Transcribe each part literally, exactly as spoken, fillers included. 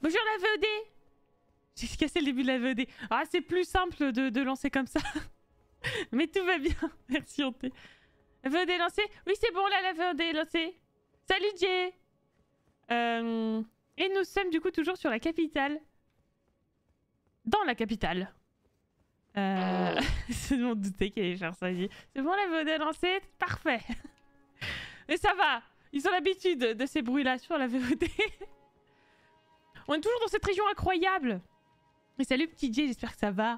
Bonjour la V O D. J'ai cassé le début de la V O D. Ah, c'est plus simple de, de lancer comme ça. Mais tout va bien. Merci, Hanté. La V O D est lancée? Oui, c'est bon, là, la V O D est lancée. Salut, Jay. Euh... Et nous sommes du coup toujours sur la capitale. Dans la capitale. Euh... C'est de m'en douter qu'elle allait faire ça. C'est bon, la V O D est lancée? Parfait. Mais ça va. Ils ont l'habitude de ces bruits-là sur la V O D. On est toujours dans cette région incroyable. Et salut petit Jay, j'espère que ça va.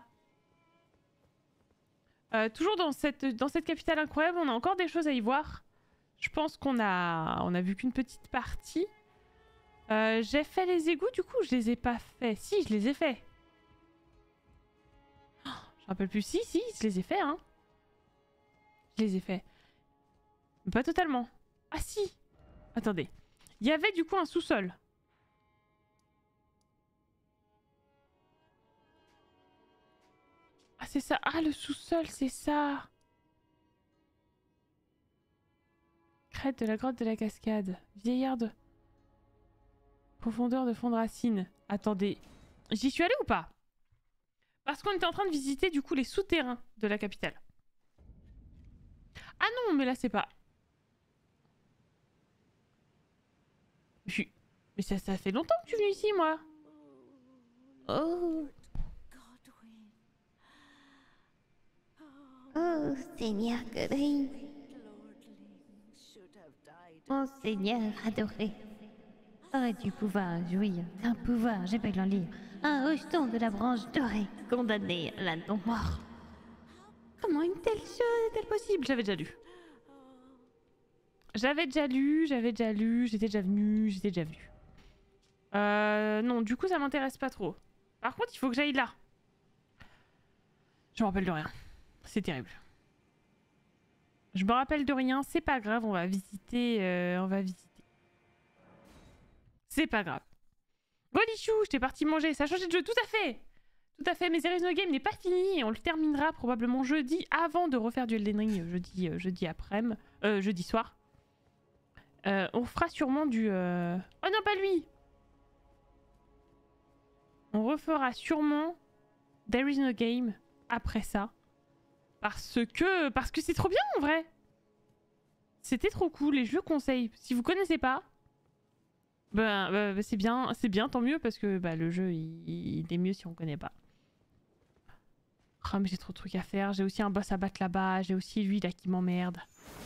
Euh, toujours dans cette, dans cette capitale incroyable, on a encore des choses à y voir. Je pense qu'on a, on a vu qu'une petite partie. Euh, J'ai fait les égouts, du coup, je les ai pas faits. Si, je les ai faits. Oh, je me rappelle plus. Si, si, je les ai faits, hein. Je les ai faits. Mais pas totalement. Ah si. Attendez. Il y avait du coup un sous-sol. Ah, c'est ça. Ah, le sous-sol, c'est ça. Crête de la grotte de la cascade. Vieillard de... Profondeur de fond de racine. Attendez. J'y suis allée ou pas? Parce qu'on était en train de visiter du coup les souterrains de la capitale. Ah non, mais là c'est pas... Je... Mais ça, ça fait longtemps que je suis venue ici, moi. Oh. Oh, Seigneur Godwin. Oh, Seigneur adoré. Aurais-tu pouvoir jouir d'un pouvoir, j'ai pas le lire, un rejeton de la branche dorée, condamné à la non-mort. Comment une telle chose est-elle possible? J'avais déjà lu. J'avais déjà lu, j'avais déjà lu, j'étais déjà venue, j'étais déjà venue. Euh... Non, du coup ça m'intéresse pas trop. Par contre, il faut que j'aille là. Je me rappelle de rien. C'est terrible. Je me rappelle de rien, c'est pas grave, on va visiter... Euh, on va visiter. C'est pas grave. Golichou, je t'ai parti manger, ça a changé de jeu, tout à fait. Tout à fait, mais There is no game n'est pas fini, on le terminera probablement jeudi avant de refaire du Elden Ring, jeudi, euh, jeudi après-midi, euh, jeudi soir. Euh, on fera sûrement du... Euh... Oh non, pas lui. On refera sûrement There is no game après ça. Parce que parce que c'est trop bien en vrai. C'était trop cool et je le conseille. Si vous connaissez pas, ben, ben c'est bien, c'est bien, tant mieux parce que bah, le jeu il, il est mieux si on connaît pas. Oh mais j'ai trop de trucs à faire. J'ai aussi un boss à battre là-bas. J'ai aussi lui là qui m'emmerde.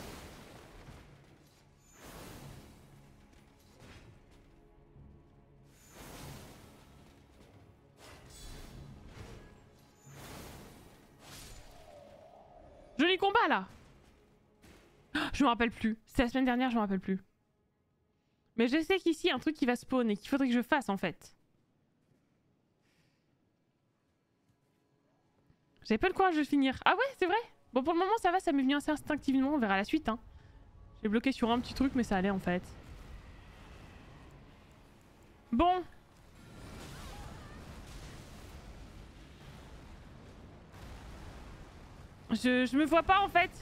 Joli combat là. Je me rappelle plus. C'était la semaine dernière, je me rappelle plus. Mais je sais qu'ici, il y a un truc qui va spawn et qu'il faudrait que je fasse en fait. J'avais pas le courage de finir. Ah ouais, c'est vrai. Bon, pour le moment, ça va, ça m'est venu assez instinctivement. On verra la suite. Hein. J'ai bloqué sur un petit truc, mais ça allait en fait. Bon. Je, je me vois pas en fait.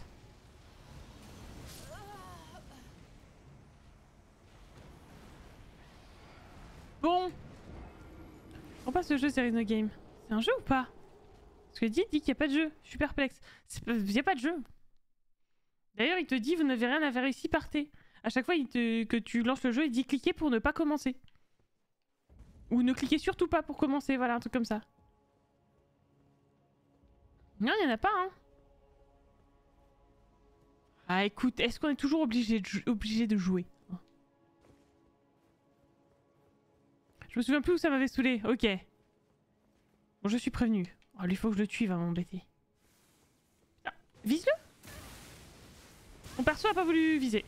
Bon. On passe le jeu There is no game. C'est un jeu ou pas? Parce que dit dit qu'il n'y a pas de jeu. Je suis perplexe. Il n'y a pas de jeu. D'ailleurs, il te dit vous n'avez rien à faire ici, partez. À chaque fois il te... que tu lances le jeu, il dit cliquez pour ne pas commencer. Ou ne cliquez surtout pas pour commencer. Voilà, un truc comme ça. Non, il n'y en a pas, hein. Ah écoute, est-ce qu'on est toujours obligé de, obligé de jouer? Je me souviens plus où ça m'avait saoulé. Ok. Bon, je suis prévenu. Oh, lui, faut que je le tue, il va m'embêter. Ah, vise-le. Mon perso a pas voulu viser.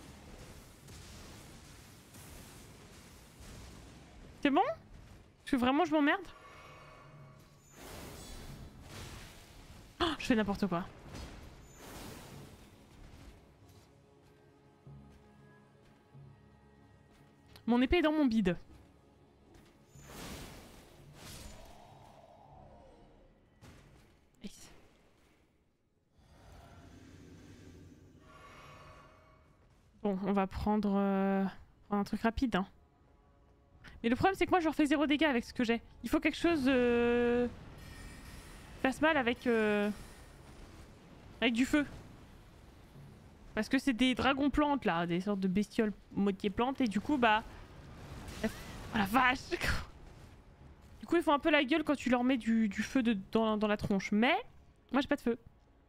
C'est bon? Parce que vraiment, je m'emmerde. Oh, je fais n'importe quoi. Mon épée est dans mon bide. Nice. Bon, on va prendre, euh, prendre un truc rapide. Hein. Mais le problème c'est que moi je refais zéro dégâts avec ce que j'ai. Il faut quelque chose euh... fasse mal avec euh... avec du feu. Parce que c'est des dragons plantes là, des sortes de bestioles moitié plantes et du coup bah... Oh la vache. Du coup ils font un peu la gueule quand tu leur mets du, du feu de, dans, dans la tronche. Mais moi j'ai pas de feu.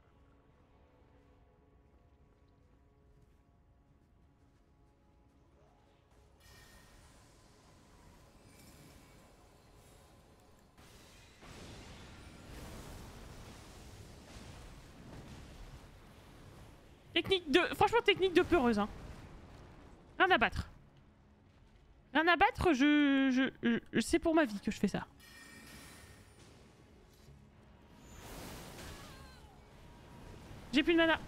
Technique de... Franchement technique de peureuse hein. Rien à battre. Rien à battre, je... je, je... C'est pour ma vie que je fais ça. J'ai plus de mana.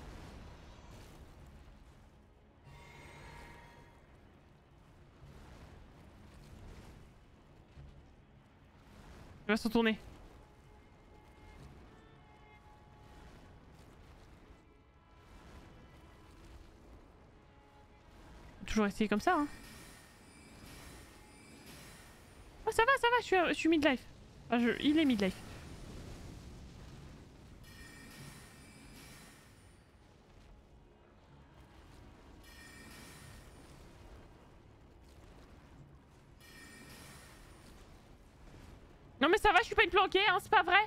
Il va se retourner. Toujours essayer comme ça hein. Oh ça va, ça va, je suis, je suis mid-life. Enfin, je... Il est mid-life. Non mais ça va, je suis pas une planquée, hein, c'est pas vrai.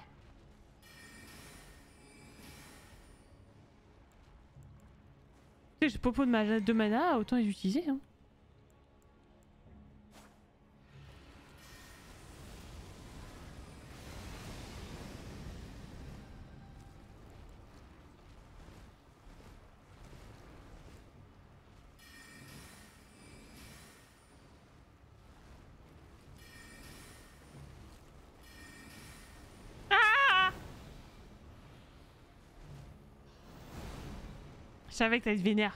J'ai popo de, ma... de mana, autant les utiliser. Hein. Je savais que t'allais être vénère.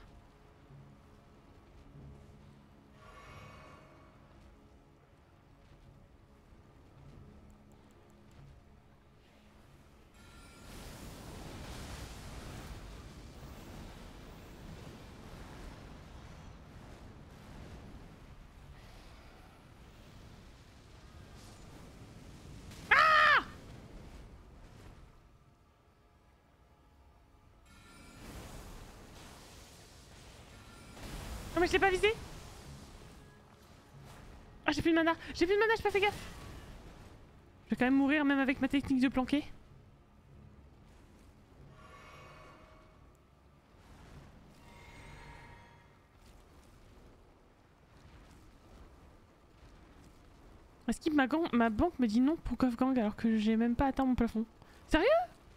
Ah! Non mais je l'ai pas visé. Ah j'ai plus de mana. J'ai plus de mana, j'ai pas fait gaffe. Je vais quand même mourir même avec ma technique de planquer. Est-ce que ma, ma banque me dit non pour Coff Gang alors que j'ai même pas atteint mon plafond? Sérieux?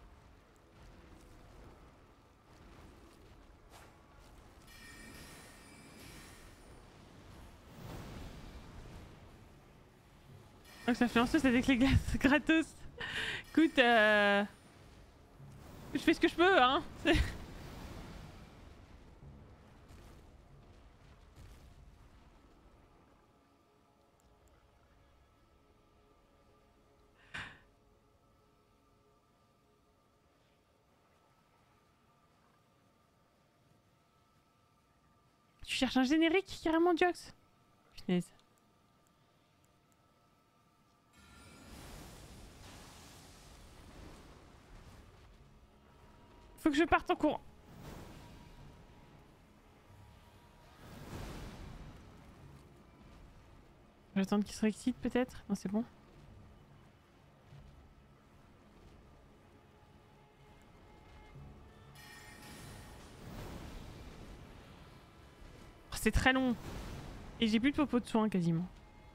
Donc ça fait lancer, c'est des clés gratos. Écoute, euh... je fais ce que je peux, hein. Tu cherches un générique carrément, Jox? Punaise. Faut que je parte en courant. Je vais attendre qu'il se réexcite peut-être. Non, c'est bon. Oh, c'est très long. Et j'ai plus de popo de soin quasiment.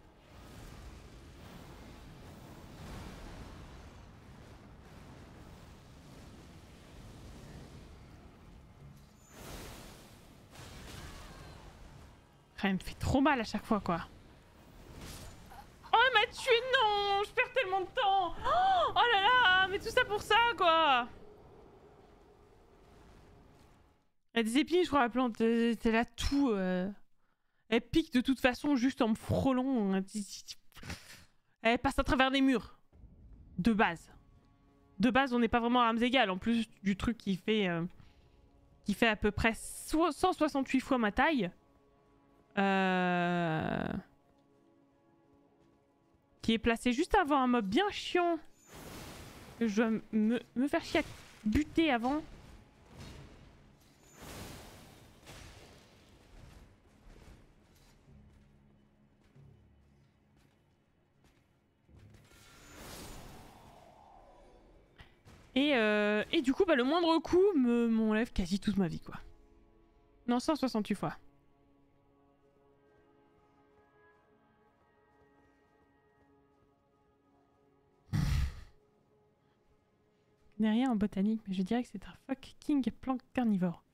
Ah, elle me fait trop mal à chaque fois quoi. Oh elle m'a tué, non. Je perds tellement de temps. Oh, oh là là, mais tout ça pour ça quoi. Elle a des épines je crois la plante. C'est là tout. Euh... Elle pique de toute façon juste en me frôlant. Elle passe à travers des murs. De base. De base on n'est pas vraiment à armes égales. En plus du truc qui fait... Euh... qui fait à peu près cent soixante-huit fois ma taille. Euh... qui est placé juste avant un mob bien chiant. Que je dois me, me faire chier à buter avant. Et, euh, et du coup, bah, le moindre coup me m'enlève quasi toute ma vie, quoi. Non, cent soixante-huit fois. Je n'ai rien en botanique, mais je dirais que c'est un fucking plant carnivore.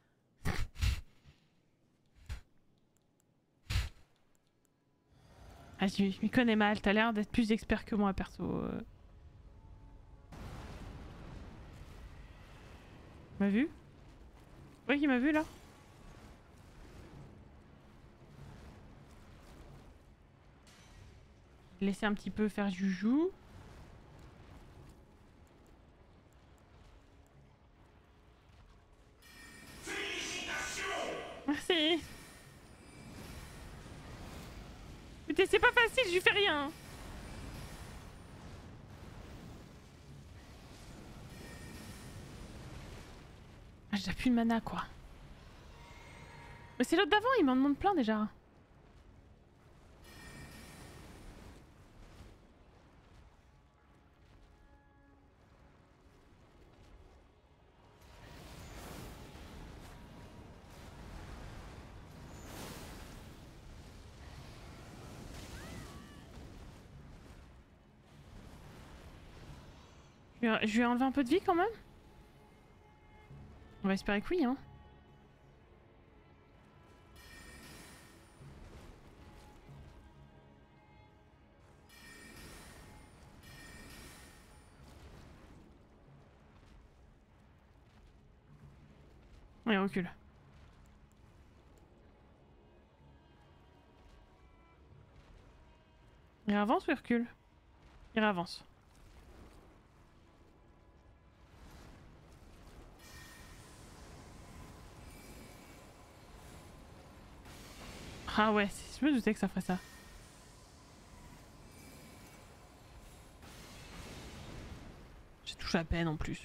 Ah, je m'y connais mal, t'as l'air d'être plus expert que moi, perso. Euh... M'a vu? Oui, il m'a vu là. Laisser un petit peu faire joujou. Merci. Putain, c'est pas facile, je lui fais rien. Ah, j'ai plus de mana, quoi. Mais c'est l'autre d'avant, il m'en demande plein déjà. Je vais, je lui ai enlevé un peu de vie quand même. On va espérer que oui, hein. Ouais, recule. Il avance ou il recule? Il avance. Ah ouais, je me doutais que ça ferait ça. J'ai touché à peine en plus.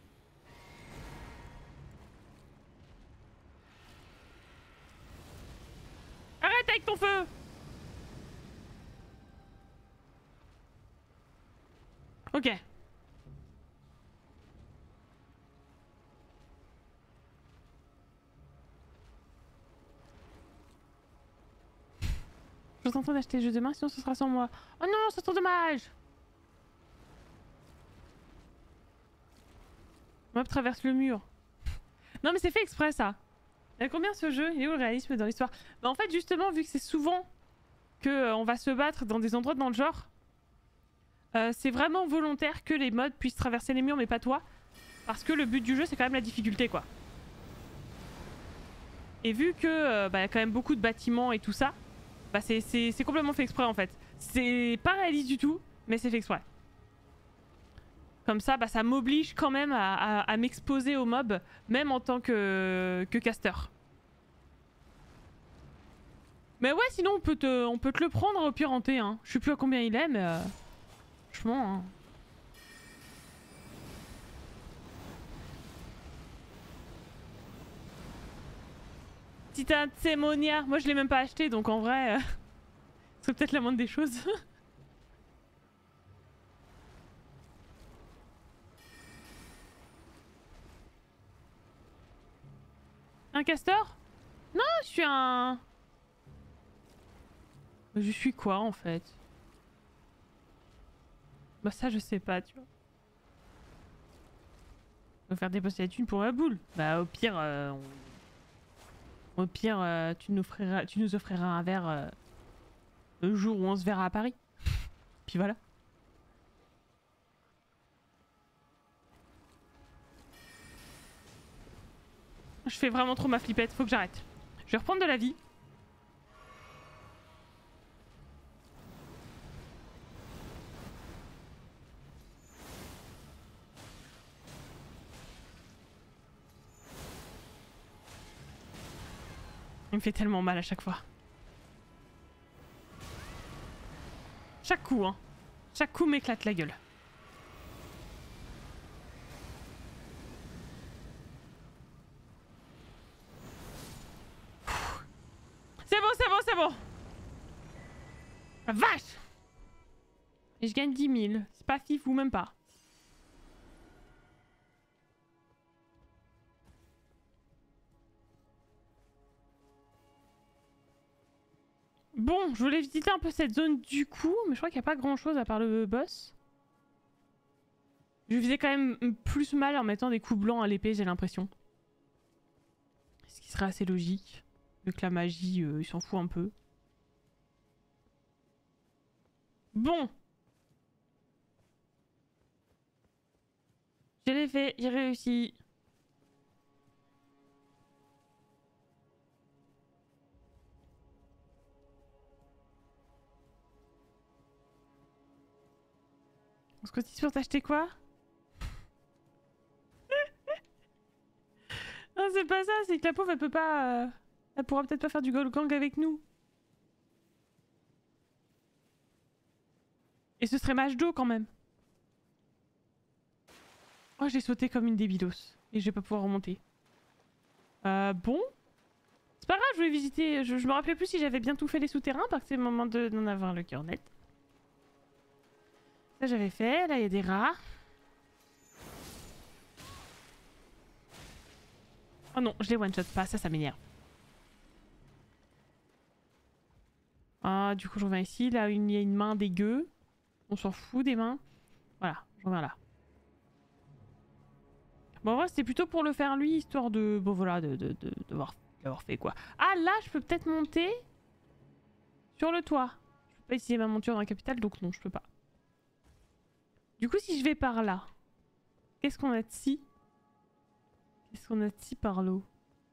Arrête avec ton feu! Ok. Je suis en train d'acheter le jeu demain, sinon ce sera sans moi. Oh non, c'est trop dommage! Mob traverse le mur. Non mais c'est fait exprès ça. Il y a combien ce jeu? Il est où le réalisme dans l'histoire? Bah en fait justement vu que c'est souvent que euh, on va se battre dans des endroits dans le genre, euh, c'est vraiment volontaire que les mods puissent traverser les murs mais pas toi. Parce que le but du jeu c'est quand même la difficulté quoi. Et vu que euh, bah, y a quand même beaucoup de bâtiments et tout ça, bah c'est complètement fait exprès en fait. C'est pas réaliste du tout, mais c'est fait exprès. Comme ça, bah, ça m'oblige quand même à, à, à m'exposer aux mobs, même en tant que, que caster. Mais ouais, sinon on peut te, on peut te le prendre au pire en T. Hein. Je sais plus à combien il est, mais... Euh, franchement... Hein. Titan Tsemonia, moi je l'ai même pas acheté, donc en vrai... Euh, c'est peut-être la moindre des choses. Un castor? Non, je suis un... Je suis quoi en fait? Bah ça je sais pas, tu vois. On va faire déposer la thune pour la boule. Bah au pire, euh, on... au pire, euh, tu, nous offriras, tu nous offriras un verre euh, le jour où on se verra à Paris. Puis voilà. Je fais vraiment trop ma flippette, faut que j'arrête. Je vais reprendre de la vie. Il me fait tellement mal à chaque fois. Chaque coup, hein. Chaque coup m'éclate la gueule. C'est bon, c'est bon, c'est bon. La vache. Et je gagne dix mille. C'est pas fifou, même pas. Bon, je voulais visiter un peu cette zone du coup, mais je crois qu'il n'y a pas grand chose à part le boss. Je lui faisais quand même plus mal en mettant des coups blancs à l'épée, j'ai l'impression. Ce qui serait assez logique. Vu que la magie, euh, il s'en fout un peu. Bon. Je l'ai fait, j'ai réussi. On se cotise pour t'acheter quoi? Non, c'est pas ça, c'est que la pauvre elle peut pas... Euh... Elle pourra peut-être pas faire du gold gang avec nous. Et ce serait match d'eau quand même. Oh, j'ai sauté comme une débilos. Et je vais pas pouvoir remonter. Euh, bon. C'est pas grave, je voulais visiter... Je, je me rappelais plus si j'avais bien tout fait les souterrains, parce que c'est le moment d'en avoir le cœur net. Ça j'avais fait, là il y a des rats. Oh non, je les one-shot pas, ça, ça m'énerve. Ah, du coup je reviens ici, là il y a une main dégueu. On s'en fout des mains. Voilà, je reviens là. Bon, en vrai, c'était plutôt pour le faire lui, histoire de... Bon, voilà, de, de, de, de voir, d'avoir fait quoi. Ah, là, je peux peut-être monter sur le toit. Je peux pas essayer ma monture dans la capitale, donc non, je peux pas. Du coup, si je vais par là, qu'est-ce qu'on a de ci? Qu'est-ce qu'on a de ci par l'eau?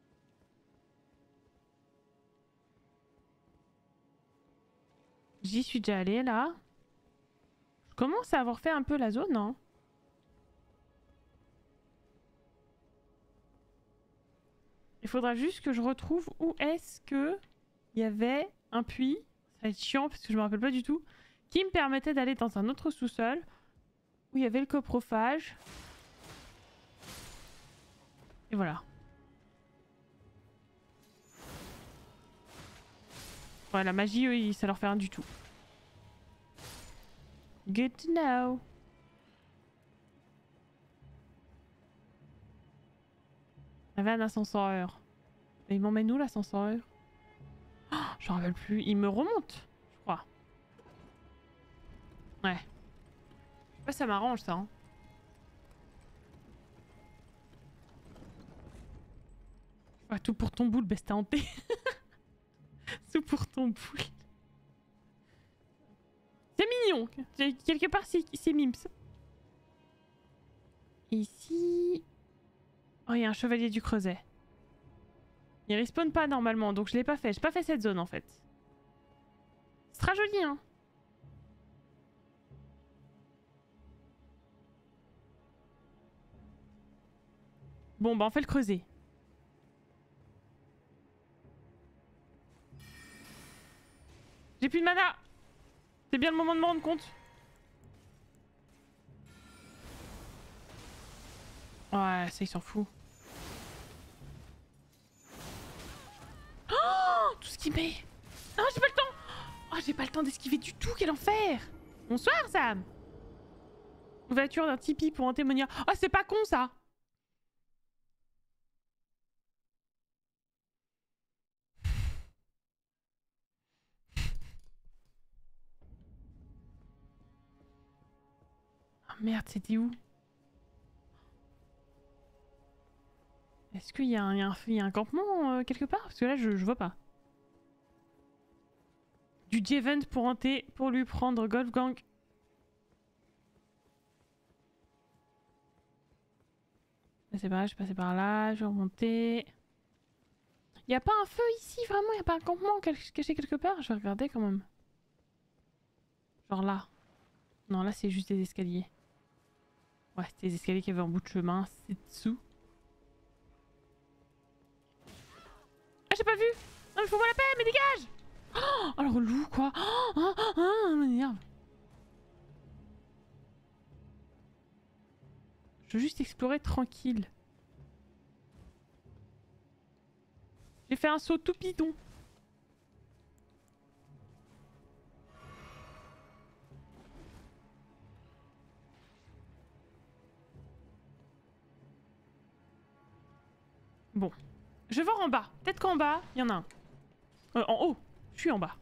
J'y suis déjà allée, là. Je commence à avoir fait un peu la zone, hein. Il faudra juste que je retrouve où est-ce que il y avait un puits. Ça va être chiant parce que je me rappelle pas du tout. Qui me permettait d'aller dans un autre sous-sol où il y avait le coprophage. Et voilà. Ouais, la magie, eux, ça leur fait rien du tout. Good to know. Il y avait un ascenseur. Et il m'emmène où l'ascenseur? Oh, je me rappelle plus. Il me remonte, je crois. Ouais. Ouais, ça m'arrange ça. Hein. Ouais, tout pour ton boule, bestia hantée. Tout pour ton boule. C'est mignon. Quelque part, c'est mims. Ici... Oh, il y a un chevalier du creuset. Il respawn pas normalement, donc je l'ai pas fait. J'ai pas fait cette zone en fait. Ce sera joli, hein. Bon, bah on fait le creuset. J'ai plus de mana. C'est bien le moment de me rendre compte. Ouais, ça il s'en fout. Oh, tout ce qu'il met. Ah, j'ai pas le temps. Oh, j'ai pas le temps d'esquiver du tout, quel enfer. Bonsoir Sam. Ouverture d'un Tipeee pour un témoignage. Oh, c'est pas con ça. Oh merde, c'était où? Est-ce qu'il y, y, y a un campement euh, quelque part? Parce que là, je, je vois pas. Du Jevent pour hanter, pour lui prendre Golfgang. C'est pas grave, je vais passer par là, je vais remonter. Y a pas un feu ici, vraiment? Y a pas un campement caché quelque part? Je vais regarder quand même. Genre là. Non, là c'est juste des escaliers. Ouais, c'était des escaliers qui avaient en bout de chemin, c'est dessous. Ah, j'ai pas vu! Non, mais faut-moi la paix, mais dégage! Oh, alors loup quoi! Oh, oh, oh, oh, m'énerve. Je veux juste explorer tranquille. J'ai fait un saut tout bidon. Bon. Je vais voir en bas. Peut-être qu'en bas, il y en a un. Euh, en haut. Je suis en bas.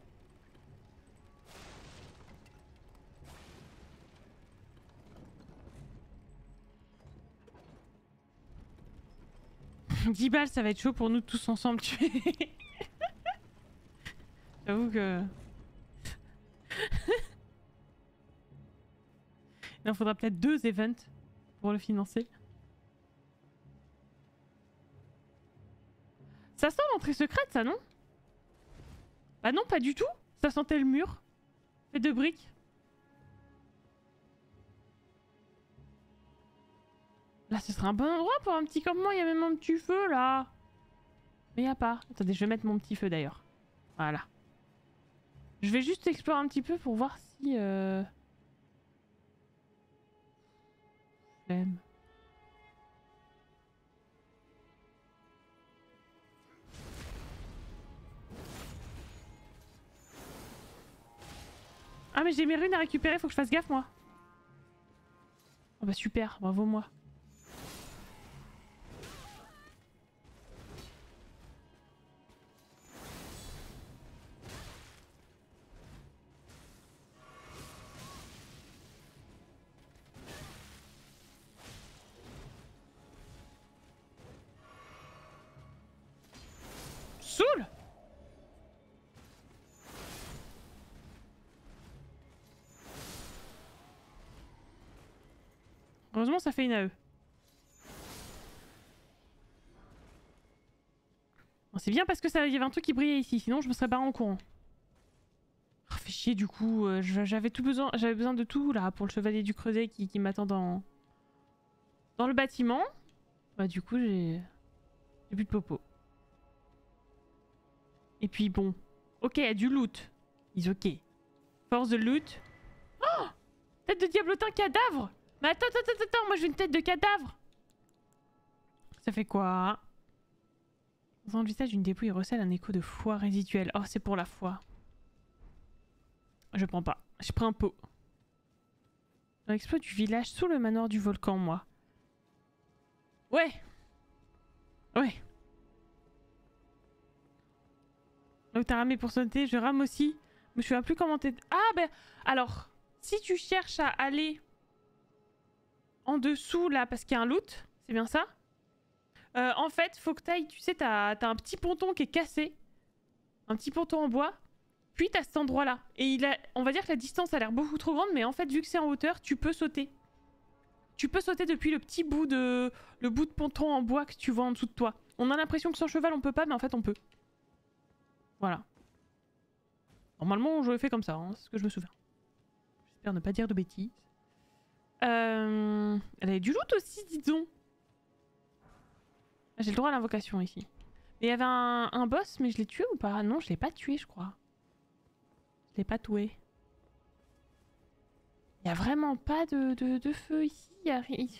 dix balles, ça va être chaud pour nous tous ensemble tuer. J'avoue que... Il en faudra peut-être deux events pour le financer. Ça sent l'entrée secrète, ça, non? Bah non, pas du tout. Ça sentait le mur. Fait de briques. Là, ce serait un bon endroit pour un petit campement. Il y a même un petit feu, là. Mais il n'y a pas. Attendez, je vais mettre mon petit feu, d'ailleurs. Voilà. Je vais juste explorer un petit peu pour voir si... Euh... Flemme. Ah mais j'ai mes runes à récupérer, faut que je fasse gaffe moi. Oh bah super, bravo moi. Soul. Heureusement ça fait une A E. Bon, c'est bien parce que ça, il y avait un truc qui brillait ici, sinon je me serais barré en courant. Oh, fait chier du coup, euh, j'avais tout besoin, j'avais besoin de tout là pour le chevalier du creuset qui, qui m'attend dans... dans le bâtiment. Bah du coup j'ai... j'ai plus de popo. Et puis bon, ok, il y a du loot. Ils ok. Force de loot. Oh, tête de diablotin cadavre. Mais attends, attends, attends, attends, moi je veux une tête de cadavre. Ça fait quoi? Dans le visage d'une dépouille recèle un écho de foi résiduel. Oh, c'est pour la foi. Je prends pas. Je prends un pot. Dans l'exploit du village sous le manoir du volcan, moi. Ouais. Ouais. Là où t'as ramé pour sauter, je rame aussi. Mais je sais plus comment t'es... Ah ben... Alors, si tu cherches à aller... en dessous là parce qu'il y a un loot, c'est bien ça, euh, en fait faut que t'ailles, tu sais, t'as t'as un petit ponton qui est cassé, un petit ponton en bois, puis t'as cet endroit là et il a, on va dire que la distance a l'air beaucoup trop grande, mais en fait vu que c'est en hauteur tu peux sauter tu peux sauter depuis le petit bout de le bout de ponton en bois que tu vois en dessous de toi. On a l'impression que sans cheval on peut pas, mais en fait on peut. Voilà, normalement j'aurais fait comme ça, hein, c'est ce que je me souviens. J'espère ne pas dire de bêtises. Euh... Elle avait du loot aussi, dis donc. J'ai le droit à l'invocation ici. Mais il y avait un, un boss, mais je l'ai tué ou pas? Non, je l'ai pas tué, je crois. Je l'ai pas tué. Il y a vraiment pas de, de, de feu ici. Y a rien.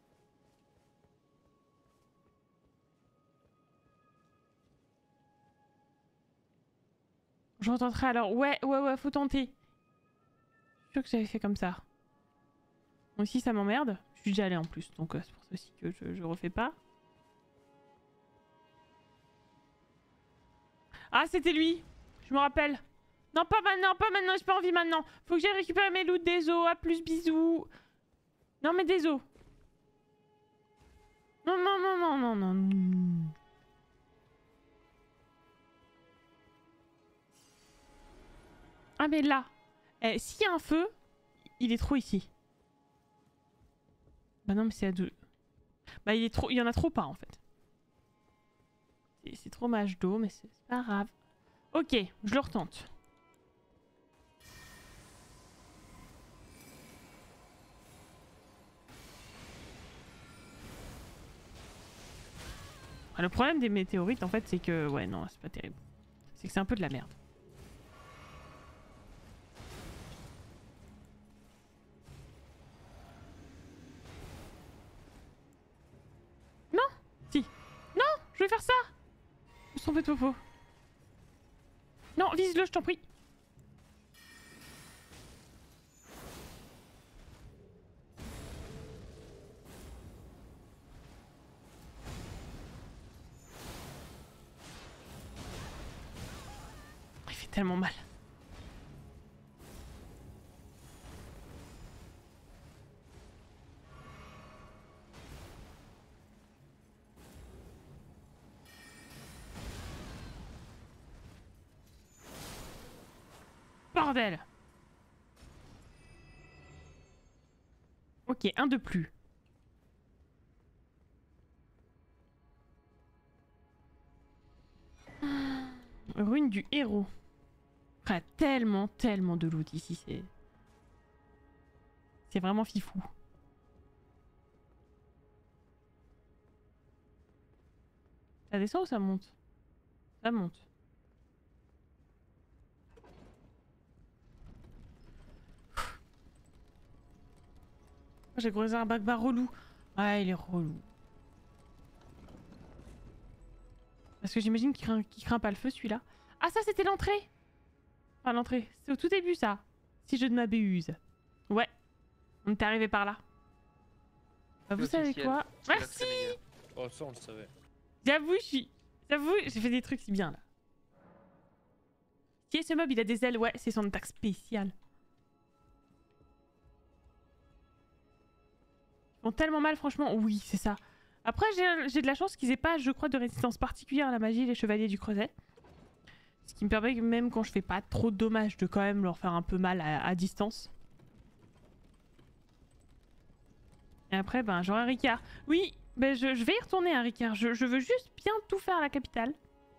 Je retenterai alors. Ouais, ouais, ouais, faut tenter. Je suis sûr que j'avais fait comme ça. Bon, ici, ça m'emmerde. Je suis déjà allée en plus, donc euh, c'est pour ça aussi que je, je refais pas. Ah, c'était lui. Je me rappelle. Non, pas maintenant, pas maintenant, j'ai pas envie maintenant. Faut que j'aille récupérer mes loots des os. À plus, bisous. Non, mais des os. Non, non, non, non, non, non. Ah, mais là. Eh, s'il y a un feu, il est trop ici. Bah non, mais c'est à deux. Bah, il, est trop... il y en a trop pas, en fait. C'est trop mage d'eau, mais c'est pas grave. Ok, je le retente. Le problème des météorites, en fait, c'est que... Ouais, non, c'est pas terrible. C'est que c'est un peu de la merde. faire ça? Je me suis trompée de popo. Non, vise-le, je t'en prie. Il fait tellement mal. Bordel. Ok, un de plus. Rune du héros. Après, tellement, tellement de loot ici, c'est... C'est vraiment fifou. Ça descend ou ça monte? Ça monte. J'ai croisé un Bagbar relou. Ouais, il est relou. Parce que j'imagine qu'il craint, qu'il craint pas le feu celui-là. Ah ça c'était l'entrée. Enfin l'entrée. C'est au tout début ça. Si je ne m'abuse. Ouais. On est arrivé par là. Bah, vous savez quoi? Merci. Oh ça on le savait. J'avoue, je suis... J'avoue, j'ai fait des trucs si bien là. Qui est ce mob? Il a des ailes. Ouais, c'est son attaque spéciale. Ils font tellement mal franchement. Oui, c'est ça. Après, j'ai de la chance qu'ils aient pas, je crois, de résistance particulière à la magie, les chevaliers du creuset. Ce qui me permet, même quand je fais pas trop de dommages, de quand même leur faire un peu mal à, à distance. Et après, ben, j'aurai un Ricard. Oui, ben, je, je vais y retourner, un Ricard. Je, je veux juste bien tout faire à la capitale.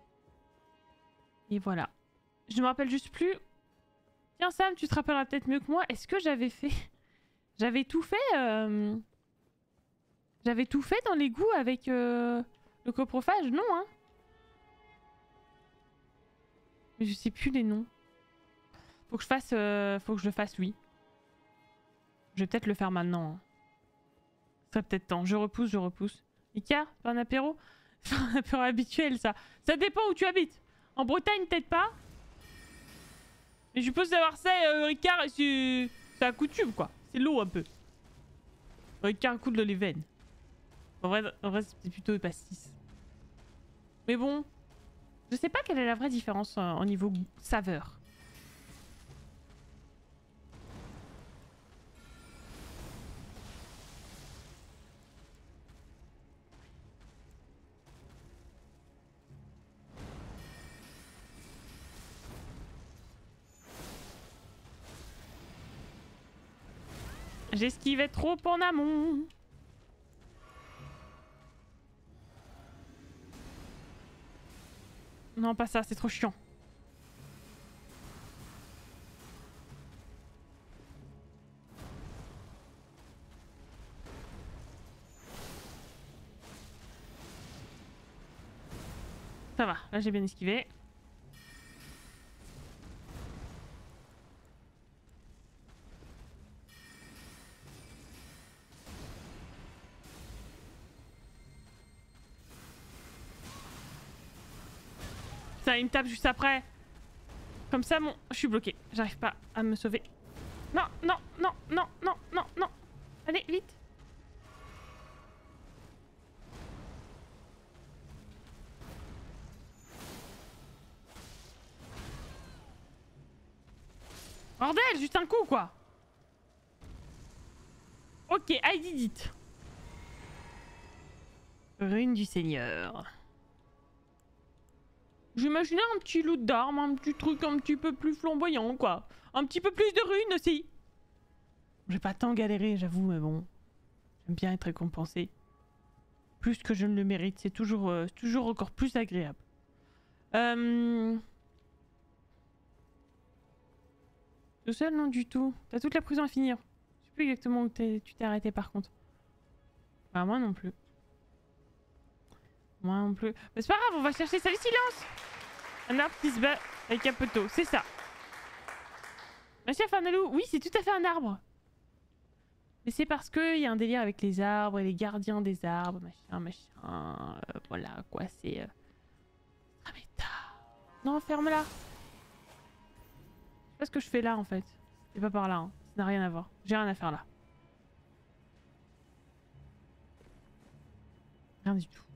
Et voilà. Je ne me rappelle juste plus... Tiens, Sam, tu te rappelleras peut-être mieux que moi. Est-ce que j'avais fait... J'avais tout fait... Euh... J'avais tout fait dans l'égout avec euh, le coprophage, non hein. Mais je sais plus les noms. Faut que je fasse, euh, faut que je le fasse lui. Je vais peut-être le faire maintenant. Hein. Ce serait peut-être temps. Je repousse, je repousse. Ika, pas un apéro? C'est un apéro habituel ça. Ça dépend où tu habites. En Bretagne peut-être pas. Mais je suppose d'avoir ça, euh, Ricard, c'est la coutume quoi. C'est l'eau un peu. Ricard coule dans les veines. En vrai, en vrai c'est plutôt pastis. Mais bon, je sais pas quelle est la vraie différence euh, au niveau saveur. J'esquivais trop en amont. Non, pas ça, c'est trop chiant. Ça va, là j'ai bien esquivé. Ça, il me tape juste après. Comme ça, mon... je suis bloqué. J'arrive pas à me sauver. Non, non, non, non, non, non, non. Allez, vite. Bordel, juste un coup, quoi. Ok, I did it. Rune du Seigneur. J'imaginais un petit loot d'armes, un petit truc un petit peu plus flamboyant, quoi. Un petit peu plus de runes aussi. J'ai pas tant galéré, j'avoue, mais bon. J'aime bien être récompensé. Plus que je ne le mérite, c'est toujours, euh, toujours encore plus agréable. Euh... Tout seul, non du tout. T'as toute la prison à finir. Je sais plus exactement où tu t'es arrêté par contre. Bah moi non plus. Moi non plus. Mais c'est pas grave, on va chercher. Salut silence. Un arbre qui se bat avec un poteau, c'est ça. Merci à Farnalou. Oui, c'est tout à fait un arbre. Mais c'est parce qu'il y a un délire avec les arbres et les gardiens des arbres, machin, machin. Euh, voilà quoi, c'est... Euh... Ah mais t'as... Non, ferme-la. Je sais pas ce que je fais là en fait. C'est pas par là, hein. Ça n'a rien à voir. J'ai rien à faire là. Rien du tout.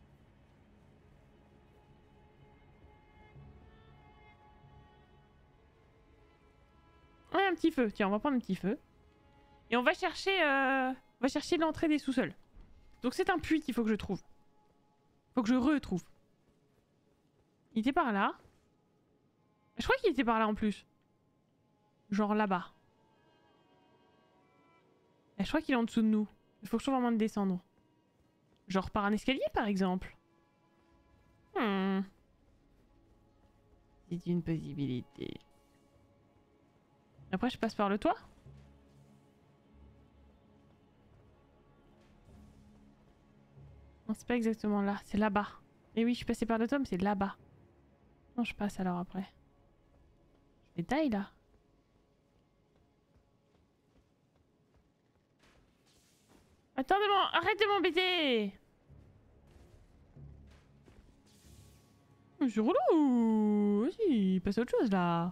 Ouais, un petit feu. Tiens, on va prendre un petit feu. Et on va chercher, euh... on va chercher l'entrée des sous-sols. Donc c'est un puits qu'il faut que je trouve. Faut que je retrouve. Il était par là. Je crois qu'il était par là en plus. Genre là-bas. Et je crois qu'il est en dessous de nous. Il faut que je trouve un moyen de descendre. Genre par un escalier par exemple. Hmm. C'est une possibilité. Après je passe par le toit. Non, c'est pas exactement là, c'est là-bas. Et oui, je suis passée par le toit, mais c'est là-bas. Non, je passe alors après. Je vais taille là. Attends, de m'en... arrête de m'embêter! C'est relou! Vas-y, passe à autre chose là.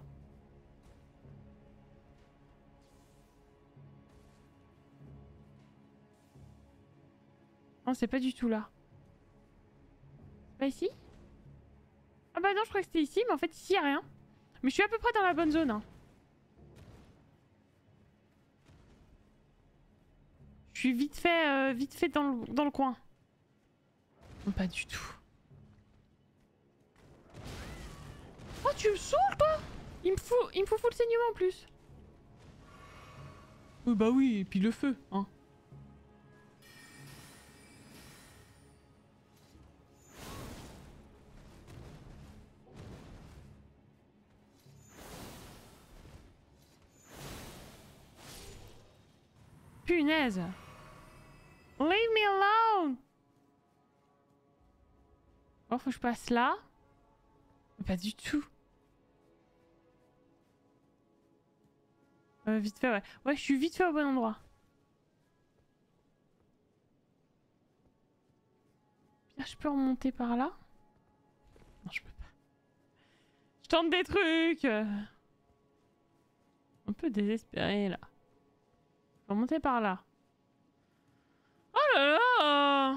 Non, c'est pas du tout là. Pas ici? Ah bah non, je crois que c'était ici, mais en fait ici y a rien. Mais je suis à peu près dans la bonne zone. Hein. Je suis vite fait, euh, vite fait dans le, dans le coin. Non, pas du tout. Oh, tu me saoules toi! Il me faut, il me faut full saignement en plus. Euh, bah oui, et puis le feu, hein. Punaise! Leave me alone! Oh, faut que je passe là? Pas du tout. Euh, vite fait, ouais. Ouais, je suis vite fait au bon endroit. Bien, je peux remonter par là? Non, je peux pas. Je tente des trucs! Un peu désespéré, là. Je peux remonter par là. Oh là là!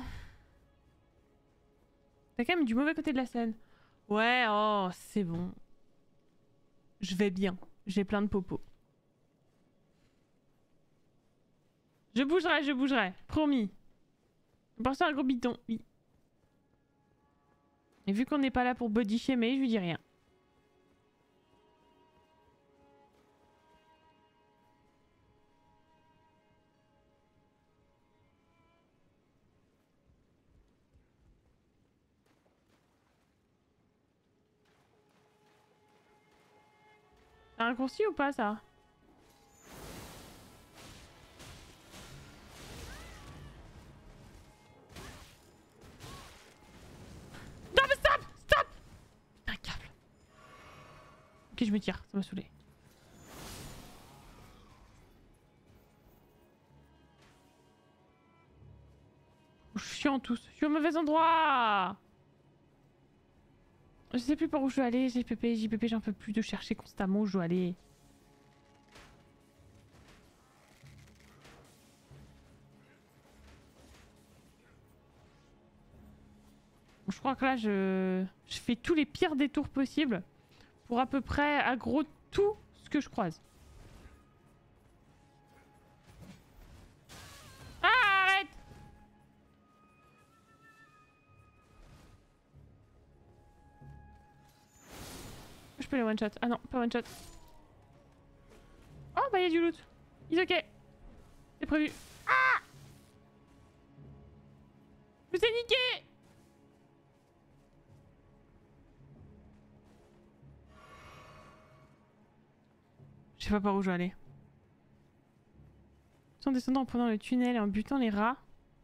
T'as quand même du mauvais côté de la scène. Ouais, oh, c'est bon. Je vais bien. J'ai plein de popos. Je bougerai, je bougerai. Promis. Pour ça, un gros bidon, oui. Et vu qu'on n'est pas là pour body shamer, je lui dis rien. C'est un raccourci ou pas ça? Non mais stop! Stop! Un câble. Ok, je me tire, ça m'a saoulé. Je suis chiant tous. Je suis au mauvais endroit! Je sais plus par où je dois aller, J P P, J P P, j'en peux plus de chercher constamment où je dois aller. Je crois que là, je... je fais tous les pires détours possibles pour à peu près aggro tout ce que je croise. Ah, arrête! Je peux les one-shot. Ah non, pas one-shot. Oh, bah il y a du loot. It's ok. C'est prévu. Ah! Je vous ai niqué! Je sais pas par où je dois aller. En descendant, en prenant le tunnel et en butant les rats.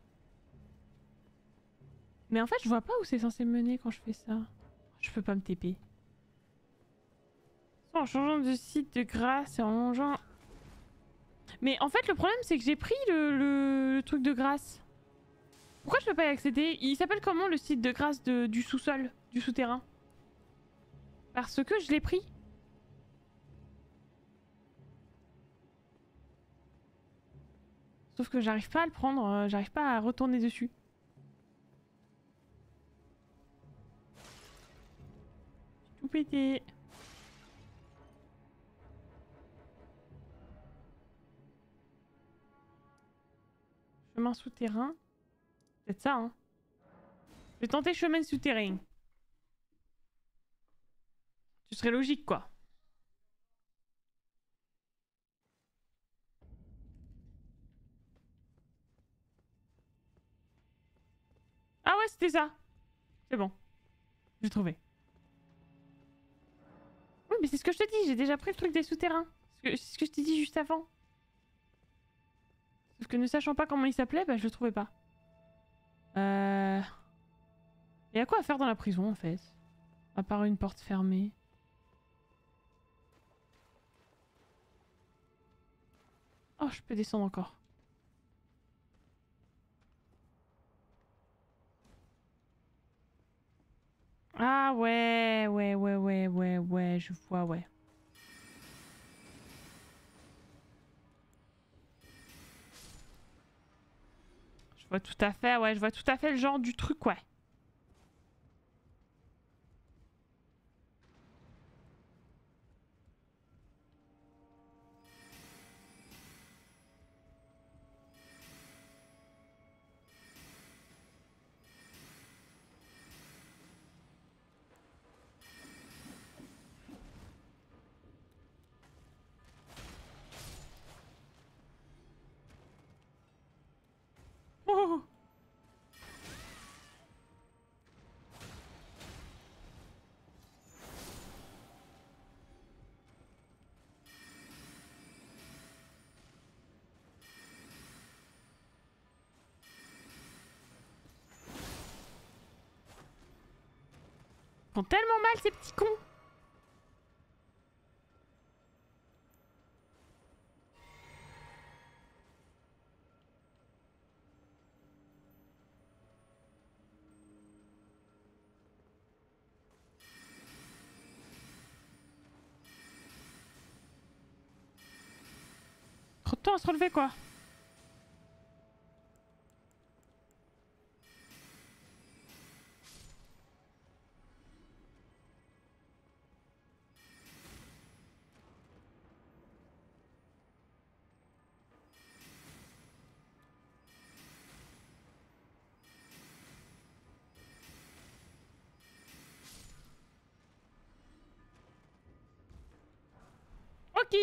Mais en fait, je vois pas où c'est censé mener quand je fais ça. Je peux pas me T P. En changeant de site de grâce et en longeant... Mais en fait, le problème, c'est que j'ai pris le, le, le truc de grâce. Pourquoi je peux pas y accéder? Il s'appelle comment le site de grâce de, du sous-sol, du souterrain? Parce que je l'ai pris. Sauf que j'arrive pas à le prendre, euh, j'arrive pas à retourner dessus. Tout pété. Chemin souterrain. Peut-être ça, hein. Je vais tenter chemin souterrain. Ce serait logique, quoi. Ah ouais, c'était ça. C'est bon. J'ai trouvé. Oui, mais c'est ce que je te dis. J'ai déjà pris le truc des souterrains. C'est ce que je t'ai dit juste avant. Sauf que ne sachant pas comment il s'appelait, bah je le trouvais pas. Euh... Il y a quoi à faire dans la prison, en fait? À part une porte fermée. Oh, je peux descendre encore. Ah ouais, ouais, ouais, ouais, ouais, ouais, je vois, ouais. Je vois tout à fait, ouais, je vois tout à fait le genre du truc, ouais. Oh. Ils font tellement mal, ces petits cons. Trop de temps à se relever, quoi. Ok.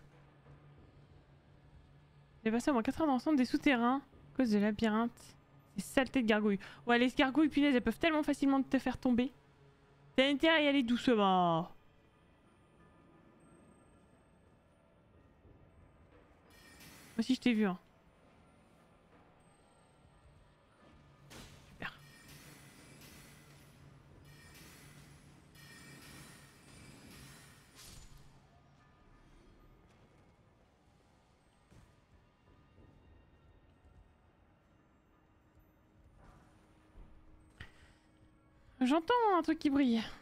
J'ai passé au moins quatre heures dans l'ensemble des souterrains à cause de labyrinthe. Ces saletés de gargouilles. Ouais, les gargouilles, punaise, elles peuvent tellement facilement te faire tomber. T'as intérêt à y aller doucement. Moi aussi, je t'ai vu, hein. Super. J'entends un truc qui brille. Ça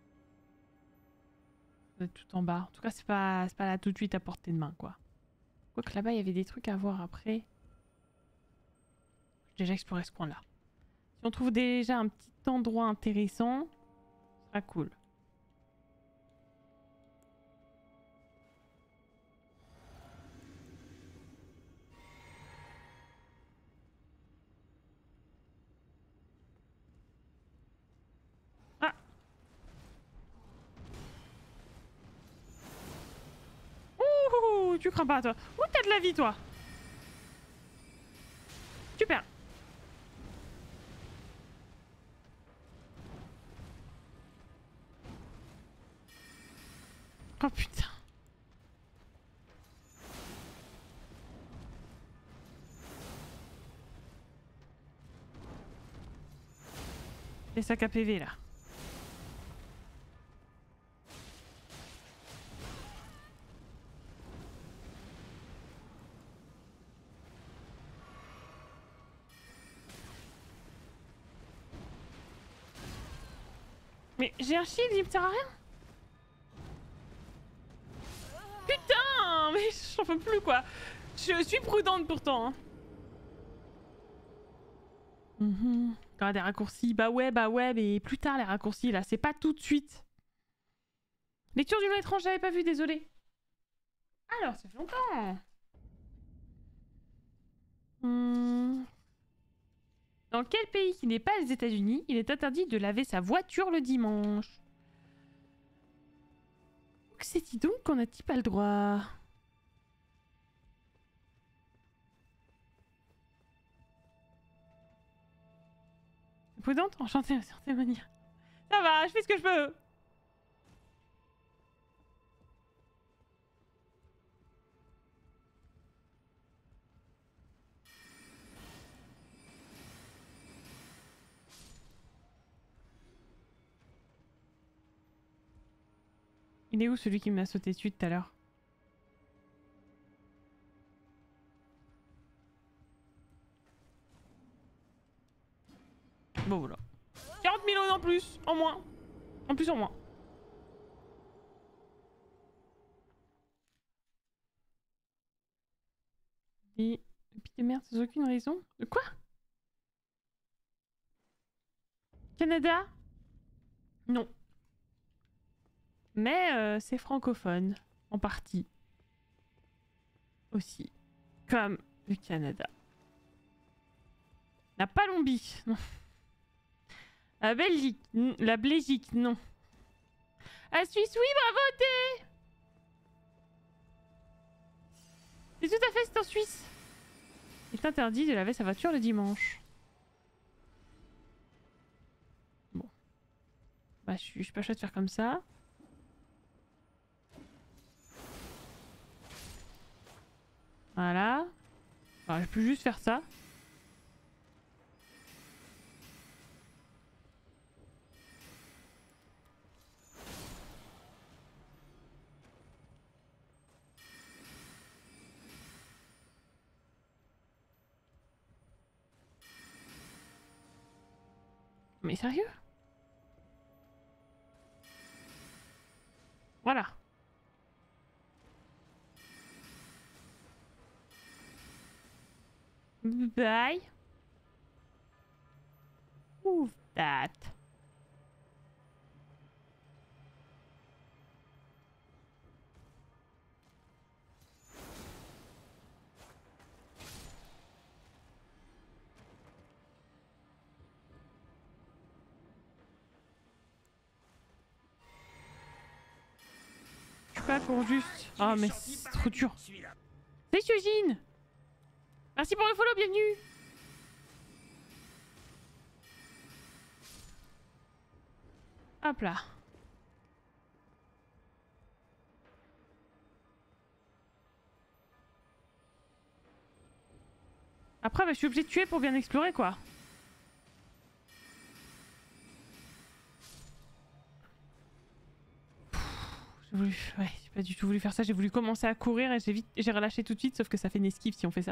doit être tout en bas. En tout cas, c'est pas, c'est pas là tout de suite à portée de main, quoi. Quoique là-bas, il y avait des trucs à voir après. J'ai déjà exploré ce coin-là. Si on trouve déjà un petit endroit intéressant, ce sera cool. Ah! Ouh, tu crains pas, toi. Ouh, t'as de la vie, toi. Super. Oh putain. Les sacs à P V là. Mais j'ai un shield, il me sert à rien. Putain, mais j'en peux plus quoi. Je suis prudente pourtant. Hein. Mmh. Ah, des raccourcis, bah ouais, bah ouais, mais plus tard les raccourcis là, c'est pas tout de suite. Lecture du nom étrange, j'avais pas vu, désolé. Alors, ça fait longtemps. Mmh. Dans quel pays qui n'est pas les États-Unis, il est interdit de laver sa voiture le dimanche? Que c'est-il donc qu'on n'a-t-il pas le droit? Prudente, enchantée, enchantée, mania. Ça va, je fais ce que je peux. Il est où celui qui m'a sauté dessus tout à l'heure? Bon voilà. quarante mille en plus, en moins. En plus en moins. Et... Puis de merde sans aucune raison. De quoi? Canada? Non. Mais euh, c'est francophone. En partie. Aussi. Comme le Canada. La Palombie, non. La Belgique, la Belgique, non. La Suisse, oui, bravo, t'es. C'est tout à fait, c'est en Suisse. Il est interdit de laver sa voiture le dimanche. Bon. Bah, je suis, je suis pas chouette de faire comme ça. Voilà. Enfin, je peux juste faire ça. Mais sérieux? Voilà. Bye. Move that. Je suis pas pour juste. Oh mais c'est trop dur. Salut Eugene. Merci pour le follow, bienvenue. Hop là. Après, bah, je suis obligée de tuer pour bien explorer, quoi. J'ai voulu... Ouais, j'ai pas du tout voulu faire ça. J'ai voulu commencer à courir et j'ai vite... j'ai relâché tout de suite, sauf que ça fait une esquive si on fait ça.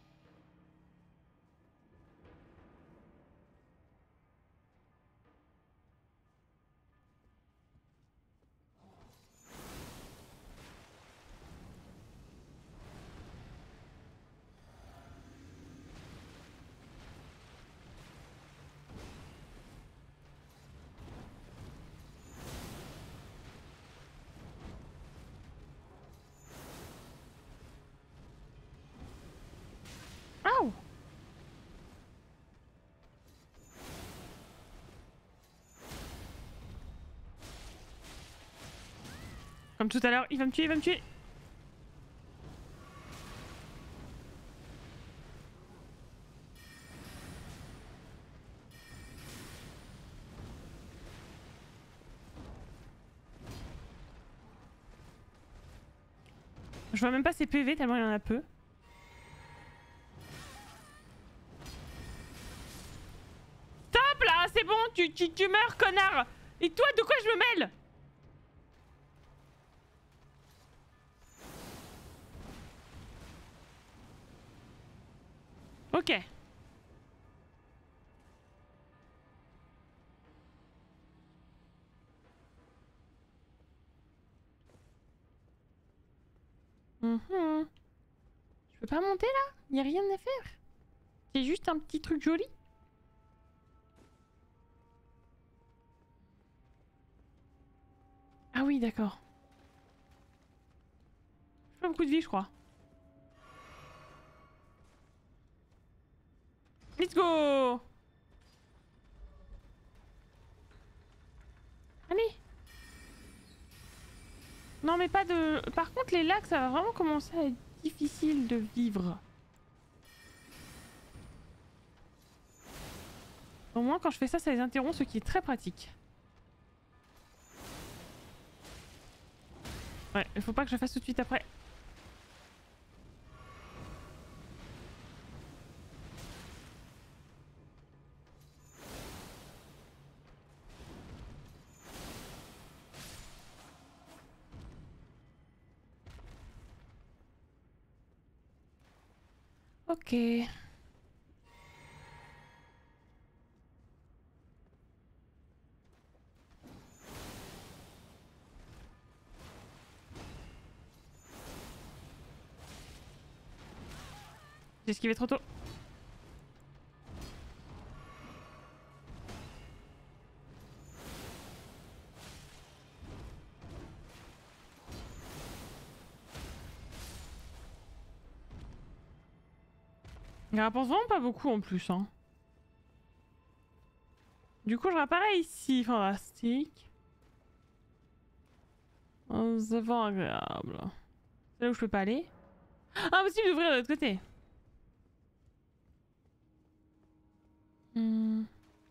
Waouh! Comme tout à l'heure, il va me tuer, il va me tuer! Je vois même pas ses P V tellement il y en a peu. Stop là, c'est bon, tu, tu, tu meurs, connard! Et toi, de quoi je me mêle? Ok. Mhm. Je peux pas monter là? Y a rien à faire? C'est juste un petit truc joli? Ah oui, d'accord. J'ai pas beaucoup de vie, je crois. Let's go! Allez! Non mais pas de... Par contre les lacs ça va vraiment commencer à être difficile de vivre. Au moins quand je fais ça, ça les interrompt, ce qui est très pratique. Ouais, il faut pas que je le fasse tout de suite après. Ok. J'ai esquivé trop tôt. Il rapporte vraiment pas beaucoup en plus. Hein. Du coup je réapparais ici, fantastique. Oh, c'est pas agréable. C'est là où je peux pas aller. Impossible d'ouvrir de l'autre côté. Hmm.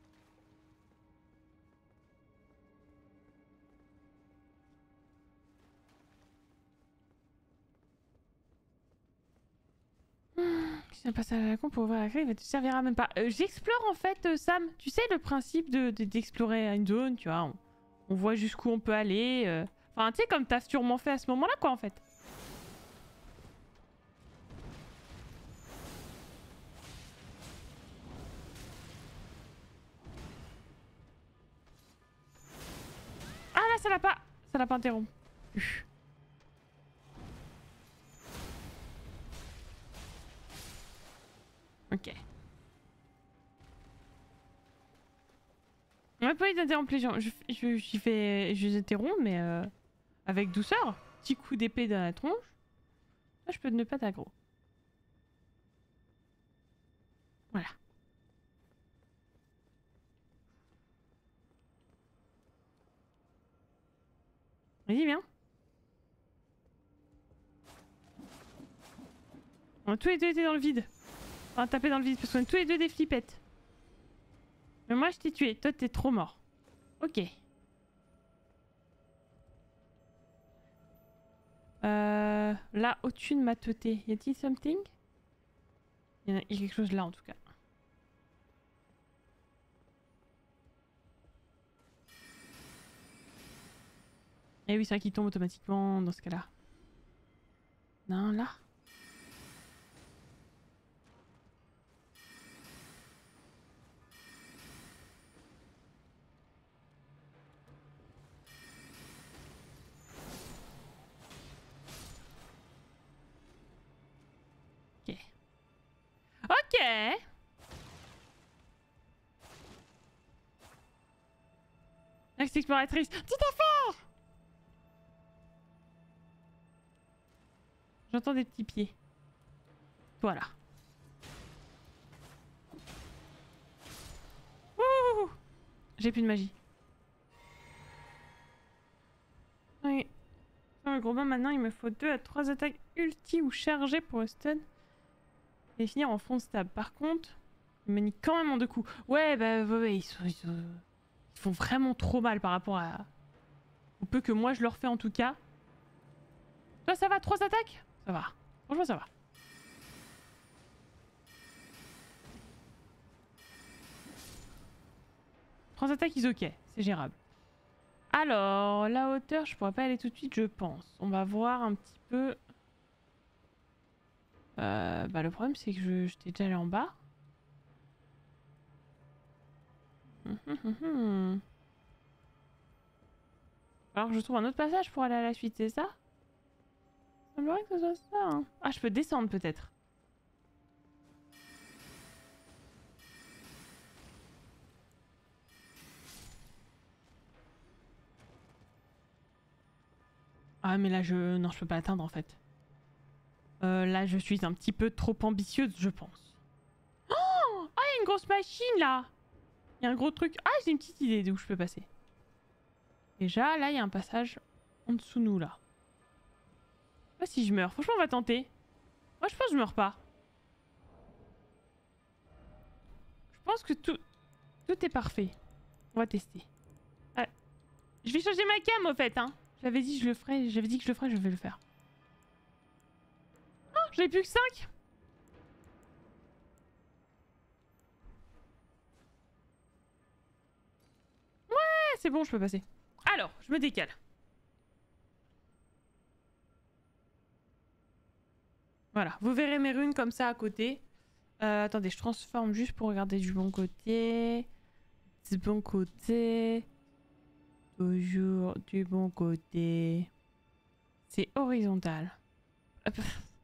Si on passe à la con pour ouvrir la clé, il va te servira même pas. Euh, J'explore en fait, euh, Sam. Tu sais le principe de d'explorer une zone, tu vois. On, on voit jusqu'où on peut aller. Euh... Enfin, tu sais, comme t'as sûrement fait à ce moment-là, quoi, en fait. Ah là, ça l'a pas... Ça l'a pas interrompu. Ok. On m'a pas eu d'interrompre les gens. Je, je, j'y fais... Je les interromps, mais euh, avec douceur. Petit coup d'épée dans la tronche. Là, je peux ne pas t'aggro. Voilà. Vas-y, viens. On a tous les deux été dans le vide. On va taper dans le vide parce qu'on est tous les deux des flippettes. Mais moi je t'ai tué, toi t'es trop mort. Ok. Euh, là au-dessus de ma teuté, y a-t-il something? Il y a quelque chose là en tout cas. Et oui, c'est vrai qu'il tombe automatiquement dans ce cas-là. Non, là. Ok. Ok. Next exploratrice. Tout à fait. J'entends des petits pieds. Voilà. Ouh. J'ai plus de magie. Oui. Dans le gros bain maintenant, il me faut deux à trois attaques ulti ou chargées pour le stun. Et finir en front stab. Par contre, il me nique quand même en deux coups. Ouais, bah ouais, ouais, ils, sont, ils, sont, ils font vraiment trop mal par rapport à... au peu que moi je leur fais en tout cas. Toi ça va, trois attaques? Ça va. Franchement ça va. Trois attaques is ok, c'est gérable. Alors, la hauteur, je pourrais pas aller tout de suite je pense. On va voir un petit peu... Euh, bah le problème c'est que je, j'étais déjà allé en bas. Hum, hum, hum, hum. Alors je trouve un autre passage pour aller à la suite, c'est ça? semblerait que ce soit ça. Hein. Ah, je peux descendre peut-être. Ah, mais là, je... Non, je peux pas atteindre, en fait. Euh, là, je suis un petit peu trop ambitieuse, je pense. Oh! Ah, il y a une grosse machine, là! Il y a un gros truc. Ah, j'ai une petite idée d'où je peux passer. Déjà, là, il y a un passage en dessous de nous, là. Je sais pas si je meurs. Franchement, on va tenter. Moi, je pense que je meurs pas. Je pense que tout, tout est parfait. On va tester. Ouais. Je vais changer ma cam, au fait, hein. J'avais dit que je le ferais. J'avais dit que je le ferais, je vais le faire. Oh, j'en ai plus que cinq. Ouais, c'est bon, je peux passer. Alors, je me décale. Voilà, vous verrez mes runes comme ça à côté. Euh, attendez, je transforme juste pour regarder du bon côté. Du bon côté. Toujours du bon côté. C'est horizontal. Hop.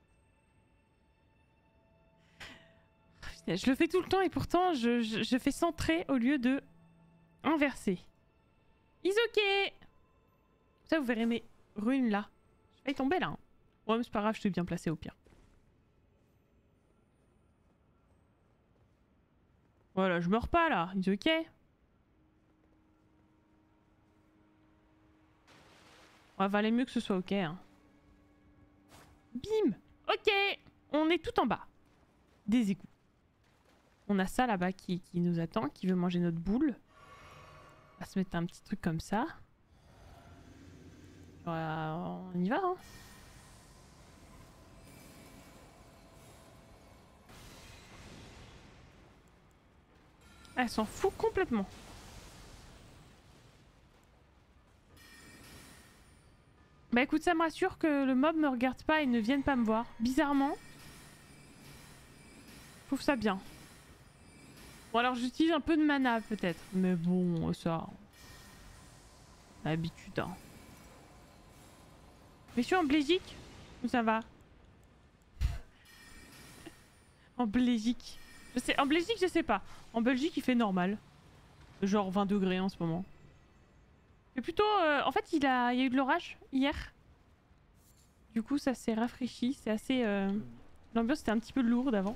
Je le fais tout le temps et pourtant je, je, je fais centrer au lieu de inverser. Is ok. Ça, vous verrez mes runes là. Je vais tomber là. Hein. Ouais, mais c'est pas grave, je suis bien placé au pire. Voilà, je meurs pas là. Is ok. Ouais, valait mieux que ce soit ok. Hein. Bim. Ok. On est tout en bas. Des égouts. On a ça là-bas qui, qui nous attend, qui veut manger notre boule. On va se mettre un petit truc comme ça. Voilà, on y va, hein. Elle s'en fout complètement. Bah écoute, ça me rassure que le mob me regarde pas et ne vienne pas me voir. Bizarrement. Je trouve ça bien. Bon alors j'utilise un peu de mana peut-être. Mais bon, ça... L'habitude, hein. Mais je suis en Belgique. Où ça va? En Belgique. Je sais, en Belgique, je sais pas. En Belgique, il fait normal. Genre vingt degrés en ce moment. C'est plutôt... Euh, en fait, il, a... il y a eu de l'orage hier. Du coup, ça s'est rafraîchi. C'est assez... Euh... L'ambiance était un petit peu lourde avant.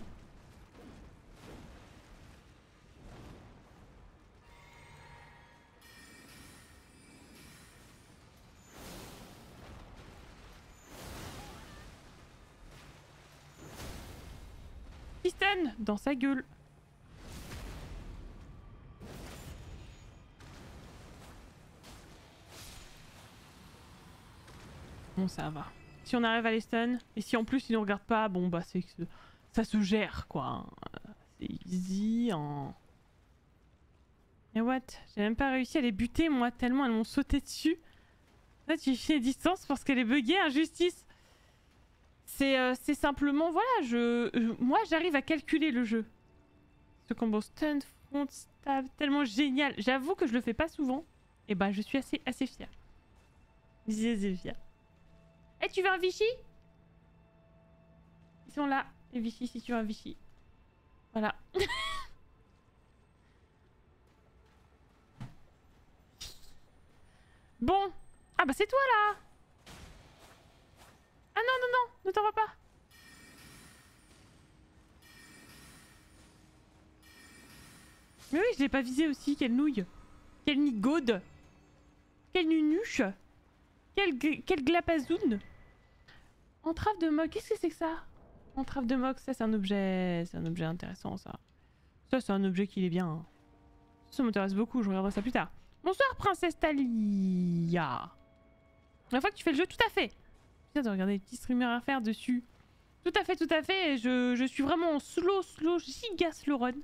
Piston dans sa gueule. Bon, ça va. Si on arrive à les stun, et si en plus ils nous regardent pas, bon bah c'est que ça se gère quoi. C'est easy. Hein. Et what? J'ai même pas réussi à les buter moi, tellement elles m'ont sauté dessus. Là tu fais distance parce qu'elle est buggée, injustice. C'est euh, simplement, voilà, je, je moi j'arrive à calculer le jeu. Ce combo stun, front, stab, tellement génial. J'avoue que je le fais pas souvent. Et bah je suis assez, assez fière. Assez fière. Eh, hey, tu veux un Vichy? Ils sont là, les Vichy, si tu veux un Vichy. Voilà. Bon. Ah bah c'est toi là. Ah non, non, non, ne t'en va pas. Mais oui, je l'ai pas visé aussi, quelle nouille. Quelle nigaude. Quelle nunuche. Quelle, quelle glapazoune. Entrave de moque, qu'est-ce que c'est que ça? Entrave de moque, ça c'est un objet... C'est un objet intéressant ça. Ça c'est un objet qui est bien. Hein. Ça m'intéresse beaucoup, je regarderai ça plus tard. Bonsoir princesse Talia. La fois que tu fais le jeu, tout à fait. Putain de regarder les petits streamers à faire dessus. Tout à fait, tout à fait. Et je, je suis vraiment en slow, slow, giga slow run.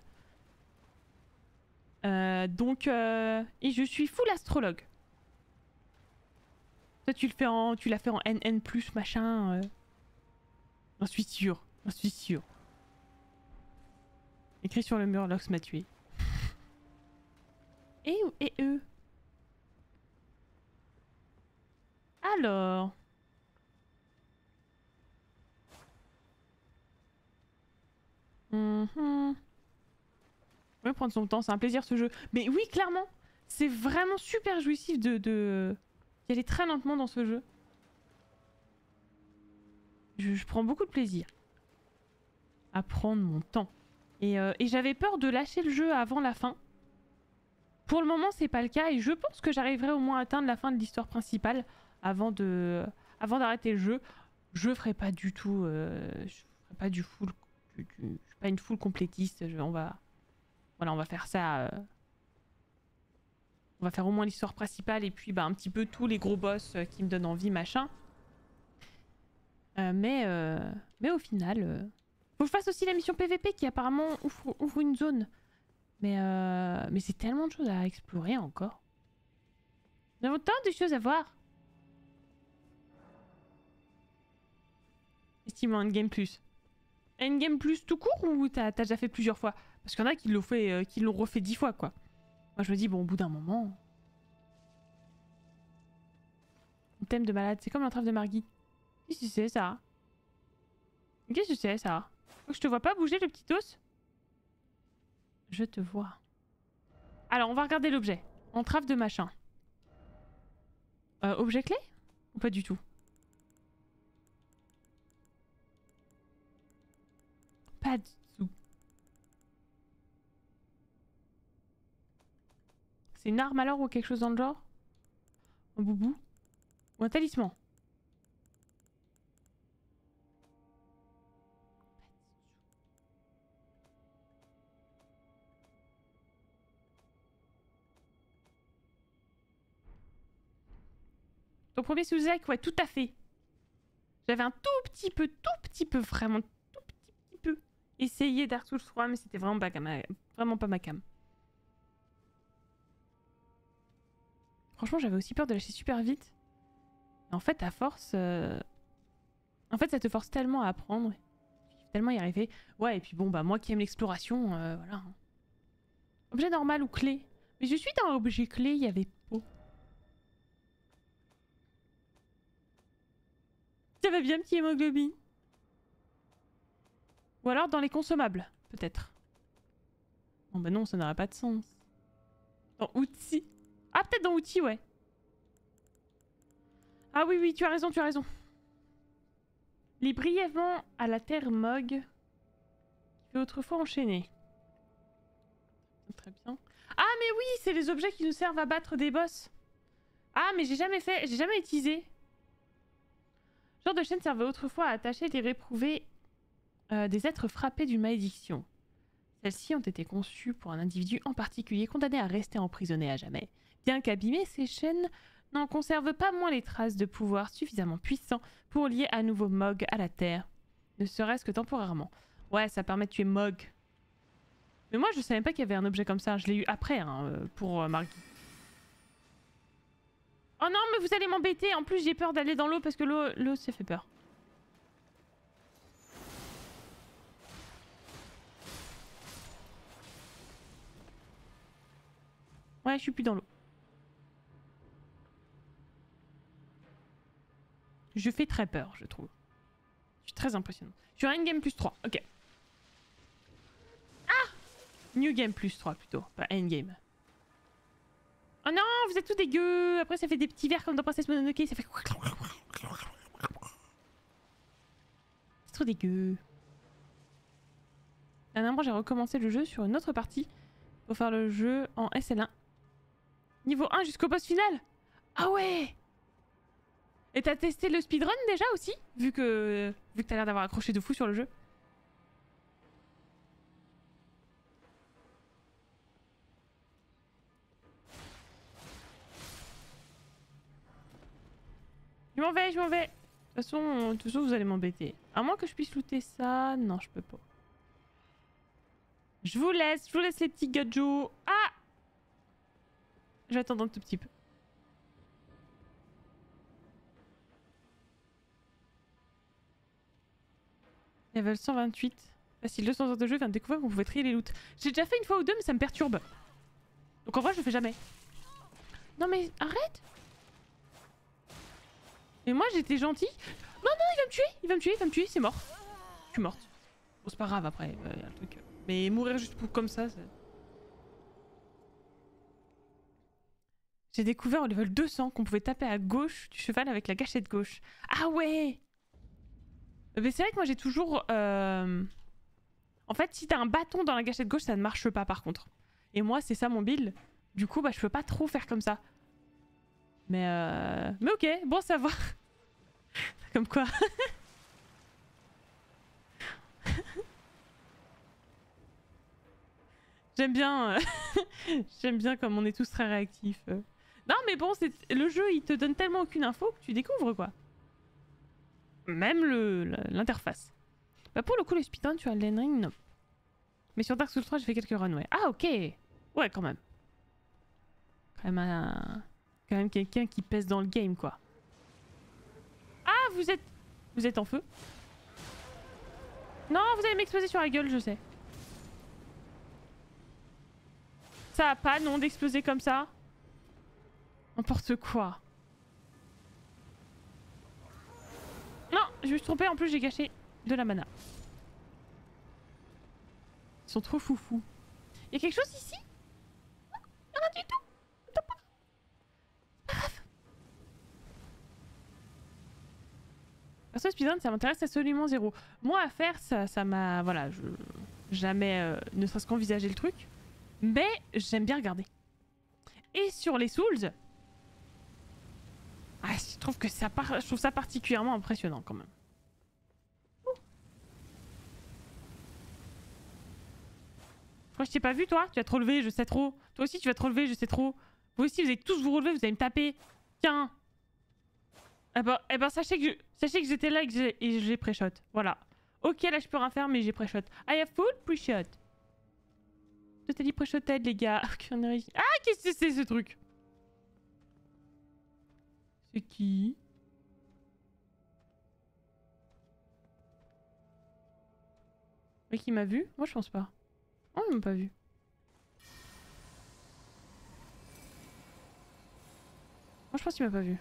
Euh, donc, euh, et je suis full astrologue. Toi, tu le fais en, tu l'as fait en N N plus, machin. Euh... J'en suis sûr, j'en suis sûr. Écrit sur le mur, Lox m'a tué. Et, et eux. Alors. mieux prendre son temps, c'est un plaisir ce jeu. Mais oui, clairement, c'est vraiment super jouissif de, de... d'y aller très lentement dans ce jeu. Je, je prends beaucoup de plaisir à prendre mon temps. Et, euh, et j'avais peur de lâcher le jeu avant la fin. Pour le moment, c'est pas le cas et je pense que j'arriverai au moins à atteindre la fin de l'histoire principale avant de, avant d'arrêter le jeu. Je ferai pas du tout, euh, je ferai pas du full, du, du, je suis pas une full complétiste. Je, on va, voilà, on va faire ça. Euh, on va faire au moins l'histoire principale et puis bah un petit peu tous les gros boss euh, qui me donnent envie, machin. Euh, mais, euh, mais au final, euh, faut que je fasse aussi la mission P V P qui apparemment ouvre, ouvre une zone. Mais, euh, mais c'est tellement de choses à explorer encore. Nous avons tant de choses à voir. Estime Endgame Plus. Endgame Plus tout court ou t'as déjà fait plusieurs fois? Parce qu'il y en a qui l'ont fait, euh, qui l'ont refait dix fois quoi. Moi je me dis bon au bout d'un moment... Le thème de malade, c'est comme l'entrave de Margit. Qu'est-ce que c'est ça? Qu'est-ce que c'est ça? Je te vois pas bouger le petit os? Je te vois. Alors, on va regarder l'objet. Entrave de machin. Euh, objet clé? Ou pas du tout? Pas du tout. C'est une arme alors ou quelque chose dans le genre? Un boubou? Ou un talisman? Ton premier sous-zec, ouais, tout à fait. J'avais un tout petit peu, tout petit peu, vraiment tout petit, petit peu essayé Dark Souls trois, mais c'était vraiment pas, vraiment pas ma cam. Franchement, j'avais aussi peur de lâcher super vite. Et en fait, à force... Euh... En fait, ça te force tellement à apprendre. Tellement y arriver. Ouais, et puis bon, bah moi qui aime l'exploration, euh, voilà. Objet normal ou clé? Mais je suis dans objet clé, il y avait pas. Ça va bien, petit hémoglobine. Ou alors dans les consommables, peut-être. Bon bah non, ça n'aurait pas de sens. Dans outils. Ah, peut-être dans outils, ouais. Ah oui, oui, tu as raison, tu as raison. Lis brièvement à la terre Mog, qui fait autrefois enchaîner. Très bien. Ah mais oui, c'est les objets qui nous servent à battre des boss. Ah mais j'ai jamais fait, j'ai jamais utilisé. Ce genre de chaîne servait autrefois à attacher les réprouvés euh, des êtres frappés d'une malédiction. Celles-ci ont été conçues pour un individu en particulier condamné à rester emprisonné à jamais. Bien qu'abîmées, ces chaînes n'en conservent pas moins les traces de pouvoir suffisamment puissants pour lier à nouveau Mog à la Terre, ne serait-ce que temporairement. Ouais, ça permet de tuer Mog. Mais moi, je savais pas qu'il y avait un objet comme ça. Je l'ai eu après, hein, pour euh, Margit. Oh non, mais vous allez m'embêter. En plus, j'ai peur d'aller dans l'eau parce que l'eau, l'eau, ça fait peur. Ouais, je suis plus dans l'eau. Je fais très peur, je trouve. Je suis très impressionnant. Je suis à Endgame plus trois, ok. Ah! New Game plus trois plutôt, pas Endgame. Oh non, vous êtes tous dégueux. Après, ça fait des petits verres comme dans Princess Mononoke, ça fait... C'est trop dégueu. Dernièrement, j'ai recommencé le jeu sur une autre partie pour faire le jeu en S L un. Niveau un jusqu'au boss final. Ah ouais! Et t'as testé le speedrun déjà aussi? Vu que, vu que t'as l'air d'avoir accroché de fou sur le jeu. Je m'en vais, je m'en vais. De toute façon, de toute façon, vous allez m'embêter. À moins que je puisse looter ça. Non, je peux pas. Je vous laisse, je vous laisse les petits gadgets. Ah! Je vais attendre un tout petit peu. Level cent vingt-huit. Facile, deux cents heures de jeu, vient de découvrir qu'on pouvait trier les loots. J'ai déjà fait une fois ou deux, mais ça me perturbe. Donc en vrai, je le fais jamais. Non mais arrête! Et moi, j'étais gentil. Non, non, il va me tuer, il va me tuer, il va me tuer, c'est mort. Je suis morte. Bon, c'est pas grave après, il y a le truc. Mais mourir juste pour comme ça, c'est... J'ai découvert au level deux cents qu'on pouvait taper à gauche du cheval avec la gâchette gauche. Ah ouais. Mais c'est vrai que moi j'ai toujours... Euh... En fait, si t'as un bâton dans la gâchette gauche, ça ne marche pas par contre. Et moi, c'est ça mon build. Du coup, bah, je peux pas trop faire comme ça. Mais euh... Mais ok, bon à savoir. Comme quoi. J'aime bien... Euh... J'aime bien comme on est tous très réactifs. Euh... Non mais bon, le jeu il te donne tellement aucune info que tu découvres quoi. Même l'interface. Bah pour le coup, les speedruns, tu as Elden Ring, non. Mais sur Dark Souls trois, j'ai fait quelques runs, ouais. Ah ok. Ouais, quand même. Quand même un... Quand même quelqu'un qui pèse dans le game quoi. Ah, vous êtes... Vous êtes en feu? Non, vous allez m'exploser sur la gueule, je sais. Ça a pas, non, d'exploser comme ça. N'importe quoi. Non, je me suis trompée, en plus j'ai gâché de la mana. Ils sont trop foufous. Y'a quelque chose ici? Non, rien du tout. Attends pas. C'est pas grave. Perso speedrun, ça m'intéresse absolument zéro. Moi à faire, ça ça m'a... Voilà, je... Jamais euh, ne serait-ce qu'envisager le truc. Mais j'aime bien regarder. Et sur les Souls... Ah, je trouve que ça par... je trouve ça particulièrement impressionnant quand même. Ouh. Je crois que je t'ai pas vu toi. Tu vas te relever, je sais trop. Toi aussi tu vas te relever, je sais trop. Vous aussi vous allez tous vous relever, vous allez me taper. Tiens. Eh ben, eh ben sachez que je... sachez que j'étais là et que j'ai pré-shot. Voilà. Ok là je peux rien faire mais j'ai pré-shot. I have full pre-shot. Je t'ai dit pré-shoted les gars. Ah qu'est-ce que c'est ce truc? C'est qui? Mais qui m'a vu? Moi je pense pas. Oh ils m'ont pas vu. Moi je pense qu'il m'a pas vu.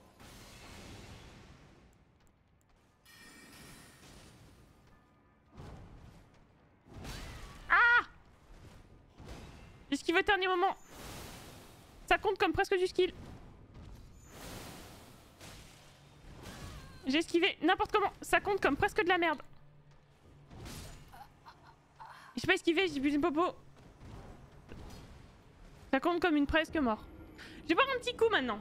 Ah! J'esquive au dernier moment. Ça compte comme presque du skill. J'ai esquivé n'importe comment. Ça compte comme presque de la merde. J'ai pas esquivé, j'ai bu une popo. Ça compte comme une presque mort. Je vais boire un petit coup maintenant.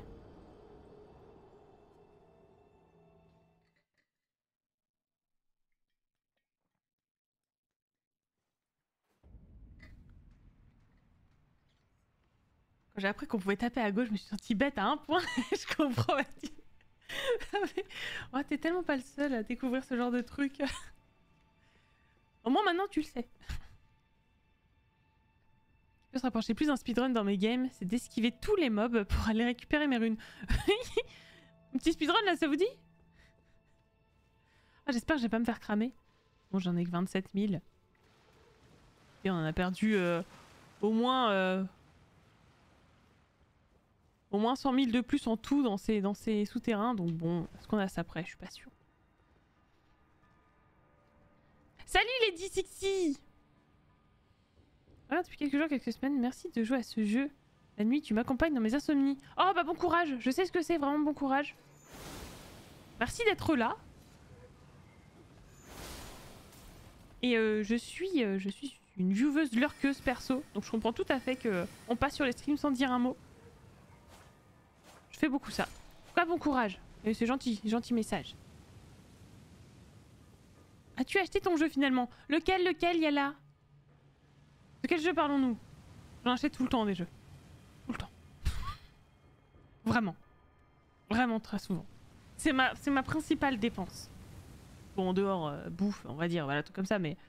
Quand j'ai appris qu'on pouvait taper à gauche, je me suis sentie bête à un point. Je comprends. Oh, t'es tellement pas le seul à découvrir ce genre de truc. Au moins maintenant tu le sais. Je peux se rapprocher plus d'un speedrun dans mes games, c'est d'esquiver tous les mobs pour aller récupérer mes runes. Un petit speedrun là, ça vous dit? Ah, j'espère que je vais pas me faire cramer. Bon, j'en ai que vingt-sept mille. Et on en a perdu euh, au moins... Euh, au moins cent mille de plus en tout dans ces, dans ces souterrains. Donc bon, est-ce qu'on a ça prêt? Je suis pas sûre. Salut les D sixty! Voilà, depuis quelques jours, quelques semaines, merci de jouer à ce jeu. La nuit, tu m'accompagnes dans mes insomnies. Oh bah bon courage, je sais ce que c'est, vraiment bon courage. Merci d'être là. Et euh, je suis euh, je suis une joueuse lurkeuse perso, donc je comprends tout à fait que on passe sur les streams sans dire un mot. Je fais beaucoup ça. Quoi, bon courage. C'est gentil, gentil message. As-tu acheté ton jeu finalement? Lequel, lequel, y a là? De quel jeu parlons-nous? J'en achète tout le temps des jeux. Tout le temps. Vraiment. Vraiment très souvent. C'est ma, c'est ma principale dépense. Bon, en dehors, euh, bouffe, on va dire, voilà, tout comme ça, mais...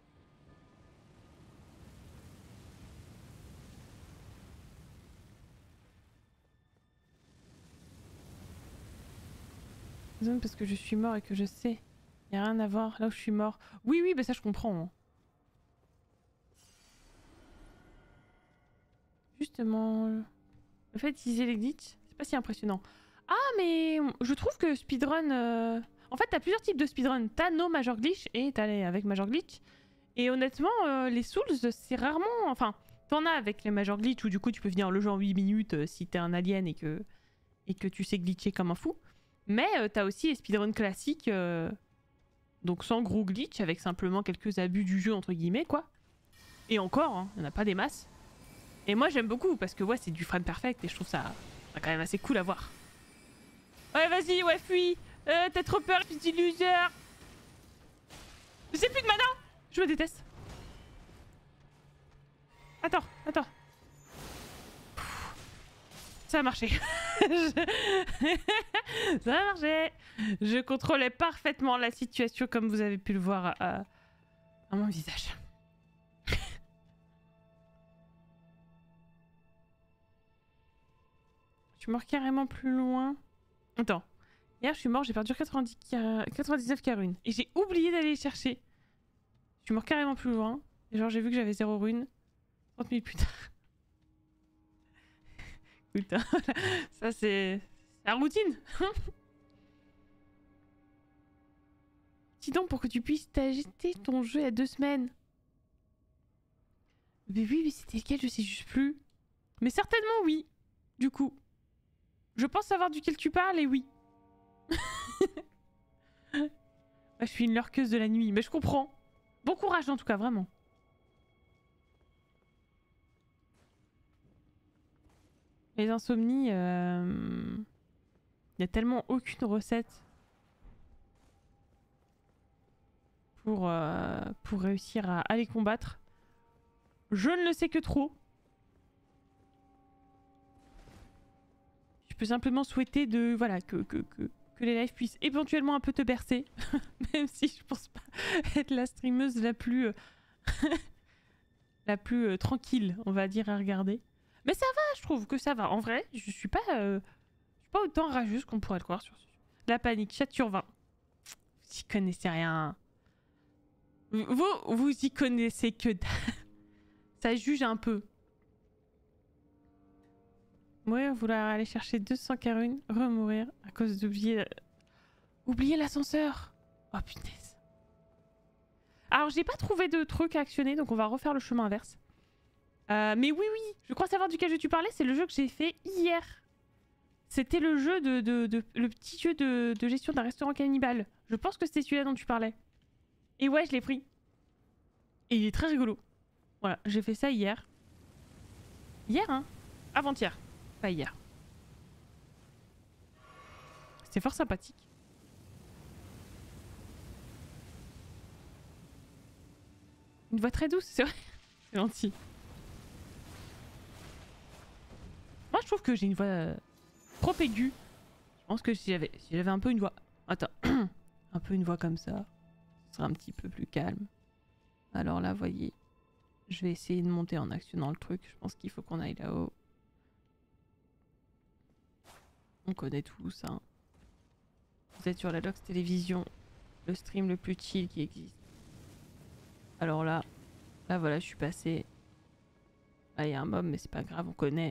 Parce que je suis mort et que je sais. Y a rien à voir là où je suis mort. Oui, oui, bah ça je comprends. Hein. Justement, le fait d'utiliser les glitches, c'est pas si impressionnant. Ah, mais je trouve que speedrun... Euh... En fait, t'as plusieurs types de speedrun. T'as no major glitch et t'as les avec major glitch. Et honnêtement, euh, les Souls, c'est rarement... Enfin, T'en as avec les major glitch où du coup tu peux finir le jeu en huit minutes euh, si t'es un alien et que, et que tu sais glitcher comme un fou. Mais euh, t'as aussi les speedruns classiques, euh, donc sans gros glitch, avec simplement quelques abus du jeu entre guillemets quoi. Et encore, hein, il n'y en a pas des masses. Et moi j'aime beaucoup parce que ouais c'est du frame perfect et je trouve ça, ça quand même assez cool à voir. Ouais vas-y, ouais fuis, euh, t'as trop peur petit loser. J'ai plus de mana. Je me déteste. Attends, attends. Ça a marché. Je... Ça a marché. Je contrôlais parfaitement la situation comme vous avez pu le voir à, à mon visage. Je suis mort carrément plus loin. Attends. Hier je suis mort, j'ai perdu quatre-vingt-dix, quatre-vingt-dix-neuf carunes. Et j'ai oublié d'aller les chercher. Je suis mort carrément plus loin. Et genre j'ai vu que j'avais zéro rune. trente minutes plus tard. Putain, ça c'est la routine. Dis donc pour que tu puisses t'acheter ton jeu à deux semaines. Mais oui, mais c'était lequel, je sais juste plus. Mais certainement oui, du coup. Je pense savoir duquel tu parles et oui. Ouais, je suis une lurkeuse de la nuit, mais je comprends. Bon courage en tout cas, vraiment. Les insomnies, il euh... n'y a tellement aucune recette pour, euh, pour réussir à, à les combattre. Je ne le sais que trop. Je peux simplement souhaiter de, voilà, que, que, que, que les lives puissent éventuellement un peu te bercer. Même si je pense pas être la streameuse la plus, euh, la plus euh, tranquille, on va dire, à regarder. Mais ça va, je trouve que ça va. En vrai, je suis pas, euh, je suis pas autant rageuse qu'on pourrait le croire sur ce. La panique, chat sur vingt. Vous y connaissez rien. Vous, vous y connaissez que... Ça juge un peu. Mourir, vouloir aller chercher deux cents carunes, remourir à cause d'oublier... Oublier l'ascenseur. Oh punaise. Alors j'ai pas trouvé de truc à actionner, donc on va refaire le chemin inverse. Euh, mais oui, oui, je crois savoir duquel je tu parlais, c'est le jeu que j'ai fait hier. C'était le jeu de, de, de... le petit jeu de, de gestion d'un restaurant cannibale. Je pense que c'était celui-là dont tu parlais. Et ouais, je l'ai pris. Et il est très rigolo. Voilà, j'ai fait ça hier. Hier, hein. Avant-hier. Pas hier. C'était fort sympathique. Une voix très douce, c'est vrai. C'est gentil. Moi, je trouve que j'ai une voix euh, trop aiguë. Je pense que si j'avais si j'avais un peu une voix... Attends. Un peu une voix comme ça, ce serait un petit peu plus calme. Alors là, voyez. Je vais essayer de monter en actionnant le truc. Je pense qu'il faut qu'on aille là-haut. On connaît tout ça. Vous êtes sur la Lox Télévision, le stream le plus chill qui existe. Alors là, là voilà, je suis passé. Là, il y a un mob, mais c'est pas grave, on connaît.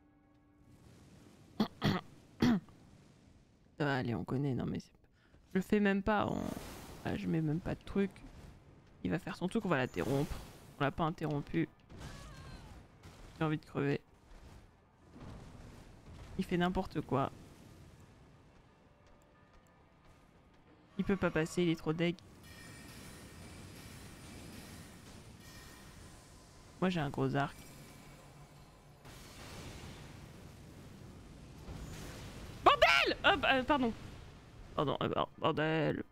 Ça va, allez, on connaît. Non, mais c'est... je le fais même pas. On... Là, je mets même pas de truc. Il va faire son truc, on va l'interrompre. On l'a pas interrompu. J'ai envie de crever. Il fait n'importe quoi. Il peut pas passer, il est trop deg. Moi j'ai un gros arc. Bordel! Oh, bah, pardon. Pardon, euh, bordel.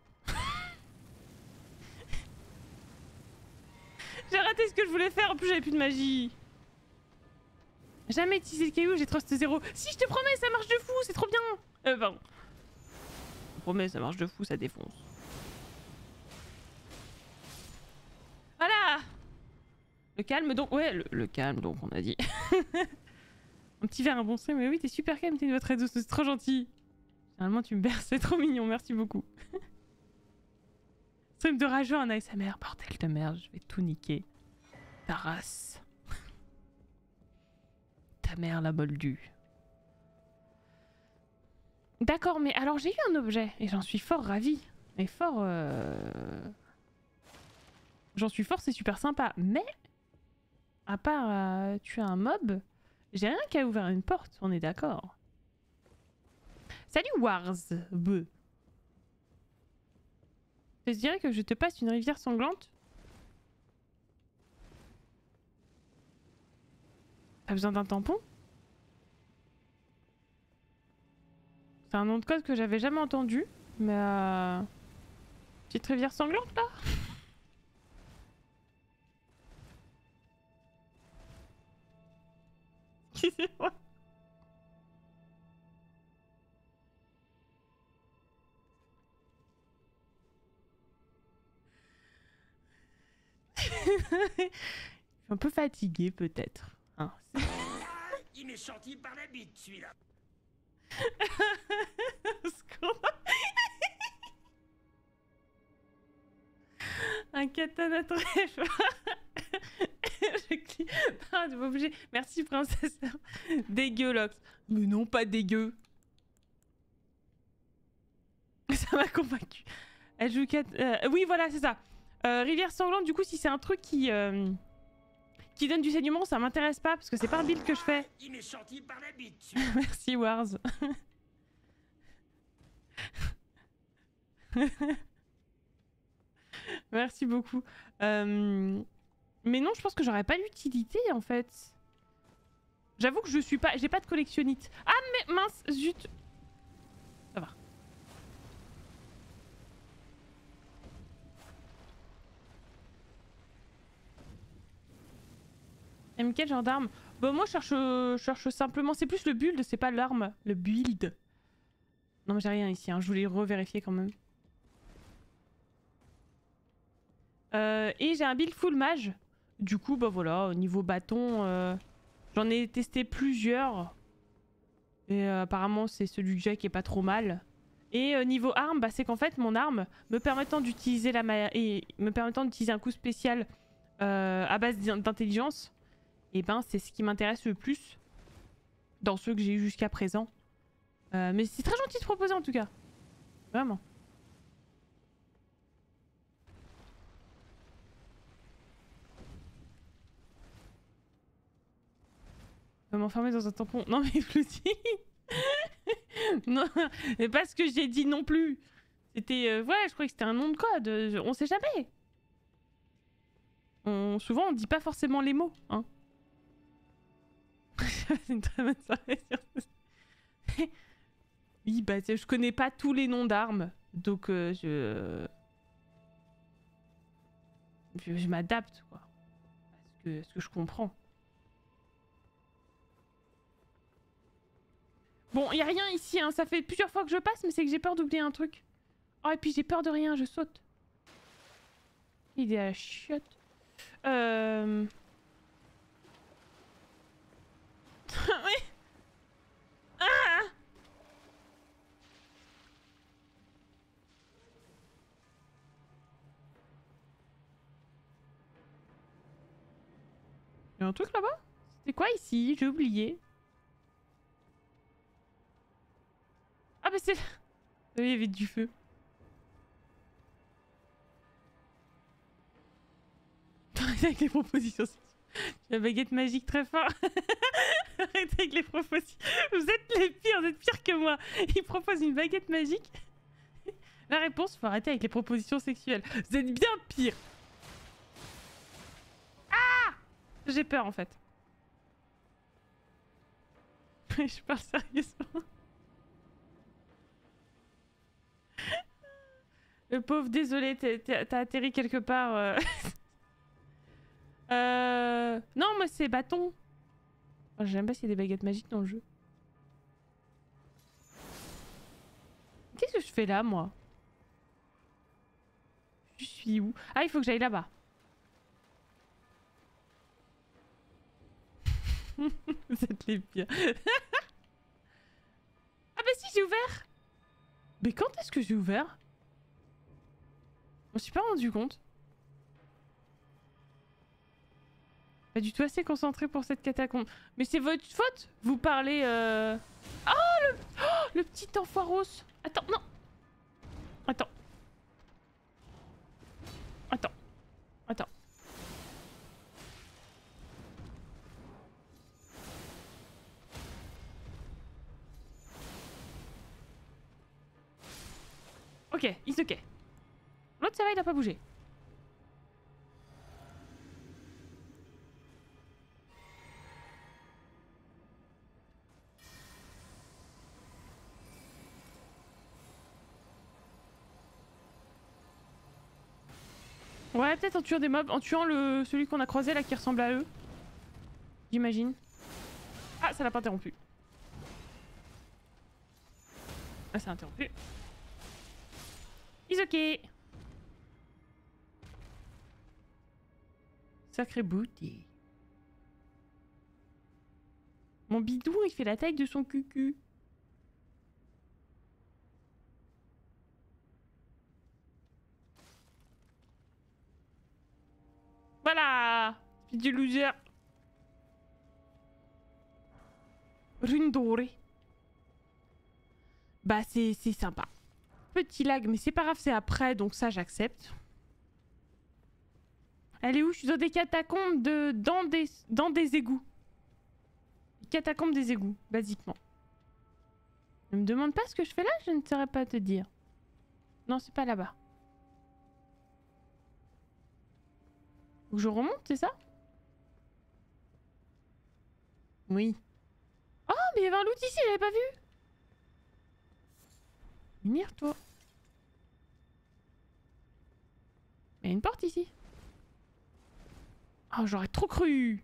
J'ai raté ce que je voulais faire, en plus j'avais plus de magie. Jamais utilisé le caillou, j'ai trust zéro. Si, je te promets, ça marche de fou, c'est trop bien. Euh, pardon. Je te promets, ça marche de fou, ça défonce. Voilà. Le calme donc, ouais, le, le calme donc, on a dit. Un petit verre, un bon stream, mais oui, t'es super calme, t'es une voix très douce, c'est trop gentil. Généralement, tu me berces, c'est trop mignon, merci beaucoup. Stream de rageux en A S M R, bordel de merde, je vais tout niquer. Ta race. Ta mère la moldue. D'accord, mais alors j'ai eu un objet et j'en suis fort ravie. Et fort... Euh... J'en suis fort, c'est super sympa. Mais À part euh, tuer un mob, j'ai rien qui a ouvert une porte, on est d'accord. Salut Wars, B. Je te dirais que je te passe une rivière sanglante. T'as besoin d'un tampon? C'est un nom de code que j'avais jamais entendu, mais euh... petite rivière sanglante là. Excusez-moi. Je suis un peu fatiguée peut-être. Hein. Il m'est sorti par la bite celui-là. Un katana trèfle. Je clique. Non, t'es pas obligé. Merci princesse. Dégueu Lox. Mais non, pas dégueu. Ça m'a convaincu. Elle joue quatre... euh, oui, voilà, c'est ça. Euh, rivière sanglante, du coup, si c'est un truc qui... Euh... qui donne du saignement, ça m'intéresse pas parce que c'est pas un build que je fais. Il m'est sorti par la bite. Merci Wars. Merci beaucoup. Euh... Mais non, je pense que j'aurais pas l'utilité en fait. J'avoue que je suis pas, j'ai pas de collectionnite. Ah mais mince, zut. Ça va. M quel genre d'arme? Bah moi je cherche, je cherche simplement, c'est plus le build, c'est pas l'arme, le build. Non mais j'ai rien ici, hein. Je voulais revérifier quand même. Euh, et j'ai un build full mage. Du coup bah voilà, au niveau bâton, euh, j'en ai testé plusieurs. Et euh, apparemment c'est celui que j'ai qui est pas trop mal. Et euh, niveau arme, bah, c'est qu'en fait mon arme me permettant d'utiliser la ma et me permettant d'utiliser un coup spécial euh, à base d'intelligence, et ben c'est ce qui m'intéresse le plus dans ceux que j'ai eu jusqu'à présent. Euh, mais c'est très gentil de proposer en tout cas. Vraiment. Je vais m'enfermer dans un tampon. Non mais Floody. Non, c'est pas ce que j'ai dit non plus. C'était... Euh, ouais, je croyais que c'était un nom de code. Euh, on sait jamais. On, souvent, on dit pas forcément les mots. Hein. C'est une très bonne soirée sur ce... Oui, bah je connais pas tous les noms d'armes. Donc euh, je... Je, je m'adapte, quoi. À ce que, à ce que je comprends. Bon, y a rien ici, hein. Ça fait plusieurs fois que je passe, mais c'est que j'ai peur d'oublier un truc. Oh, et puis j'ai peur de rien, je saute. Il est à la chiotte. Euh... Oui. Ah! Y'a un truc là-bas? C'est quoi ici? J'ai oublié. Ah bah c'est... Oui, il y avait du feu. Arrêtez avec les propositions. La baguette magique très fort. Arrêtez avec les propositions. Vous êtes les pires, vous êtes pires que moi. Il propose une baguette magique. La réponse, faut arrêter avec les propositions sexuelles. Vous êtes bien pire. Ah! J'ai peur en fait. Je parle sérieusement. Le pauvre, désolé, t'as atterri quelque part. Euh... euh... Non, moi c'est bâton. Oh, j'aime pas s'il y a des baguettes magiques dans le jeu. Qu'est-ce que je fais là, moi? Je suis où? Ah, il faut que j'aille là-bas. Vous êtes les pires. Ah bah si, j'ai ouvert. Mais quand est-ce que j'ai ouvert? Je me suis pas rendu compte. Pas du tout assez concentré pour cette catacombe. Mais c'est votre faute. Vous parlez... Euh... Oh, le... Oh, le petit enfoiros. Attends, non. Attends. Attends. Attends. Ok, il se ok. L'autre, ça va, il a pas bougé. Ouais, peut-être en tuant des mobs, en tuant le celui qu'on a croisé là qui ressemble à eux. J'imagine. Ah, ça l'a pas interrompu. Ah, ça a interrompu. Is ok. Sacré booty. Mon bidou, il fait la taille de son cucu. Voilà. Du loser. Rune dorée. Bah c'est sympa. Petit lag, mais c'est pas grave, c'est après, donc ça j'accepte. Elle est où? Je suis dans des catacombes de... dans des... dans des égouts. Catacombes des égouts, basiquement. Ne me demande pas ce que je fais là, je ne saurais pas te dire. Non, c'est pas là-bas. Faut que je remonte, c'est ça? Oui. Oh, mais il y avait un loot ici, j'avais pas vu. Venir, toi. Il y a une porte ici. Oh, j'aurais trop cru.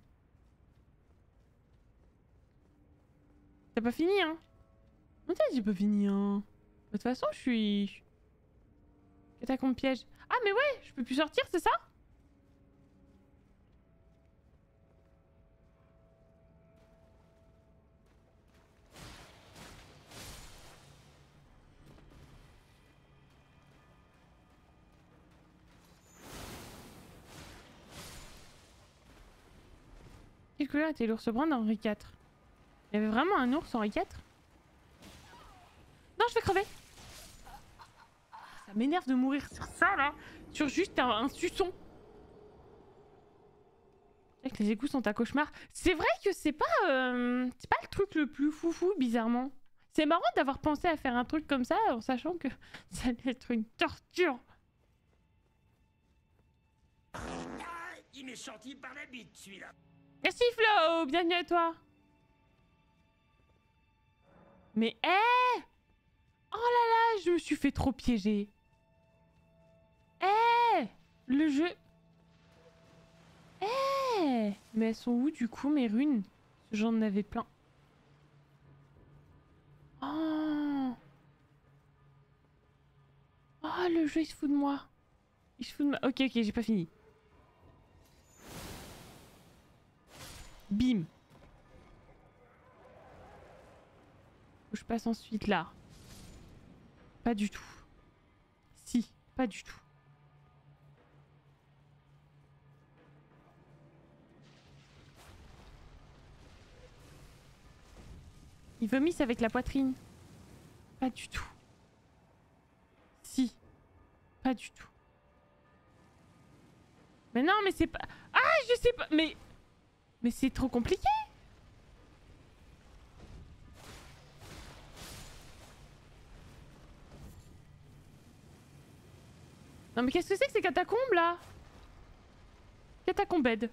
T'as pas fini, hein? Non, t'as j'ai pas fini, hein. De toute façon, je suis... Catacombe piège. Ah, mais ouais, je peux plus sortir, c'est ça? Quelle couleur était l'ours brun dans Henri quatre? Il y avait vraiment un ours Henri quatre? Non, je vais crever! Ça m'énerve de mourir sur ça, là! Sur juste un, un suçon! C'est vrai que les égouts sont un cauchemar. C'est vrai que c'est pas... Euh, c'est pas le truc le plus foufou, bizarrement. C'est marrant d'avoir pensé à faire un truc comme ça, en sachant que ça allait être une torture! Ah, il m'est sorti par la bite, celui-là. Merci Flo, bienvenue à toi. Mais hé hey, oh là là, je me suis fait trop piéger. Hé hey, le jeu. Hé hey, mais elles sont où du coup mes runes? J'en avais plein. Oh. Oh le jeu il se fout de moi. Il se fout de moi. Ok ok, j'ai pas fini. Bim. Je passe ensuite là. Pas du tout. Si, pas du tout. Il vomisse avec la poitrine. Pas du tout. Si. Pas du tout. Mais non, mais c'est pas... Ah, je sais pas... Mais... Mais c'est trop compliqué. Non mais qu'est-ce que c'est que ces catacombes là? Catacombed.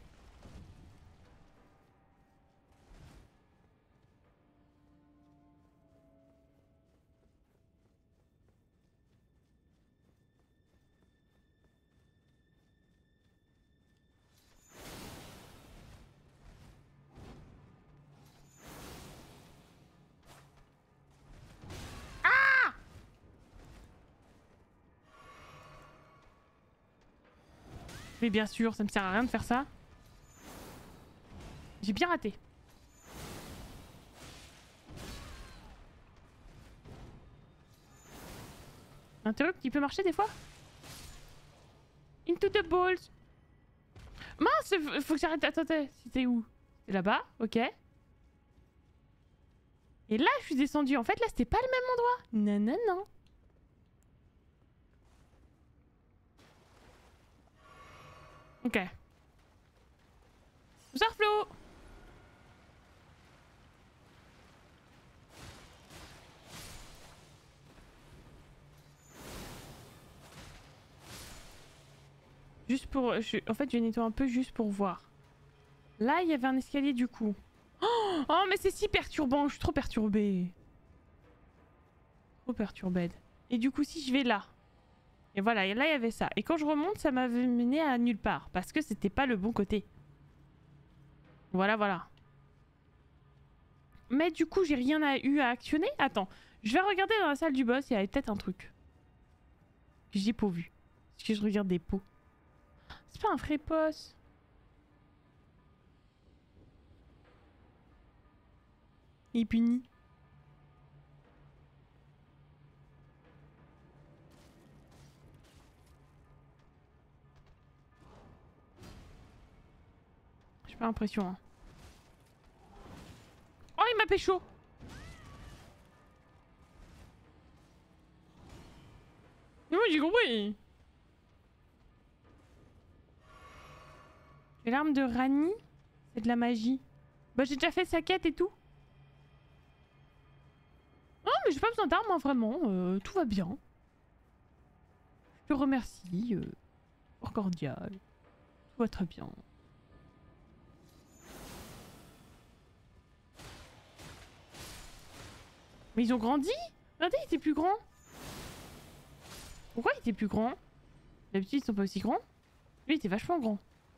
Mais bien sûr, ça me sert à rien de faire ça. J'ai bien raté. Interrupt qui peut marcher des fois. Into the balls. Mince, faut que j'arrête. Attends, attends, c'était où? C'était là-bas, ok. Et là, je suis descendue. En fait, là, c'était pas le même endroit. Non, non, non. Ok. Bonsoir Flo. Juste pour... Je... En fait, je nettoie un peu juste pour voir. Là, il y avait un escalier du coup. Oh, oh mais c'est si perturbant. Je suis trop perturbée. Trop perturbée. Et du coup, si je vais là. Et voilà, et là, il y avait ça. Et quand je remonte, ça m'avait mené à nulle part. Parce que c'était pas le bon côté. Voilà, voilà. Mais du coup, j'ai rien à, eu à actionner. Attends, je vais regarder dans la salle du boss. Il y avait peut-être un truc. Que j'ai pas vu. Parce que je regarde des pots. C'est pas un vrai boss. Il est puni. J'ai pas l'impression. Hein. Oh, il m'a pécho. Oui, j'ai compris. L'arme de Rani, c'est de la magie. Bah, j'ai déjà fait sa quête et tout. Non, mais j'ai pas besoin d'armes, hein, vraiment. Euh, tout va bien. Je te remercie. Euh, fort cordial. Tout va très bien. Mais ils ont grandi? Regardez, il était plus grand. Pourquoi il était plus grand? D'habitude, ils sont pas aussi grands. Lui, il était vachement grand.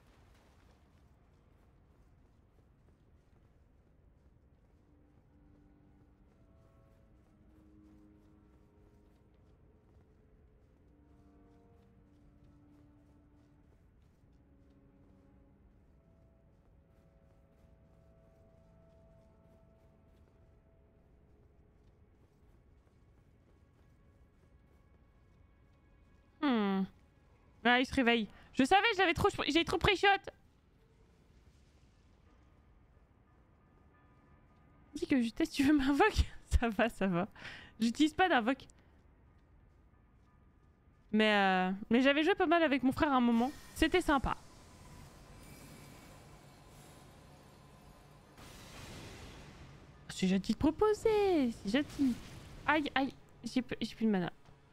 Hmm. Ah, il se réveille. Je savais, j'avais trop, j'ai trop pré-shot. Dis que je teste, tu veux m'invoque? Ça va, ça va. J'utilise pas d'invoque. Mais, euh, mais j'avais joué pas mal avec mon frère à un moment. C'était sympa. C'est gentil de proposer. C'est gentil. Aïe, aïe. J'ai plus de mana.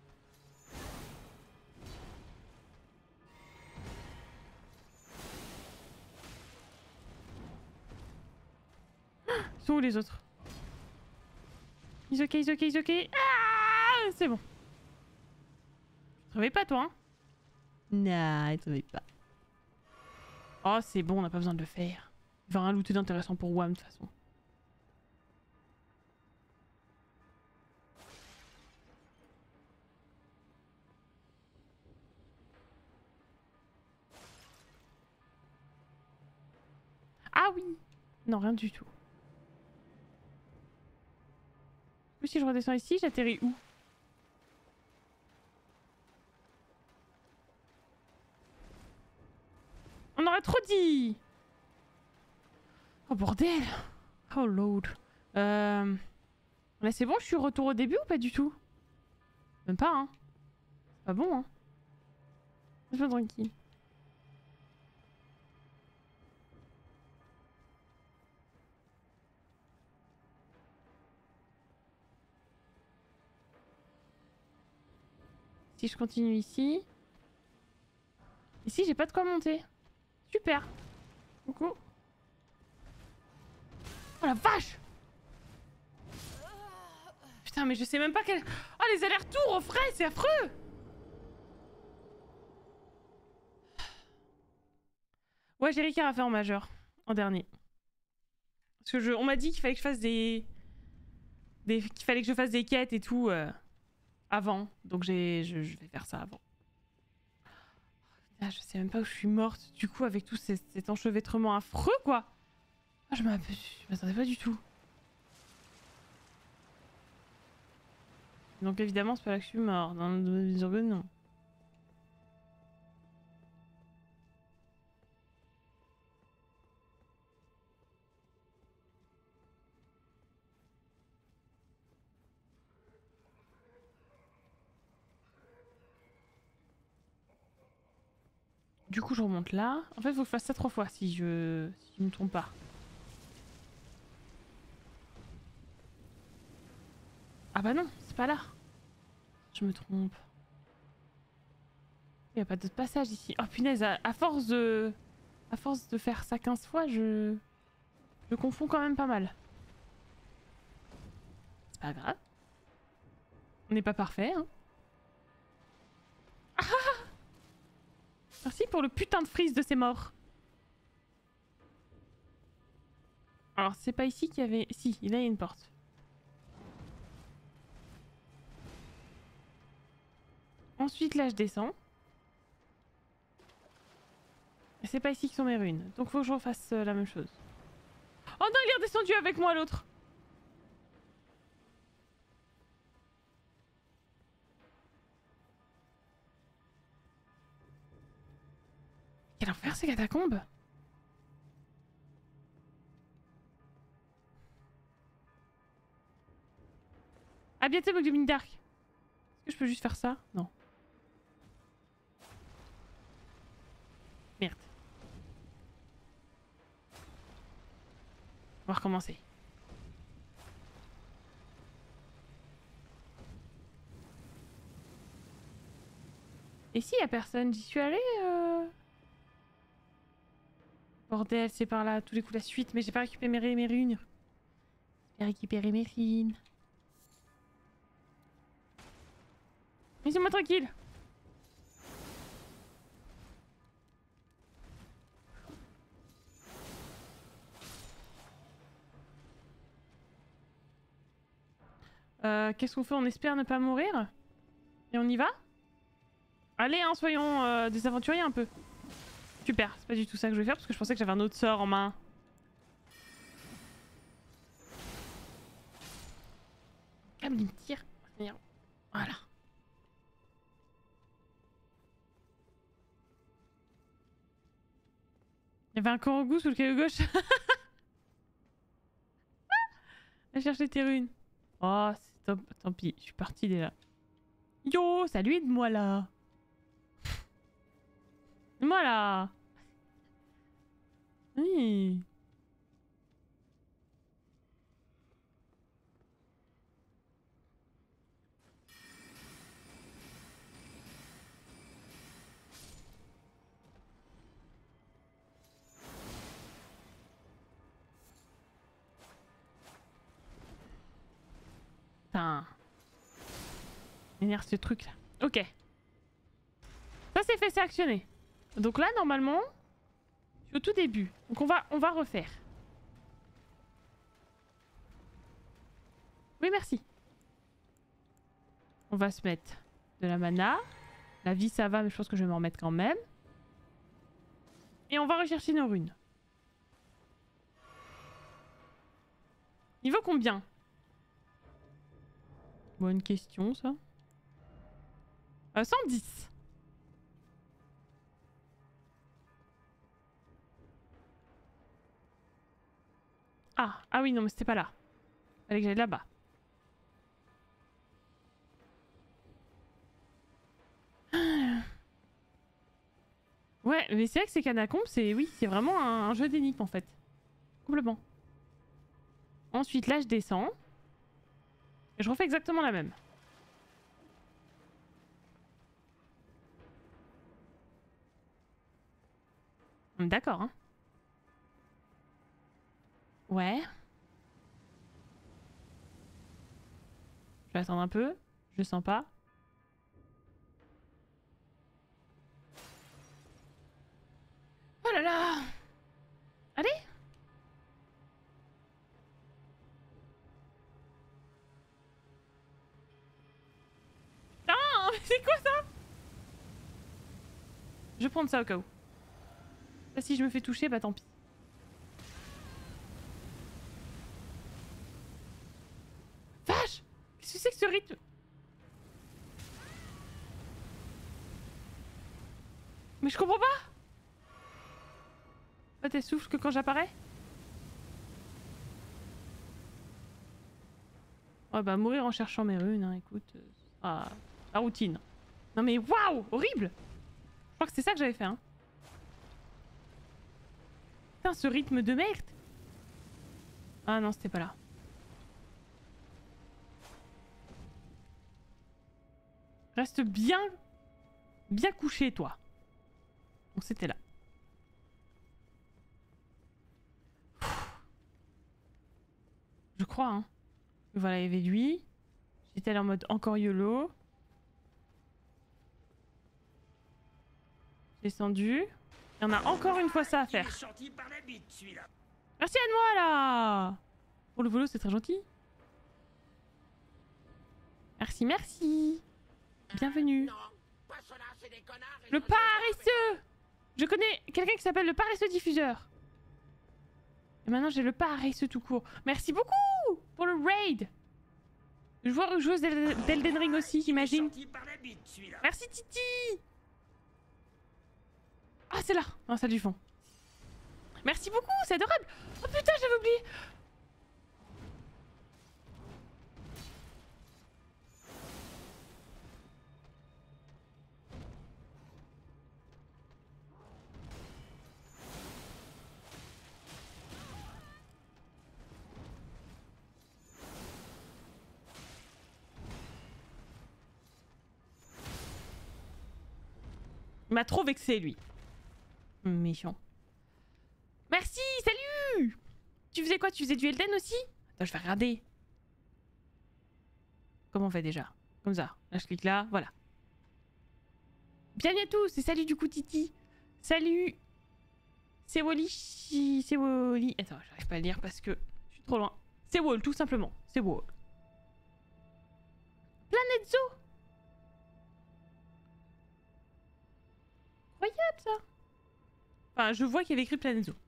Ils sont où les autres? Ils ok, ils ok, ils ok. Ah, c'est bon. Tu te réveilles pas toi, hein? Non, il te réveille pas. Oh, c'est bon, on n'a pas besoin de le faire. Il va rien looter d'intéressant pour Wham de toute façon. Ah oui! Non, rien du tout. Si je redescends ici, j'atterris où? On aurait trop dit! Oh bordel! Oh lord. Euh... Là c'est bon, je suis retour au début ou pas du tout? Même pas, hein. C'est pas bon, hein. Laisse-moi tranquille. Si je continue ici... Ici, j'ai pas de quoi monter. Super. Coucou. Oh la vache! Putain, mais je sais même pas quel... Oh, les allers-retours au frais, c'est affreux! Ouais, j'ai Ricard à faire en majeur. En dernier. Parce que je... On m'a dit qu'il fallait que je fasse des... des... qu'il fallait que je fasse des quêtes et tout... Euh... avant. Donc j'ai... Je... je vais faire ça avant. Ah, je sais même pas où je suis morte. Du coup, avec tout ces... cet enchevêtrement affreux, quoi. Ah, je m'attendais pas du tout. Donc évidemment, c'est pas là que je suis mort. Dans le mesure que non. Du coup, je remonte là. En fait, il faut que je fasse ça trois fois si je... si je me trompe pas. Ah bah non, c'est pas là. Je me trompe. Il n'y a pas d'autre passage ici. Oh punaise, à, à force de... À force de faire ça quinze fois, je... Je confonds quand même pas mal. C'est pas grave. On n'est pas parfait, hein. Ah, merci pour le putain de freeze de ces morts. Alors, c'est pas ici qu'il y avait... Si, là, il y a une porte. Ensuite, là, je descends. Et c'est pas ici que sont mes runes. Donc, faut que je refasse euh, la même chose. Oh non, il est redescendu avec moi, l'autre. Quel enfer, ces catacombes. À bientôt, Mogumine Dark. Est-ce que je peux juste faire ça? Non. Merde. On va recommencer. Et si y a personne, j'y suis allée euh... Bordel, c'est par là, tous les coups la suite, mais j'ai pas récupéré mes, mes runes. J'ai récupéré mes runes. Laissez-moi tranquille. Euh, Qu'est-ce qu'on fait? On espère ne pas mourir? Et on y va? Allez, hein, soyons euh, des aventuriers un peu. Super, c'est pas du tout ça que je vais faire parce que je pensais que j'avais un autre sort en main. Ah, mais il me tire. Voilà. Il y avait un Korogu sous le caillou gauche. Va chercher tes runes. Oh, c'est top. Tant pis, je suis partie déjà. Yo, salut, aide-moi là. Aide-moi là. Oui. Putain. M'énerve ce truc là. Ok. Ça c'est fait, c'est actionné. Donc là normalement, je suis au tout début. Donc on va, on va refaire. Oui merci. On va se mettre de la mana. La vie ça va mais je pense que je vais m'en remettre quand même. Et on va rechercher nos runes. Niveau combien? Bonne question ça. Euh, cent dix. Ah, ah oui, non, mais c'était pas là. Fallait que j'aille là-bas. Ouais, mais c'est vrai que ces catacombes, c'est oui, c'est vraiment un, un jeu d'énigmes en fait. Complètement. Ensuite, là, je descends. Et je refais exactement la même. D'accord, hein. Ouais. Je vais attendre un peu. Je le sens pas. Oh là là! Allez! Non! Mais c'est quoi ça? Je vais prendre ça au cas où. Là, si je me fais toucher, bah tant pis. Vache! Qu'est-ce que c'est que ce rythme? Mais je comprends pas! Pas tes souffles que quand j'apparais? Ouais bah mourir en cherchant mes runes, hein, écoute. Euh, ah, la routine. Non mais waouh! Horrible! Je crois que c'est ça que j'avais fait, hein. Putain, ce rythme de merde! Ah non, c'était pas là. Reste bien, Bien couché, toi. Donc c'était là. Je crois, hein. Voilà, il y avait lui. J'étais là en mode encore YOLO. Descendu. Il y en a encore une fois ça à faire. Merci à moi là. Pour le volo, c'est très gentil. Merci, merci. Bienvenue. Le paresseux. Je connais quelqu'un qui s'appelle le paresseux diffuseur. Et maintenant j'ai le paresseux tout court. Merci beaucoup pour le raid. Je vois joueuse d'Elden Ring aussi, j'imagine. Merci Titi. Ah c'est là. Non, ça du fond. Merci beaucoup, c'est adorable. Oh putain, j'avais oublié. Il m'a trop vexé lui. Méchant. Merci, salut. Tu faisais quoi? Tu faisais du Elden aussi? Attends, je vais regarder. Comment on fait déjà? Comme ça. Là, je clique là, voilà. Bienvenue à tous et salut du coup Titi. Salut. C'est Wally. C'est Wally. Attends, j'arrive pas à lire parce que je suis trop loin. C'est Wall, tout simplement. C'est Wall. Planète Zoo. Incroyable ça. Enfin, je vois qu'il y avait écrit Planète Zoo.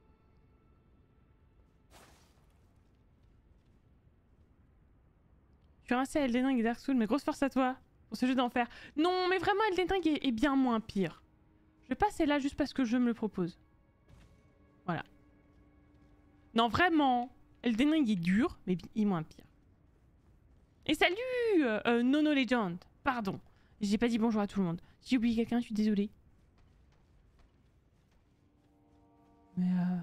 Je suis rincé à Elden Ring et Dark Souls, mais grosse force à toi pour ce jeu d'enfer. Non, mais vraiment, Elden Ring est, est bien moins pire. Je vais passer là juste parce que je me le propose. Voilà. Non, vraiment, Elden Ring est dur, mais il est moins pire. Et salut euh, euh, Nono Legend. Pardon, j'ai pas dit bonjour à tout le monde. J'ai oublié quelqu'un, je suis désolée. Mais euh...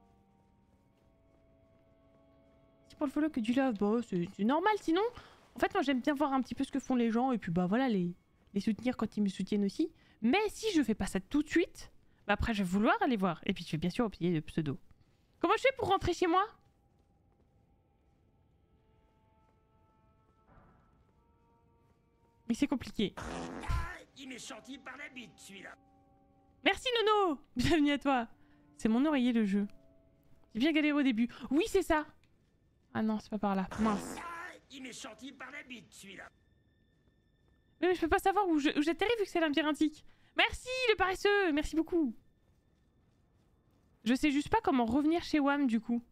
c'est pour le follow que du love, bah c'est normal sinon. En fait moi j'aime bien voir un petit peu ce que font les gens et puis bah voilà les, les soutenir quand ils me soutiennent aussi. Mais si je fais pas ça tout de suite, bah après je vais vouloir aller voir. Et puis je vais bien sûr oublier le pseudo. Comment je fais pour rentrer chez moi? Mais c'est compliqué. Il m'est sorti par la bite celui-là. Merci Nono. Bienvenue à toi. C'est mon oreiller le jeu. J'ai bien galéré au début. Oui c'est ça. Ah non c'est pas par là. Mince. Il m'est sorti par la bite celui-là. Mais, mais je peux pas savoir où j'atterris vu que c'est labyrinthique. Merci le paresseux. Merci beaucoup. Je sais juste pas comment revenir chez W A M du coup.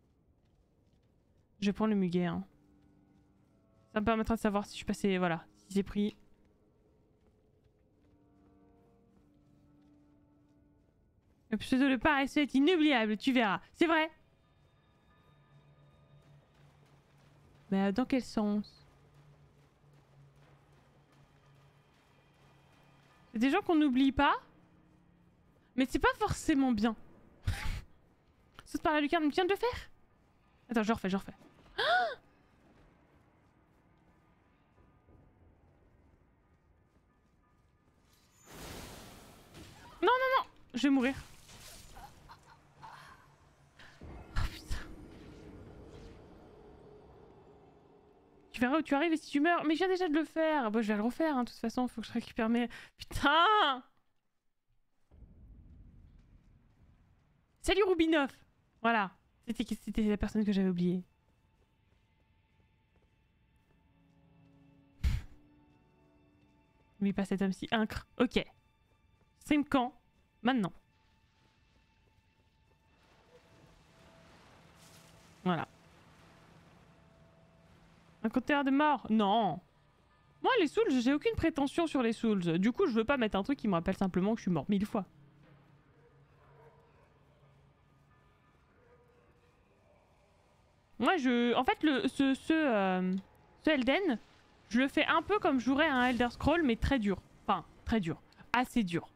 Je prends le muguet. Hein. Ça me permettra de savoir si je suis passé. Voilà. Si c'est pris. Le pseudo le paresseux est inoubliable, tu verras. C'est vrai. Mais dans quel sens? C'est des gens qu'on n'oublie pas. Mais c'est pas forcément bien. Saute par la lucarne, viens de le faire. Attends, je refais, je refais. Ah non, non, non. Je vais mourir. Tu verras où tu arrives et si tu meurs. Mais je viens déjà de le faire. Bon, je vais le refaire, hein, de toute façon. Faut que je récupère mes... Putain. Salut Rubinov. Voilà. C'était la personne que j'avais oubliée. N'oublie pas cet homme-ci. Incre. Ok. Stream quand? Maintenant. Voilà. Un compteur de mort? Non. Moi, les Souls, j'ai aucune prétention sur les Souls. Du coup, je veux pas mettre un truc qui me rappelle simplement que je suis mort mille fois. Moi, je... En fait, le, ce, ce, euh, ce Elden, je le fais un peu comme je jouerais à un Elder Scroll, mais très dur. Enfin, très dur. Assez dur.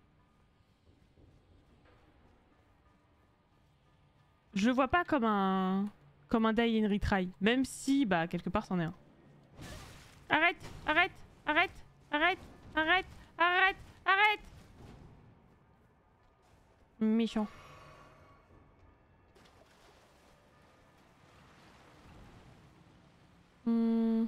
Je le vois pas comme un... Comme un Die and Retry. Même si, bah, quelque part, c'en est un. Arrête! Arrête! Arrête! Arrête! Arrête! Arrête! méchant. Hmm.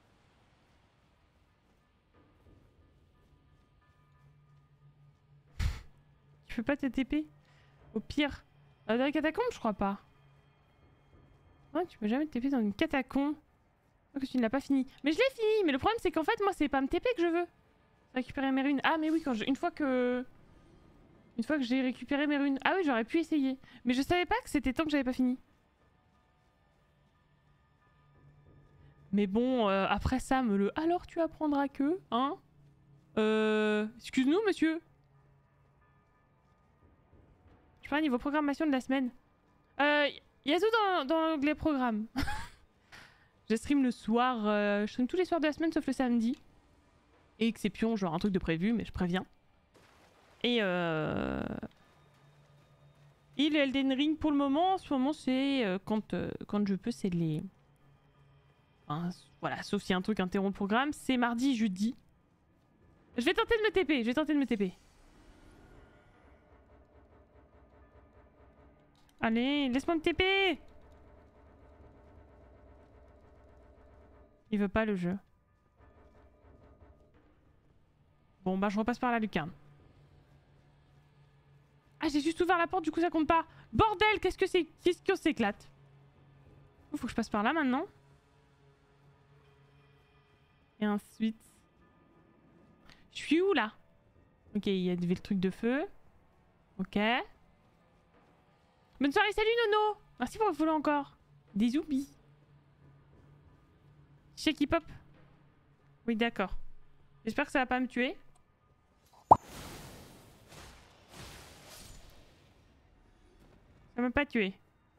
Tu peux pas te T P? Au pire. Euh, dans les catacombes, je crois pas. Ouais, tu peux jamais te T P dans une catacombe. Oh, que tu ne l'as pas fini. Mais je l'ai fini. Mais le problème, c'est qu'en fait, moi, c'est pas me T P que je veux. Récupérer mes runes. Ah, mais oui, quand je... une fois que... Une fois que j'ai récupéré mes runes. Ah oui, j'aurais pu essayer. Mais je savais pas que c'était tant que j'avais pas fini. Mais bon, euh, après ça, me le... Alors tu apprendras que, hein? Euh... Excuse-nous, monsieur. Je parle niveau programmation de la semaine. Euh... Y a tout dans, dans l'onglet programme. Je stream le soir. Euh, je stream tous les soirs de la semaine sauf le samedi. Et exception, genre un truc de prévu, mais je préviens. Et euh... Et le Elden Ring pour le moment, en ce moment, c'est euh, quand, euh, quand je peux, c'est les... Enfin, voilà, sauf si y a un truc interrompt le programme, c'est mardi, jeudi. Je vais tenter de me T P, je vais tenter de me T P. Allez, laisse-moi me T P. Il veut pas le jeu. Bon bah je repasse par la lucarne. Ah j'ai juste ouvert la porte, du coup ça compte pas. Bordel, qu'est-ce que c'est? Qu'est-ce qu'on s'éclate? Faut que je passe par là maintenant. Et ensuite... Je suis où là? Ok, il y a le truc de feu. Ok. Bonne soirée, salut Nono. Merci pour le follow encore. Des zombies. Shaky Pop. Oui, d'accord. J'espère que ça va pas me tuer. Ça m'a pas tué.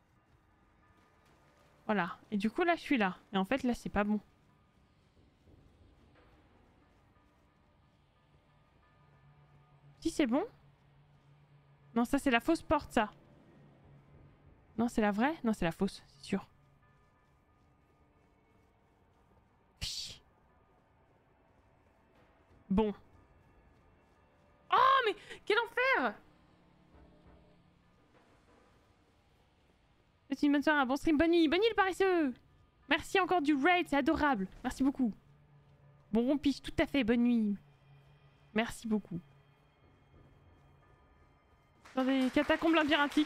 Voilà. Et du coup, là, je suis là. Et en fait, là, c'est pas bon. Si, c'est bon. Non, ça, c'est la fausse porte, ça. Non, c'est la vraie? Non, c'est la fausse, c'est sûr. Pfff. Bon. Oh, mais quel enfer! C'est une bonne soirée, un bon stream, bonne nuit, bonne nuit le paresseux! Merci encore du raid, c'est adorable. Merci beaucoup. Bon rompiche, tout à fait, bonne nuit. Merci beaucoup. Dans des catacombes labyrinthiques.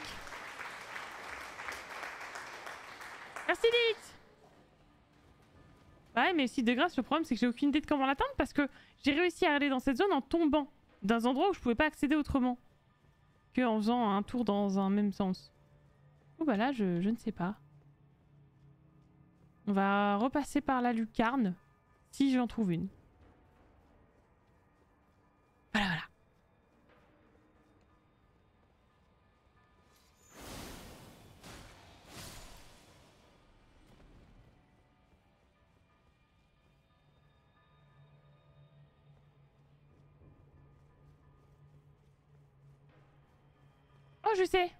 Merci Lix. Ouais, mais si de grâce, le problème c'est que j'ai aucune idée de comment l'atteindre parce que j'ai réussi à aller dans cette zone en tombant dans un endroit où je pouvais pas accéder autrement que en faisant un tour dans un même sens. Oh bah là, je, je ne sais pas. On va repasser par la lucarne si j'en trouve une. Voilà, voilà. Oh, je sais.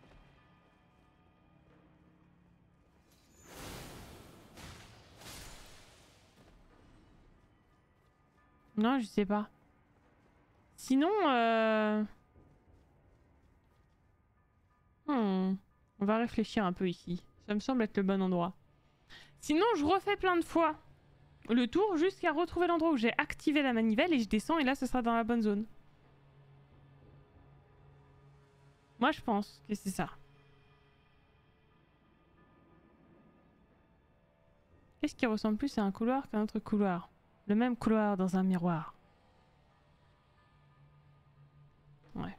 Non, je sais pas. Sinon, euh... Hmm. On va réfléchir un peu ici. Ça me semble être le bon endroit. Sinon, je refais plein de fois le tour jusqu'à retrouver l'endroit où j'ai activé la manivelle et je descends et là, ce sera dans la bonne zone. Moi, je pense que c'est ça. Qu'est-ce qui ressemble plus à un couloir qu'à un autre couloir? Le même couloir dans un miroir. Ouais.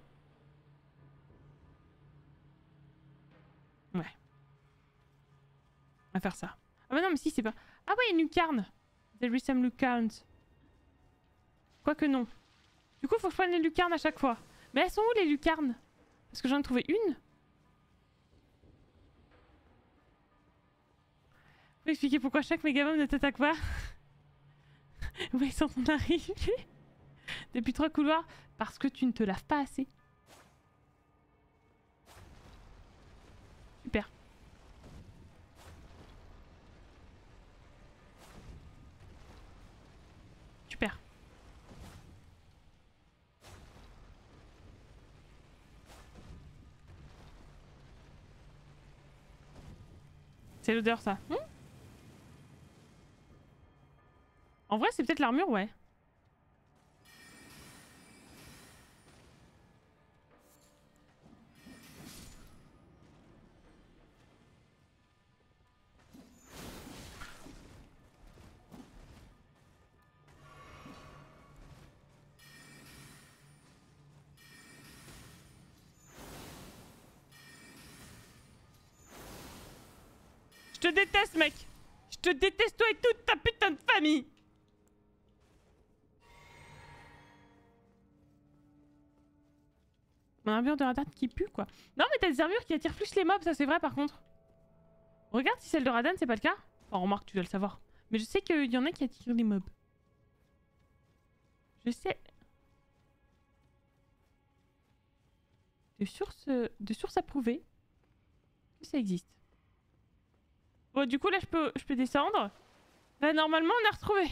Ouais. On va faire ça. Ah bah non, mais si, c'est pas... Ah ouais, une lucarne. There is some lucarnes. Quoique non. Du coup, faut que je prenne les lucarnes à chaque fois. Mais elles sont où les lucarnes? Parce que j'en ai trouvé une. Faut expliquer pourquoi chaque mégamob ne t'attaque pas. Ouais, ils sont en arrivée. Depuis trois couloirs. Parce que tu ne te laves pas assez. Super. Super. C'est l'odeur ça. Hmm, en vrai c'est peut-être l'armure, ouais. Je te déteste, mec. Je te déteste, toi et toute ta putain de famille. Mon armure de Radan qui pue, quoi. Non, mais t'as des armures qui attirent plus les mobs, ça c'est vrai, par contre. Regarde si celle de Radan, c'est pas le cas. Enfin, remarque, tu dois le savoir. Mais je sais qu'il y en a qui attirent les mobs. Je sais. De source, de source approuvée que ça existe. Bon, du coup, là, je peux, je peux descendre. Là, normalement, on a retrouvé.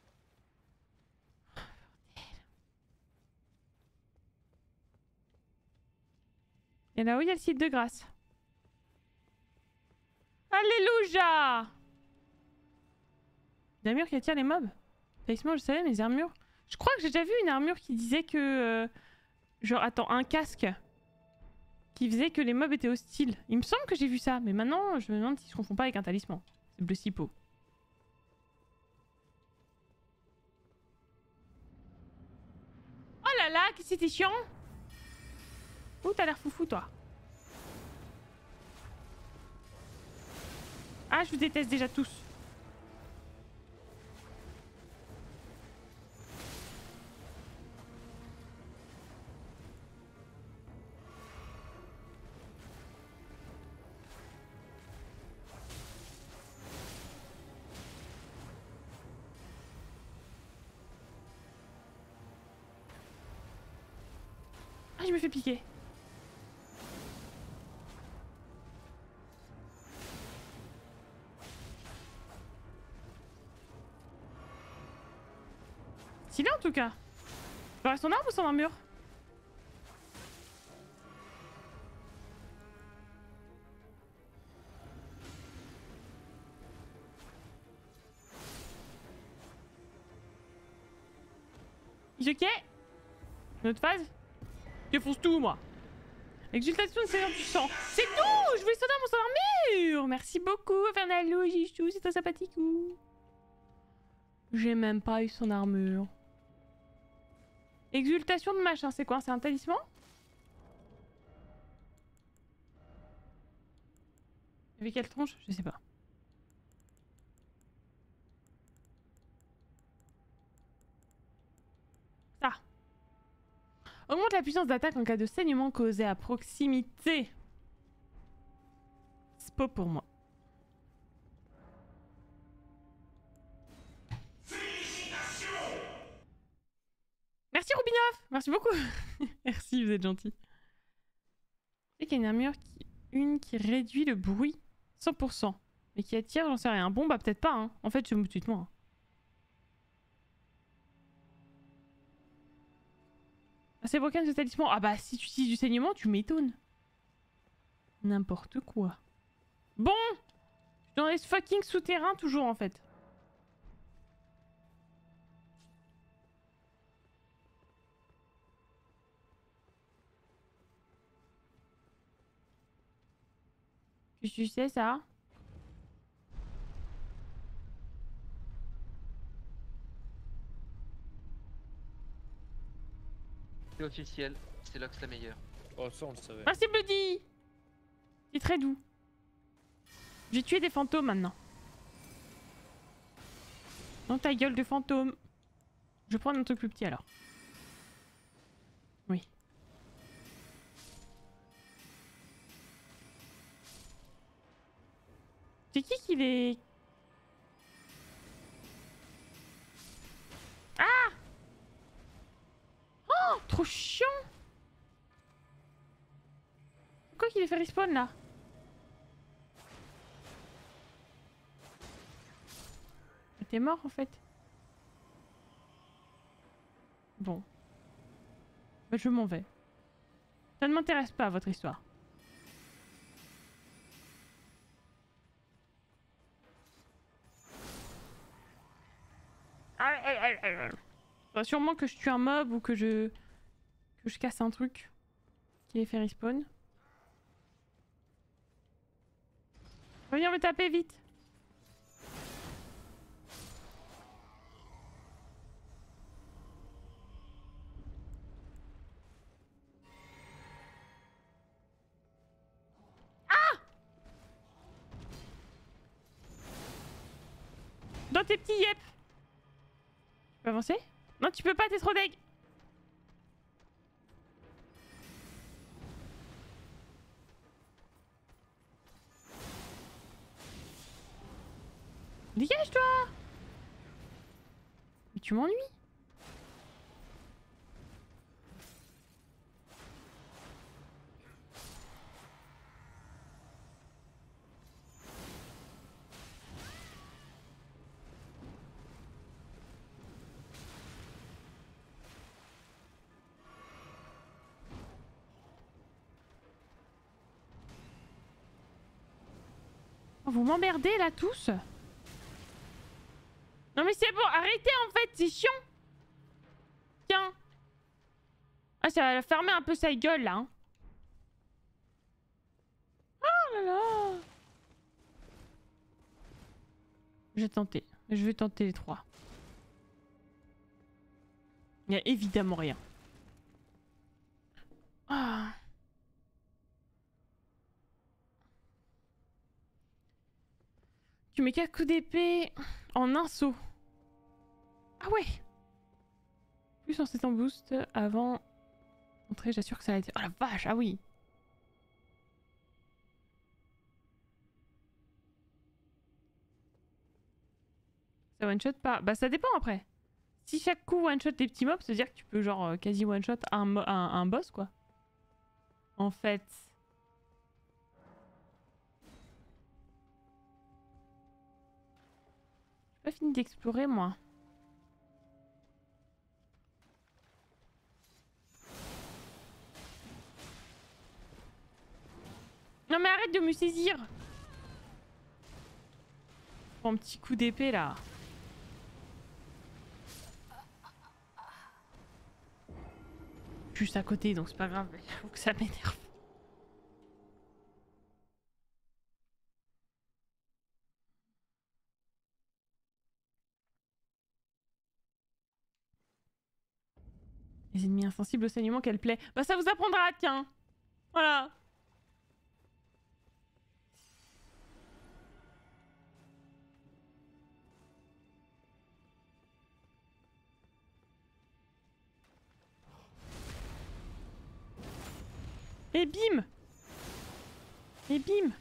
Et là-haut, il y a le site de grâce. Alléluia! Des armures qui attirent les mobs. Effectivement, je savais, mais les armures... Je crois que j'ai déjà vu une armure qui disait que... Euh, genre, attends, un casque qui faisait que les mobs étaient hostiles. Il me semble que j'ai vu ça, mais maintenant, je me demande si je confonds pas avec un talisman. C'est bleu cipo. Oh là là, que c'était chiant! Ouh, t'as l'air foufou, toi. Ah, je vous déteste déjà tous. Ah, je me fais piquer. Stylé en tout cas. J'aurais son arme ou son armure? Ok. Notre phase. Je fonce tout moi. Exultation de Seigneur du sang. C'est tout. Je voulais son arme ou son armure. Merci beaucoup Fernalo, Jichou, c'est un sympathique. J'ai même pas eu son armure. Exultation de machin, c'est quoi? C'est un talisman? Avec quelle tronche? Je sais pas. Ça. Augmente la puissance d'attaque en cas de saignement causé à proximité. C'est pas pour moi. Merci Roubinoff. Merci beaucoup. Merci, vous êtes gentil. C'est qu'il y a une armure qui... Une qui réduit le bruit cent pour cent. Mais qui attire, j'en sais rien. Bon, bah peut-être pas, hein. En fait, je me tuite moi. Ah, c'est broken ce talisman. Ah bah, si tu utilises du saignement, tu m'étonnes. N'importe quoi. Bon! Je suis dans les fucking souterrains toujours, en fait. Qu'est-ce que tu sais, ça? C'est officiel, c'est Lox la meilleure. Oh, ça on le savait. Merci Bloody! C'est très doux. J'ai tué des fantômes maintenant. Dans ta gueule de fantôme. Je vais prendre un truc plus petit alors. Oui. C'est qui qui les... Ah! Oh! Trop chiant! Pourquoi qu'il les fait respawn là? T'es mort en fait. Bon. Bah, je m'en vais. Ça ne m'intéresse pas votre histoire. Faudra sûrement que je tue un mob ou que je... que je casse un truc qui les fait respawn. Venir me taper vite. Dans tes petits yep. Tu peux avancer? Non, tu peux pas, t'es trop deg. Dégage-toi! Mais tu m'ennuies. Vous m'emmerdez là tous. Non mais c'est bon, arrêtez en fait, c'est chiant. Tiens. Ah ça va fermer un peu sa gueule là. Hein. Oh là là. Je vais tenter, je vais tenter les trois. Il y a évidemment rien. Ah. Tu mets quatre coups d'épée en un saut. Ah ouais. Plus en c'est en boost avant d'entrer, j'assure que ça va être... Oh la vache, ah oui. Ça one shot pas. Bah ça dépend après. Si chaque coup one shot les petits mobs, ça veut dire que tu peux genre euh, quasi one shot un, un, un boss quoi. En fait. J'ai pas fini d'explorer moi. Non mais arrête de me saisir. Prends un petit coup d'épée là. Juste à côté donc c'est pas grave, il faut que ça m'énerve. Les ennemis insensibles au saignement qu'elle plaît. Bah ça vous apprendra, tiens. Voilà. Et bim. Et bim.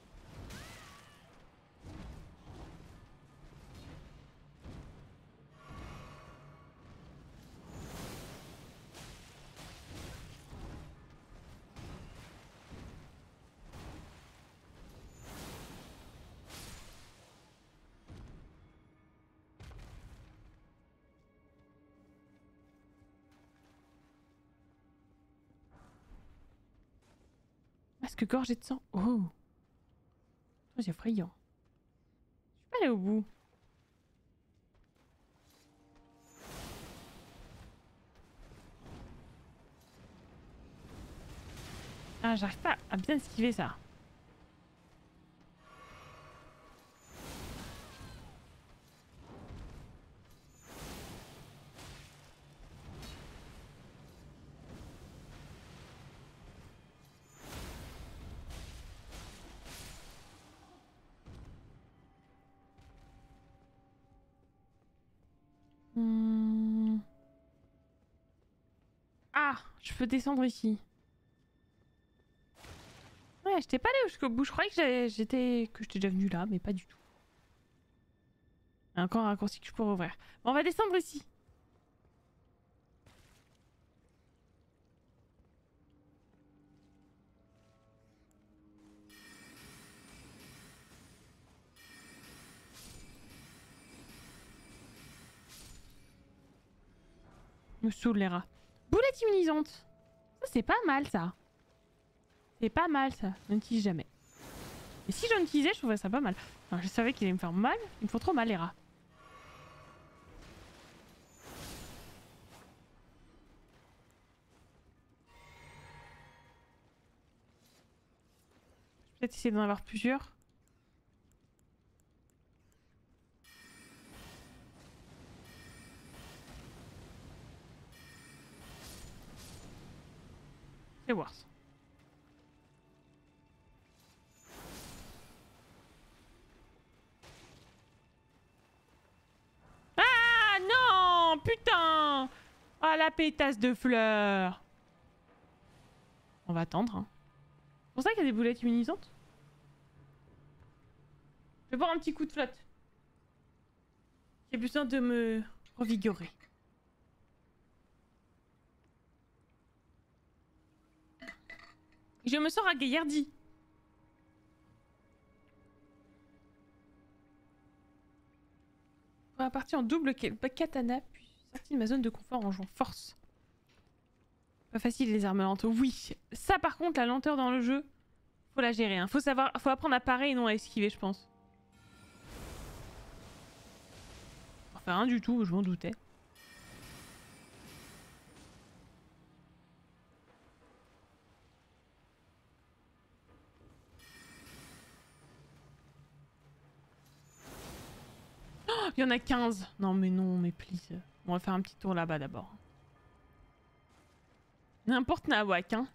Masque gorgé de sang. Oh. C'est effrayant. Je suis pas allée au bout. Ah, j'arrive pas à bien esquiver ça. Hmm. Ah, je peux descendre ici. Ouais, j'étais pas allée jusqu'au bout. Je croyais que j'étais que j'étais déjà venue là, mais pas du tout. Il y a encore un raccourci que je pourrais ouvrir. Bon, on va descendre ici. Me saoule les rats. Boulette immunisante. Ça c'est pas mal ça. C'est pas mal ça. Je n'utilise jamais. Et si j'en utilisais, je trouverais ça pas mal. Enfin, je savais qu'il allait me faire mal. Ils me font trop mal les rats. Peut-être essayer d'en avoir plusieurs. C'est worse. Ah non, putain. Ah la pétasse de fleurs. On va attendre. Hein. C'est pour ça qu'il y a des boulettes immunisantes. Je vais boire un petit coup de flotte. J'ai besoin de me revigorer. Je me sens ragaillardi. On va partir en double katana, puis sortir de ma zone de confort en jouant force. Pas facile les armes lentes. Oui, ça par contre, la lenteur dans le jeu, faut la gérer. Hein. Faut savoir, faut apprendre à parer et non à esquiver, je pense. Enfin, rien du tout, je m'en doutais. Il y en a quinze. Non mais non, mais please. On va faire un petit tour là-bas d'abord. N'importe Nawak, hein.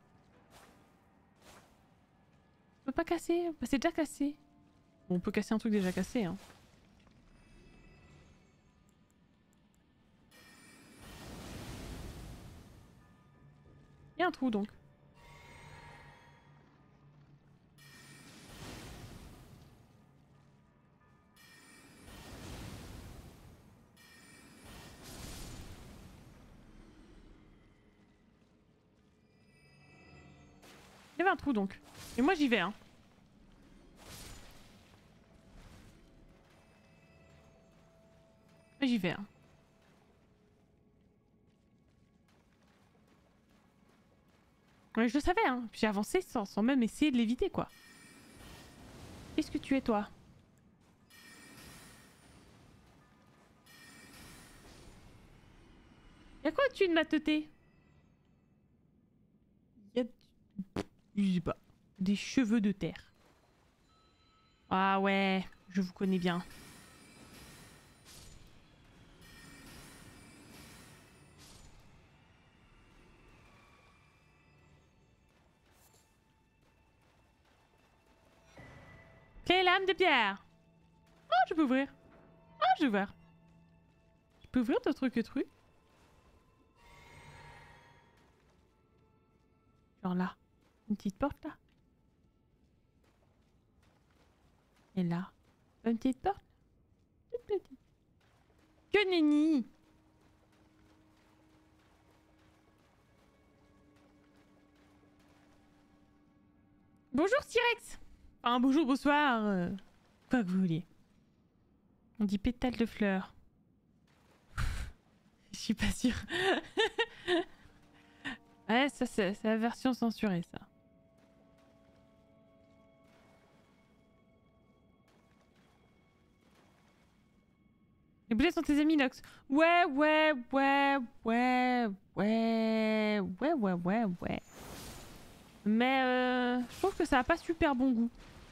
On peut pas casser. Bah, c'est déjà cassé. Bon, on peut casser un truc déjà cassé, hein. Il y a un trou donc. Il y avait un trou donc. Et moi j'y vais hein. J'y vais hein. Mais je le savais hein. J'ai avancé sans, sans même essayer de l'éviter quoi. Qu'est-ce que tu es toi? Y'a quoi au-dessus de ma teuté? Y'a... Je sais pas. Des cheveux de terre. Ah ouais, je vous connais bien. Clé lame de pierre. Oh, je peux ouvrir. Ah, oh, je vais ouvrir. Je peux ouvrir d'autres trucs trucs. Genre là. Une petite porte là. Et là. Une petite porte. Toute petite. Que nenni. Bonjour T-Rex. Enfin bonjour, bonsoir. Euh, quoi que vous vouliez. On dit pétale de fleurs. Je suis pas sûre. Ouais, ça c'est la version censurée ça. Les boulets sont tes amis Nox. Ouais, ouais, ouais, ouais, ouais, ouais, ouais, ouais, ouais. Mais euh, je trouve que ça a pas super bon goût.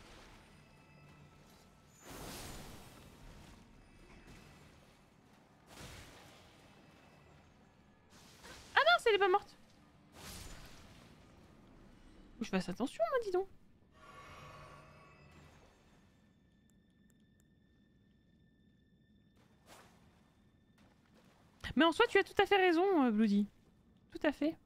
Ah non, elle est pas morte. Je fasse attention, moi, dis donc. Mais en soi, tu as tout à fait raison, Bloody. Tout à fait.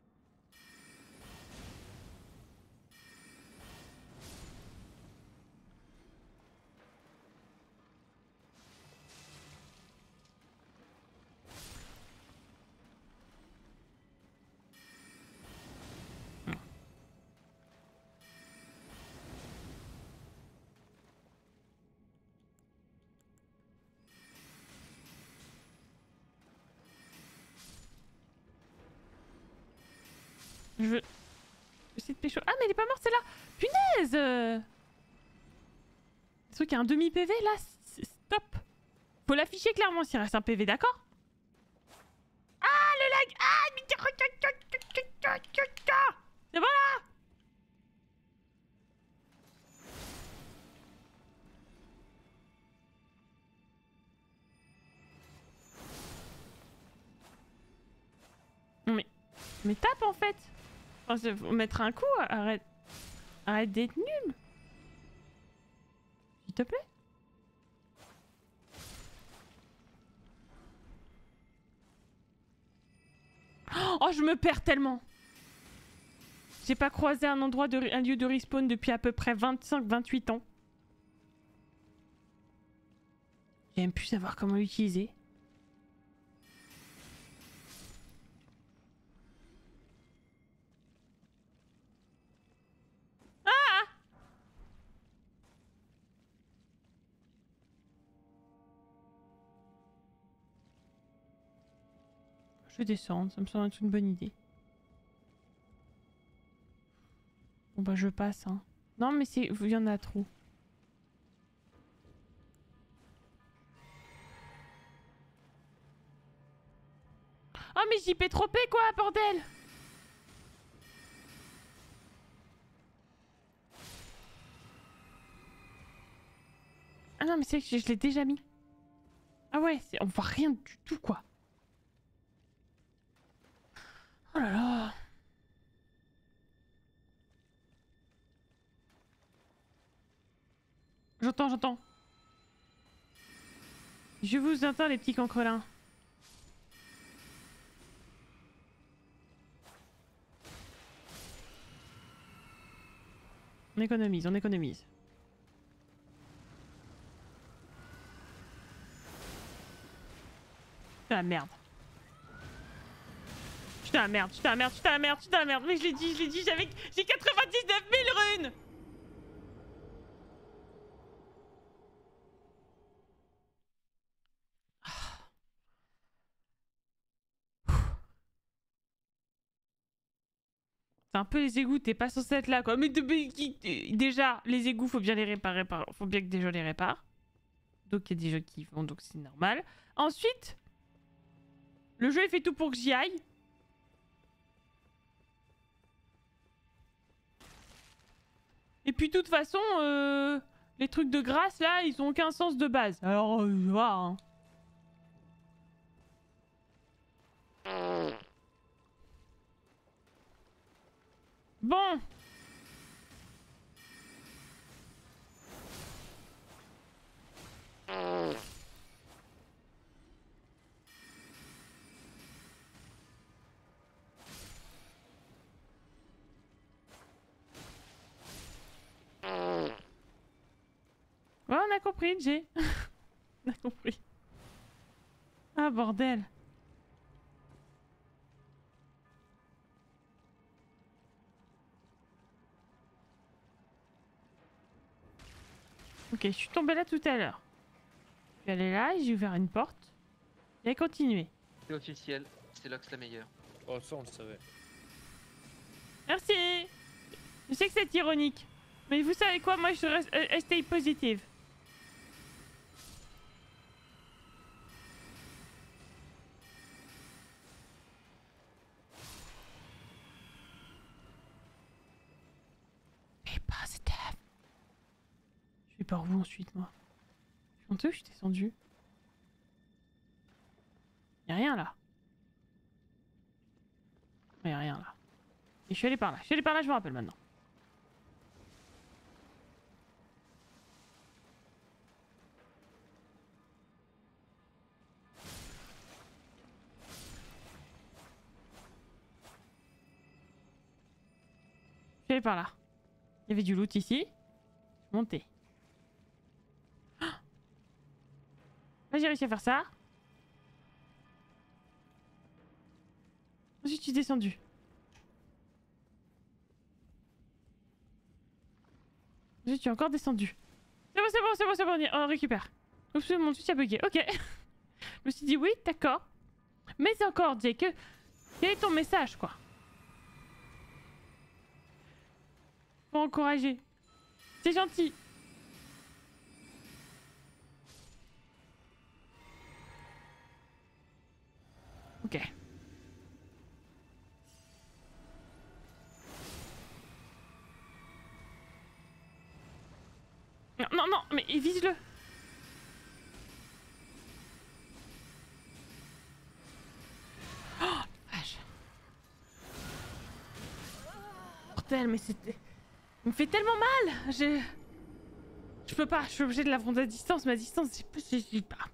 Je veux essayer de pécho. Ah mais elle est pas morte celle-là. Punaise. Le truc a un demi-P V là. Stop. Faut l'afficher clairement s'il reste un P V, d'accord? Ah le lag. Ah c'est bon là. Mais tape en fait. Enfin, faut mettre un coup, arrête. Arrête d'être nul. S'il te plaît. Oh, je me perds tellement. J'ai pas croisé un endroit de un lieu de respawn depuis à peu près vingt-cinq vingt-huit ans. J'aime plus savoir comment l'utiliser. Ah! Je vais descendre, ça me semble être une bonne idée. Bon bah je passe hein. Non mais c'est... il y en a trop. Oh mais j'y peux trop quoi bordel. Ah non mais c'est que je, je l'ai déjà mis. Ah ouais, on voit rien du tout quoi. Oh là là. J'entends, j'entends. Je vous entends les petits cancrelins. On économise, on économise. Putain la merde. Putain la merde, putain la merde, putain la merde, putain la merde. Mais je l'ai dit, je l'ai dit, j'avais... J'ai quatre-vingt-dix-neuf mille runes. C'est un peu les égouts, t'es pas censé être là quoi. Mais de, de, déjà, les égouts, faut bien les réparer, par... faut bien que des gens les réparent. Donc il y a des gens qui y vont, donc c'est normal. Ensuite, le jeu il fait tout pour que j'y aille. Et puis de toute façon, euh, les trucs de grâce là, ils ont aucun sens de base. Alors, euh, je vois, hein. Bon. Ouais, on a compris, Jay. On a compris. Ah, bordel. Ok, je suis tombée là tout à l'heure. Je suis allée là et j'ai ouvert une porte. Et continué. C'est officiel, c'est Lox la meilleure. Oh, ça on le savait. Merci. Je sais que c'est ironique. Mais vous savez quoi, moi je reste euh, stay positive. Be positive. Je vais par où ensuite moi? Je suis honteux, je suis descendu. Y'a rien là. Y'a rien là. Et je suis allé par là. Je suis allé par là, je me rappelle maintenant. Je suis allé par là. Il y avait du loot ici. Monter. Oh, là j'ai réussi à faire ça. Ensuite je suis descendu. Je suis encore descendu. C'est bon, c'est bon, c'est bon, c'est bon, on, y... on récupère. Oups, mon Twitch a bugué. Ok. Je me suis dit oui, d'accord. Mais c'est encore, Jay, que... Quel est ton message, quoi? Faut encourager. C'est gentil. Ok. Non, non, non, mais vise-le. Oh, vache. bordel, mais c'était... Il me fait tellement mal. Je... Je peux pas, je suis obligée de l'affronter à distance. Ma distance, je sais pas.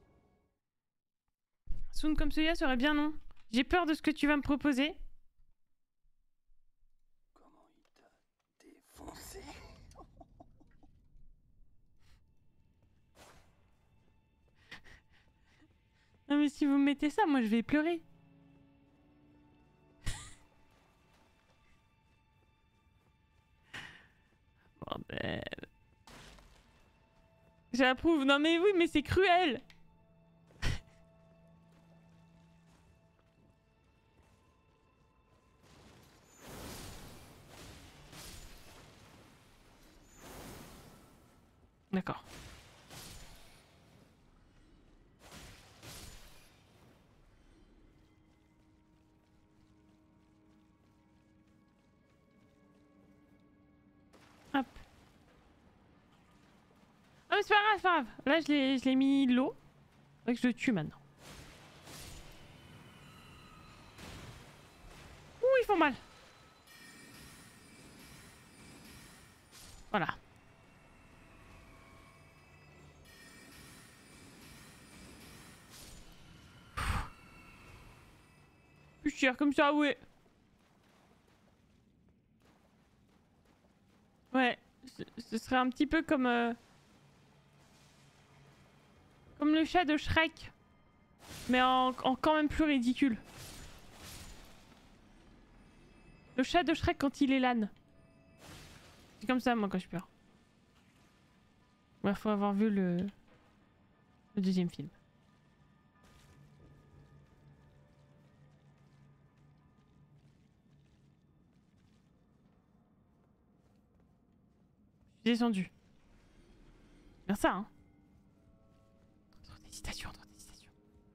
Soon comme celui-là serait bien, non? J'ai peur de ce que tu vas me proposer. Comment il t'a défoncé? Non mais si vous me mettez ça, moi je vais pleurer. Bordel. J'approuve. Non mais oui, mais c'est cruel. D'accord. Hop. Ah mais c'est pas grave, c'est pas grave. Là je l'ai je l'ai mis l'eau. Faudrait que je le tue maintenant. Ouh, ils font mal. Voilà. Plus cher comme ça, ouais. Ouais, ce, ce serait un petit peu comme... Euh... Comme le chat de Shrek. Mais en, en quand même plus ridicule. Le chat de Shrek quand il est l'âne. C'est comme ça moi quand je pleure. Ouais, faut avoir vu le... le deuxième film. Je suis descendu. Bien ça, hein. Trop d'hésitation, trop d'hésitation.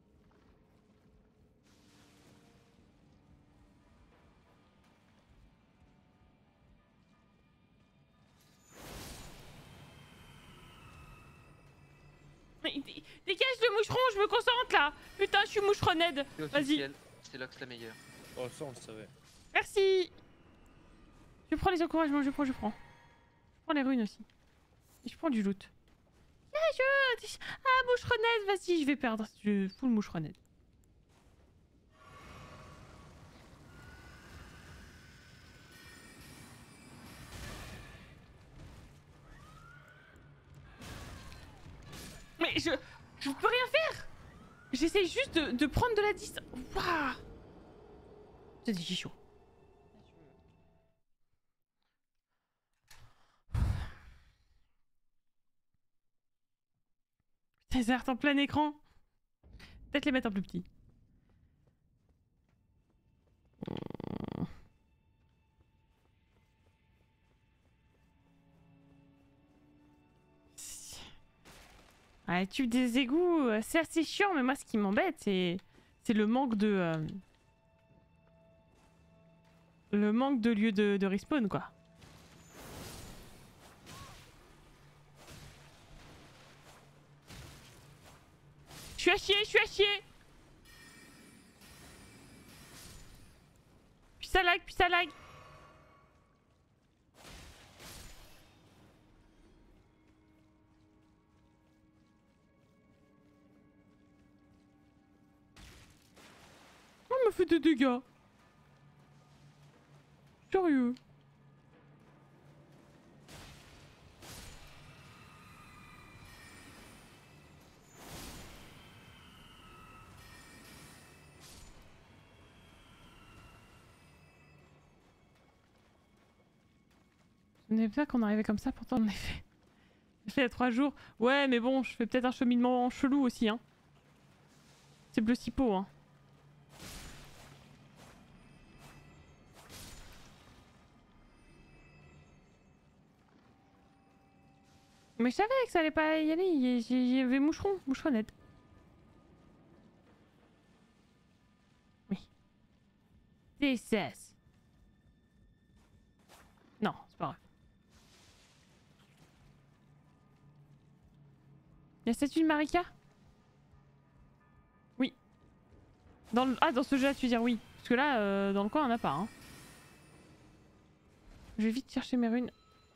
Mais dé- dégage le moucheron, je me concentre là. Putain, je suis moucheronnette. C'est Vas-y. officiel, c'est Lox la meilleure. Oh, ça on le savait. Merci. Je prends les encouragements, je prends, je prends. Je prends les runes aussi. Et je prends du loot. Ah, je... ah moucheronnette, vas-y, je vais perdre. Je full moucheronnette. Mais je... Je peux rien faire. J'essaie juste de, de prendre de la distance. Waouh. C'est des chichos. Putain, ça en plein écran. Peut-être les mettre en plus petit. Ouais, tube des égouts, euh, c'est assez chiant, mais moi ce qui m'embête, c'est c'est le manque de... euh, Le manque de lieu de, de respawn, quoi. Je suis à chier, je suis à chier. Puis ça lag, puis ça lag. Oh, elle m'a fait des dégâts. Sérieux. Ce n'est pas qu'on arrivait comme ça, pourtant on est fait. J'ai fait il y a trois jours. Ouais, mais bon, je fais peut-être un cheminement chelou aussi, hein. C'est bleu cipo, hein. Mais je savais que ça allait pas y aller, il y avait moucheron, moucheronnette. Oui. D seize. Non, c'est pas vrai. La statue de Marika? Oui. Dans le... Ah, dans ce jeu-là, tu veux dire oui. Parce que là, euh, dans le coin, on en a pas, hein. Je vais vite chercher mes runes.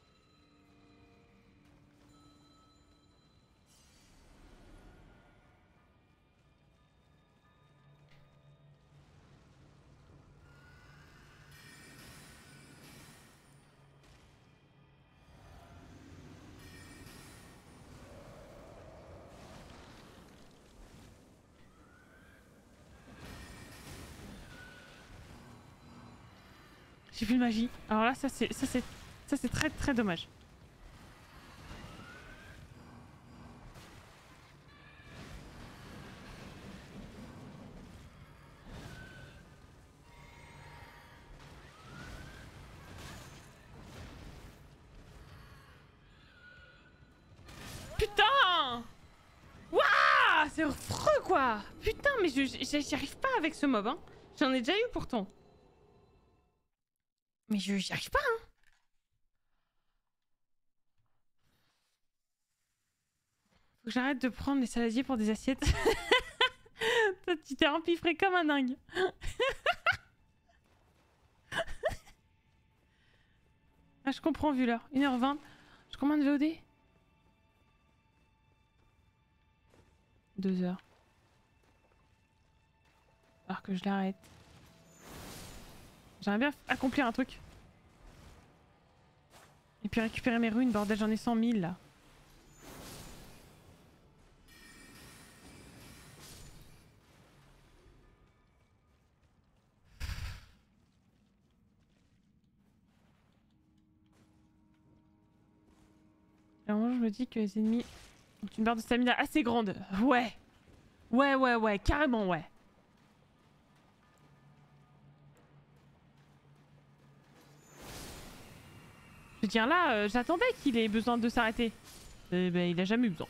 J'ai plus de magie. Alors là, ça c'est ça c'est ça c'est très très dommage. Putain! Waouh! C'est affreux quoi! Putain, mais je j'y arrive pas avec ce mob, hein. J'en ai déjà eu pourtant. Mais je j'y arrive pas, hein. Faut que j'arrête de prendre les saladiers pour des assiettes. Toi, tu t'es empiffré comme un dingue. Ah, je comprends vu l'heure. une heure vingt. Je combien de V O D? deux heures. Alors que je l'arrête. J'aimerais bien accomplir un truc. Et puis récupérer mes runes, bordel, j'en ai cent mille là. Et à un moment, je me dis que les ennemis ont une barre de stamina assez grande. Ouais. Ouais, ouais, ouais, carrément, ouais. Je veux dire, là, euh, j'attendais qu'il ait besoin de s'arrêter. Euh, ben, il a jamais eu besoin.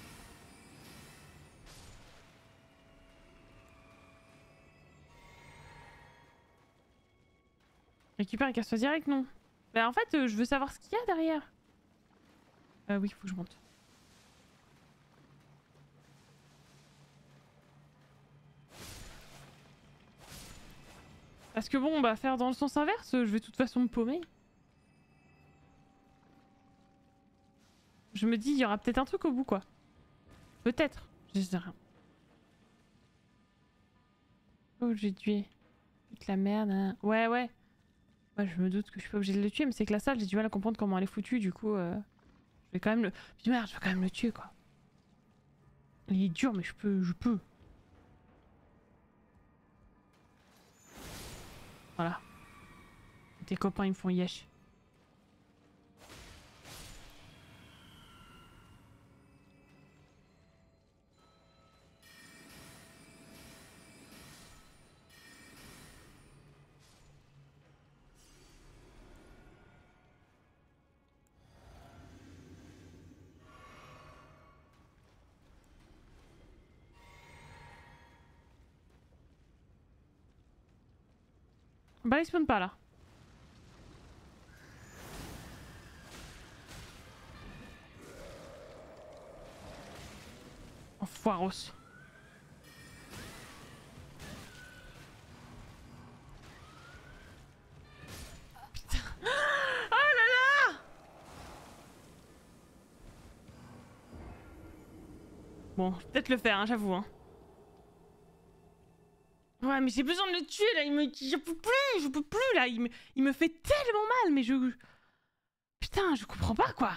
Récupère et casse-toi direct, non. Bah en fait, euh, je veux savoir ce qu'il y a derrière. Euh, oui, faut que je monte. Parce que bon, bah faire dans le sens inverse, je vais de toute façon me paumer. Je me dis, il y aura peut-être un truc au bout, quoi. Peut-être. Je sais rien. Oh, j'ai tué. Toute la merde. Hein. Ouais, ouais. Ouais, je me doute que je suis pas obligée de le tuer, mais c'est que la salle, j'ai du mal à comprendre comment elle est foutue, du coup... Euh, je vais quand même le... Puis merde, je vais quand même le tuer, quoi. Il est dur, mais je peux... Je peux. Voilà. Tes copains, ils me font yesh. Bah, il spawn pas là. Enfoiros. Putain. Oh là là! Bon, je vais peut-être le faire, hein, j'avoue. Hein. Ouais, mais j'ai besoin de le tuer là, il me... Je peux plus, je peux plus là, il me, il me fait tellement mal, mais je... Putain, je comprends pas quoi.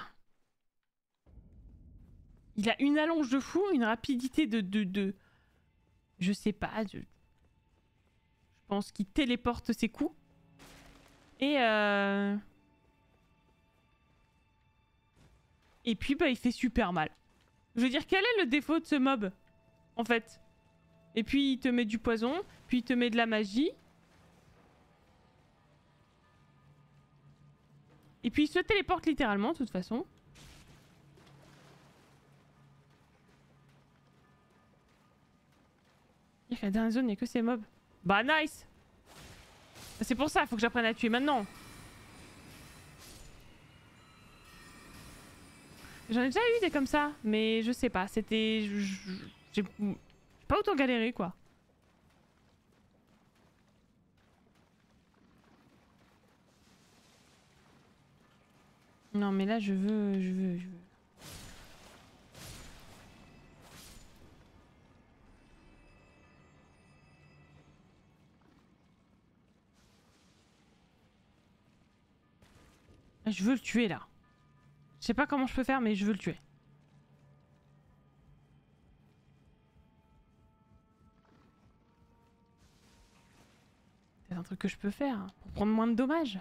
Il a une allonge de fou, une rapidité de... de, de... Je sais pas, de... Je pense qu'il téléporte ses coups. Et euh... Et puis bah il fait super mal. Je veux dire, quel est le défaut de ce mob en fait? Et puis il te met du poison, puis il te met de la magie. Et puis il se téléporte littéralement de toute façon. La dernière zone, il n'y a que ces mobs. Bah nice! C'est pour ça, faut que j'apprenne à tuer maintenant. J'en ai déjà eu des comme ça, mais je sais pas, c'était... J'ai pas autant galéré quoi. Non mais là je veux, je veux, je veux. Je veux le tuer là. Je sais pas comment je peux faire mais je veux le tuer. C'est un truc que je peux faire pour prendre moins de dommages.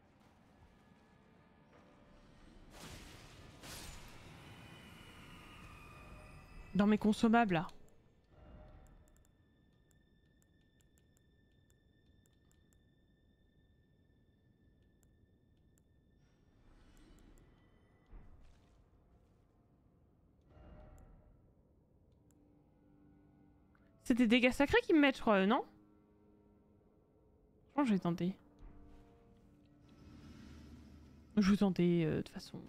Dans mes consommables là. C'est des dégâts sacrés qui me mettent, je crois, non? Je pense que je vais tenter. Je vais tenter euh, de toute façon.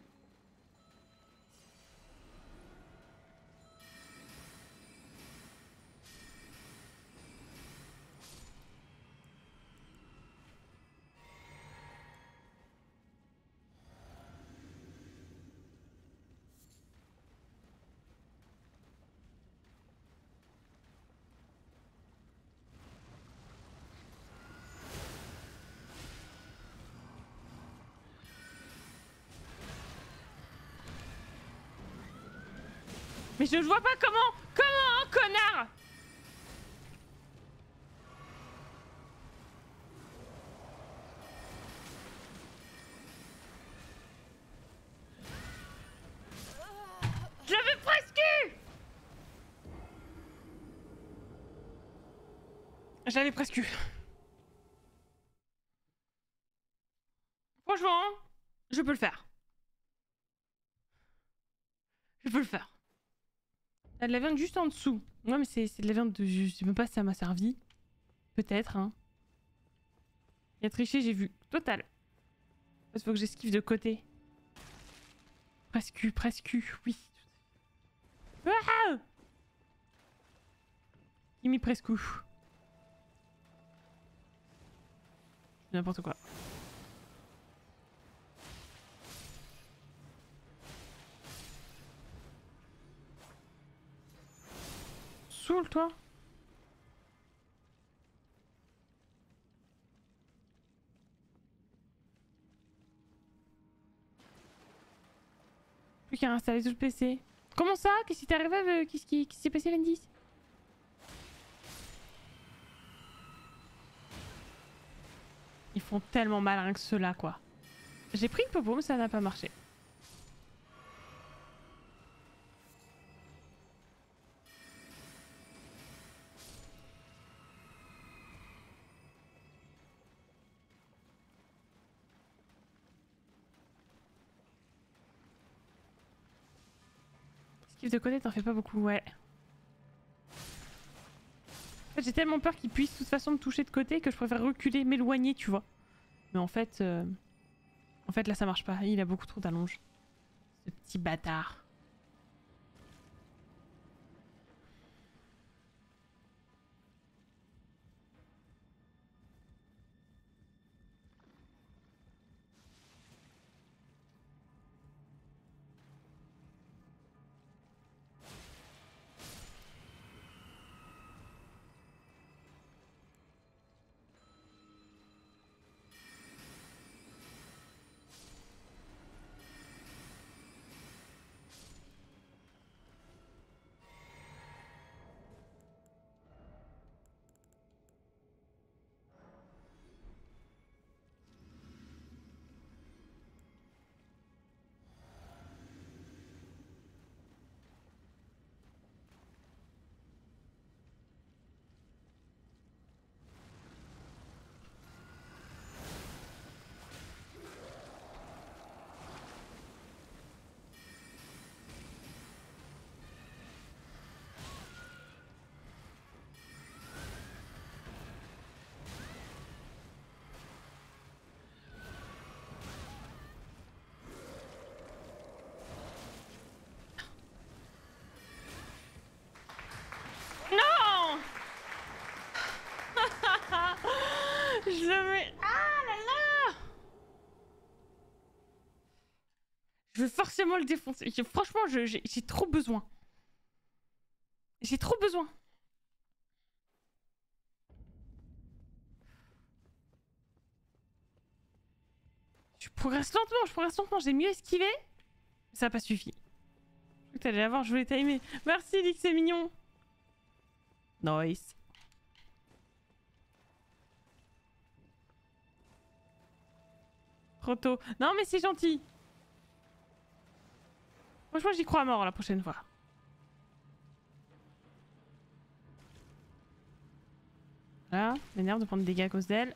Mais je ne vois pas comment. Comment, hein, connard! Je l'avais presque eu! Je l'avais presque eu. Franchement, je peux le faire. Je peux le faire. Il y a de la viande juste en dessous. Ouais, mais c'est de la viande de... Je sais même pas si ça m'a servi. Peut-être, hein. Il y a triché, j'ai vu. Total. Il faut que j'esquive de côté. Presque, presque, oui. Ah! Il m'y presque. N'importe quoi. Saoule-toi. Plus qu'à installer tout le P C. Comment ça? Qu'est-ce qui t'est arrivé? Qu'est-ce qui s'est passé, Vendis? Ils font tellement mal rien que ceux-là, quoi. J'ai pris une popo, mais ça n'a pas marché. Esquive de côté, t'en fais pas beaucoup, ouais. En fait, j'ai tellement peur qu'ils puissent de toute façon me toucher de côté que je préfère reculer, m'éloigner, tu vois. Mais en fait... Euh... En fait, là, ça marche pas. Il a beaucoup trop d'allonge. Ce petit bâtard. Je veux forcément le défoncer. Je- franchement, je- j'ai j'ai trop besoin. J'ai trop besoin. Je progresse lentement, je progresse lentement. J'ai mieux esquivé. Mais ça n'a pas suffi. Je crois que t'allais l'avoir, je voulais timer. Merci, Lix, c'est mignon. Nice. Trop tôt. Non, mais c'est gentil. Franchement, j'y crois à mort la prochaine fois. Voilà, m'énerve de prendre des dégâts à cause d'elle.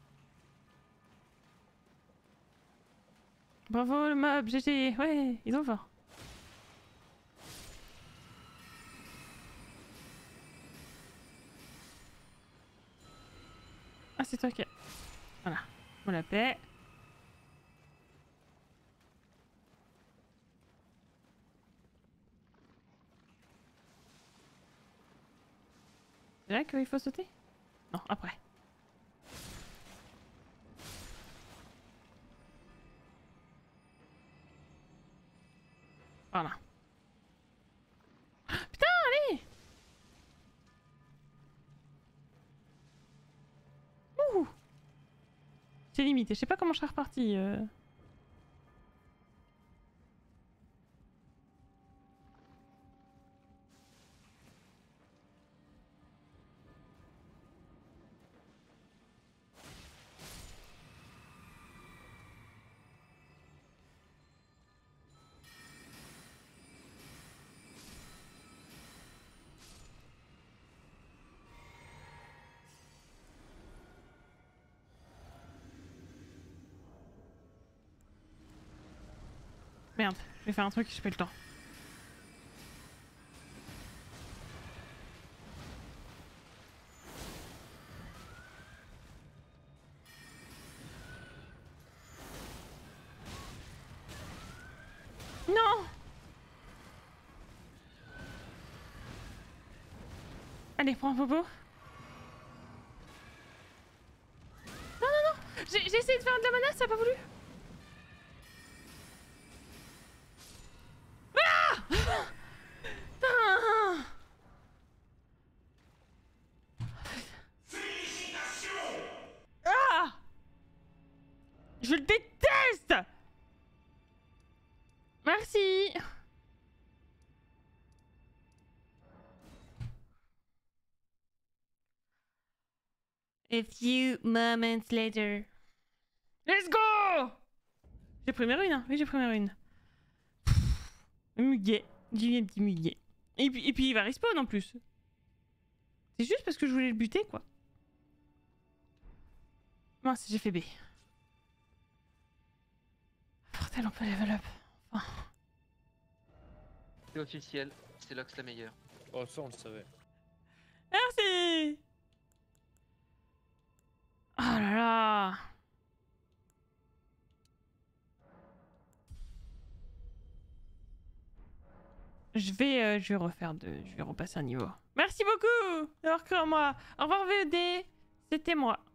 Bravo le mob, G G. Ouais, ils ont fort. Ah, c'est toi qui... Voilà, on la paix. C'est là qu'il faut sauter? Non, après. Voilà. Putain, allez! Ouh! C'est limité, je sais pas comment je serais reparti. Euh... Merde, je vais faire un truc, j'ai pas eu le temps. Non! Allez, prends un popo. Non, non, non! J'ai j'ai essayé de faire de la menace, ça a pas voulu. Ah! Putain! Ah! Je le déteste! Merci! A few moments later. Let's go! J'ai pris mes runes, hein. Oui, j'ai pris mes runes. Muguet. J'ai eu un petit muguet. Et puis, et puis il va respawn en plus. C'est juste parce que je voulais le buter, quoi. Mince, j'ai fait B. Bordel, on peut level up. Enfin. C'est officiel, c'est Lox la meilleure. Oh, ça on le savait. Merci! Oh là là! Je vais, euh, je vais refaire de... Je vais repasser un niveau. Merci beaucoup d'avoir cru en moi. Au revoir V E D. C'était moi.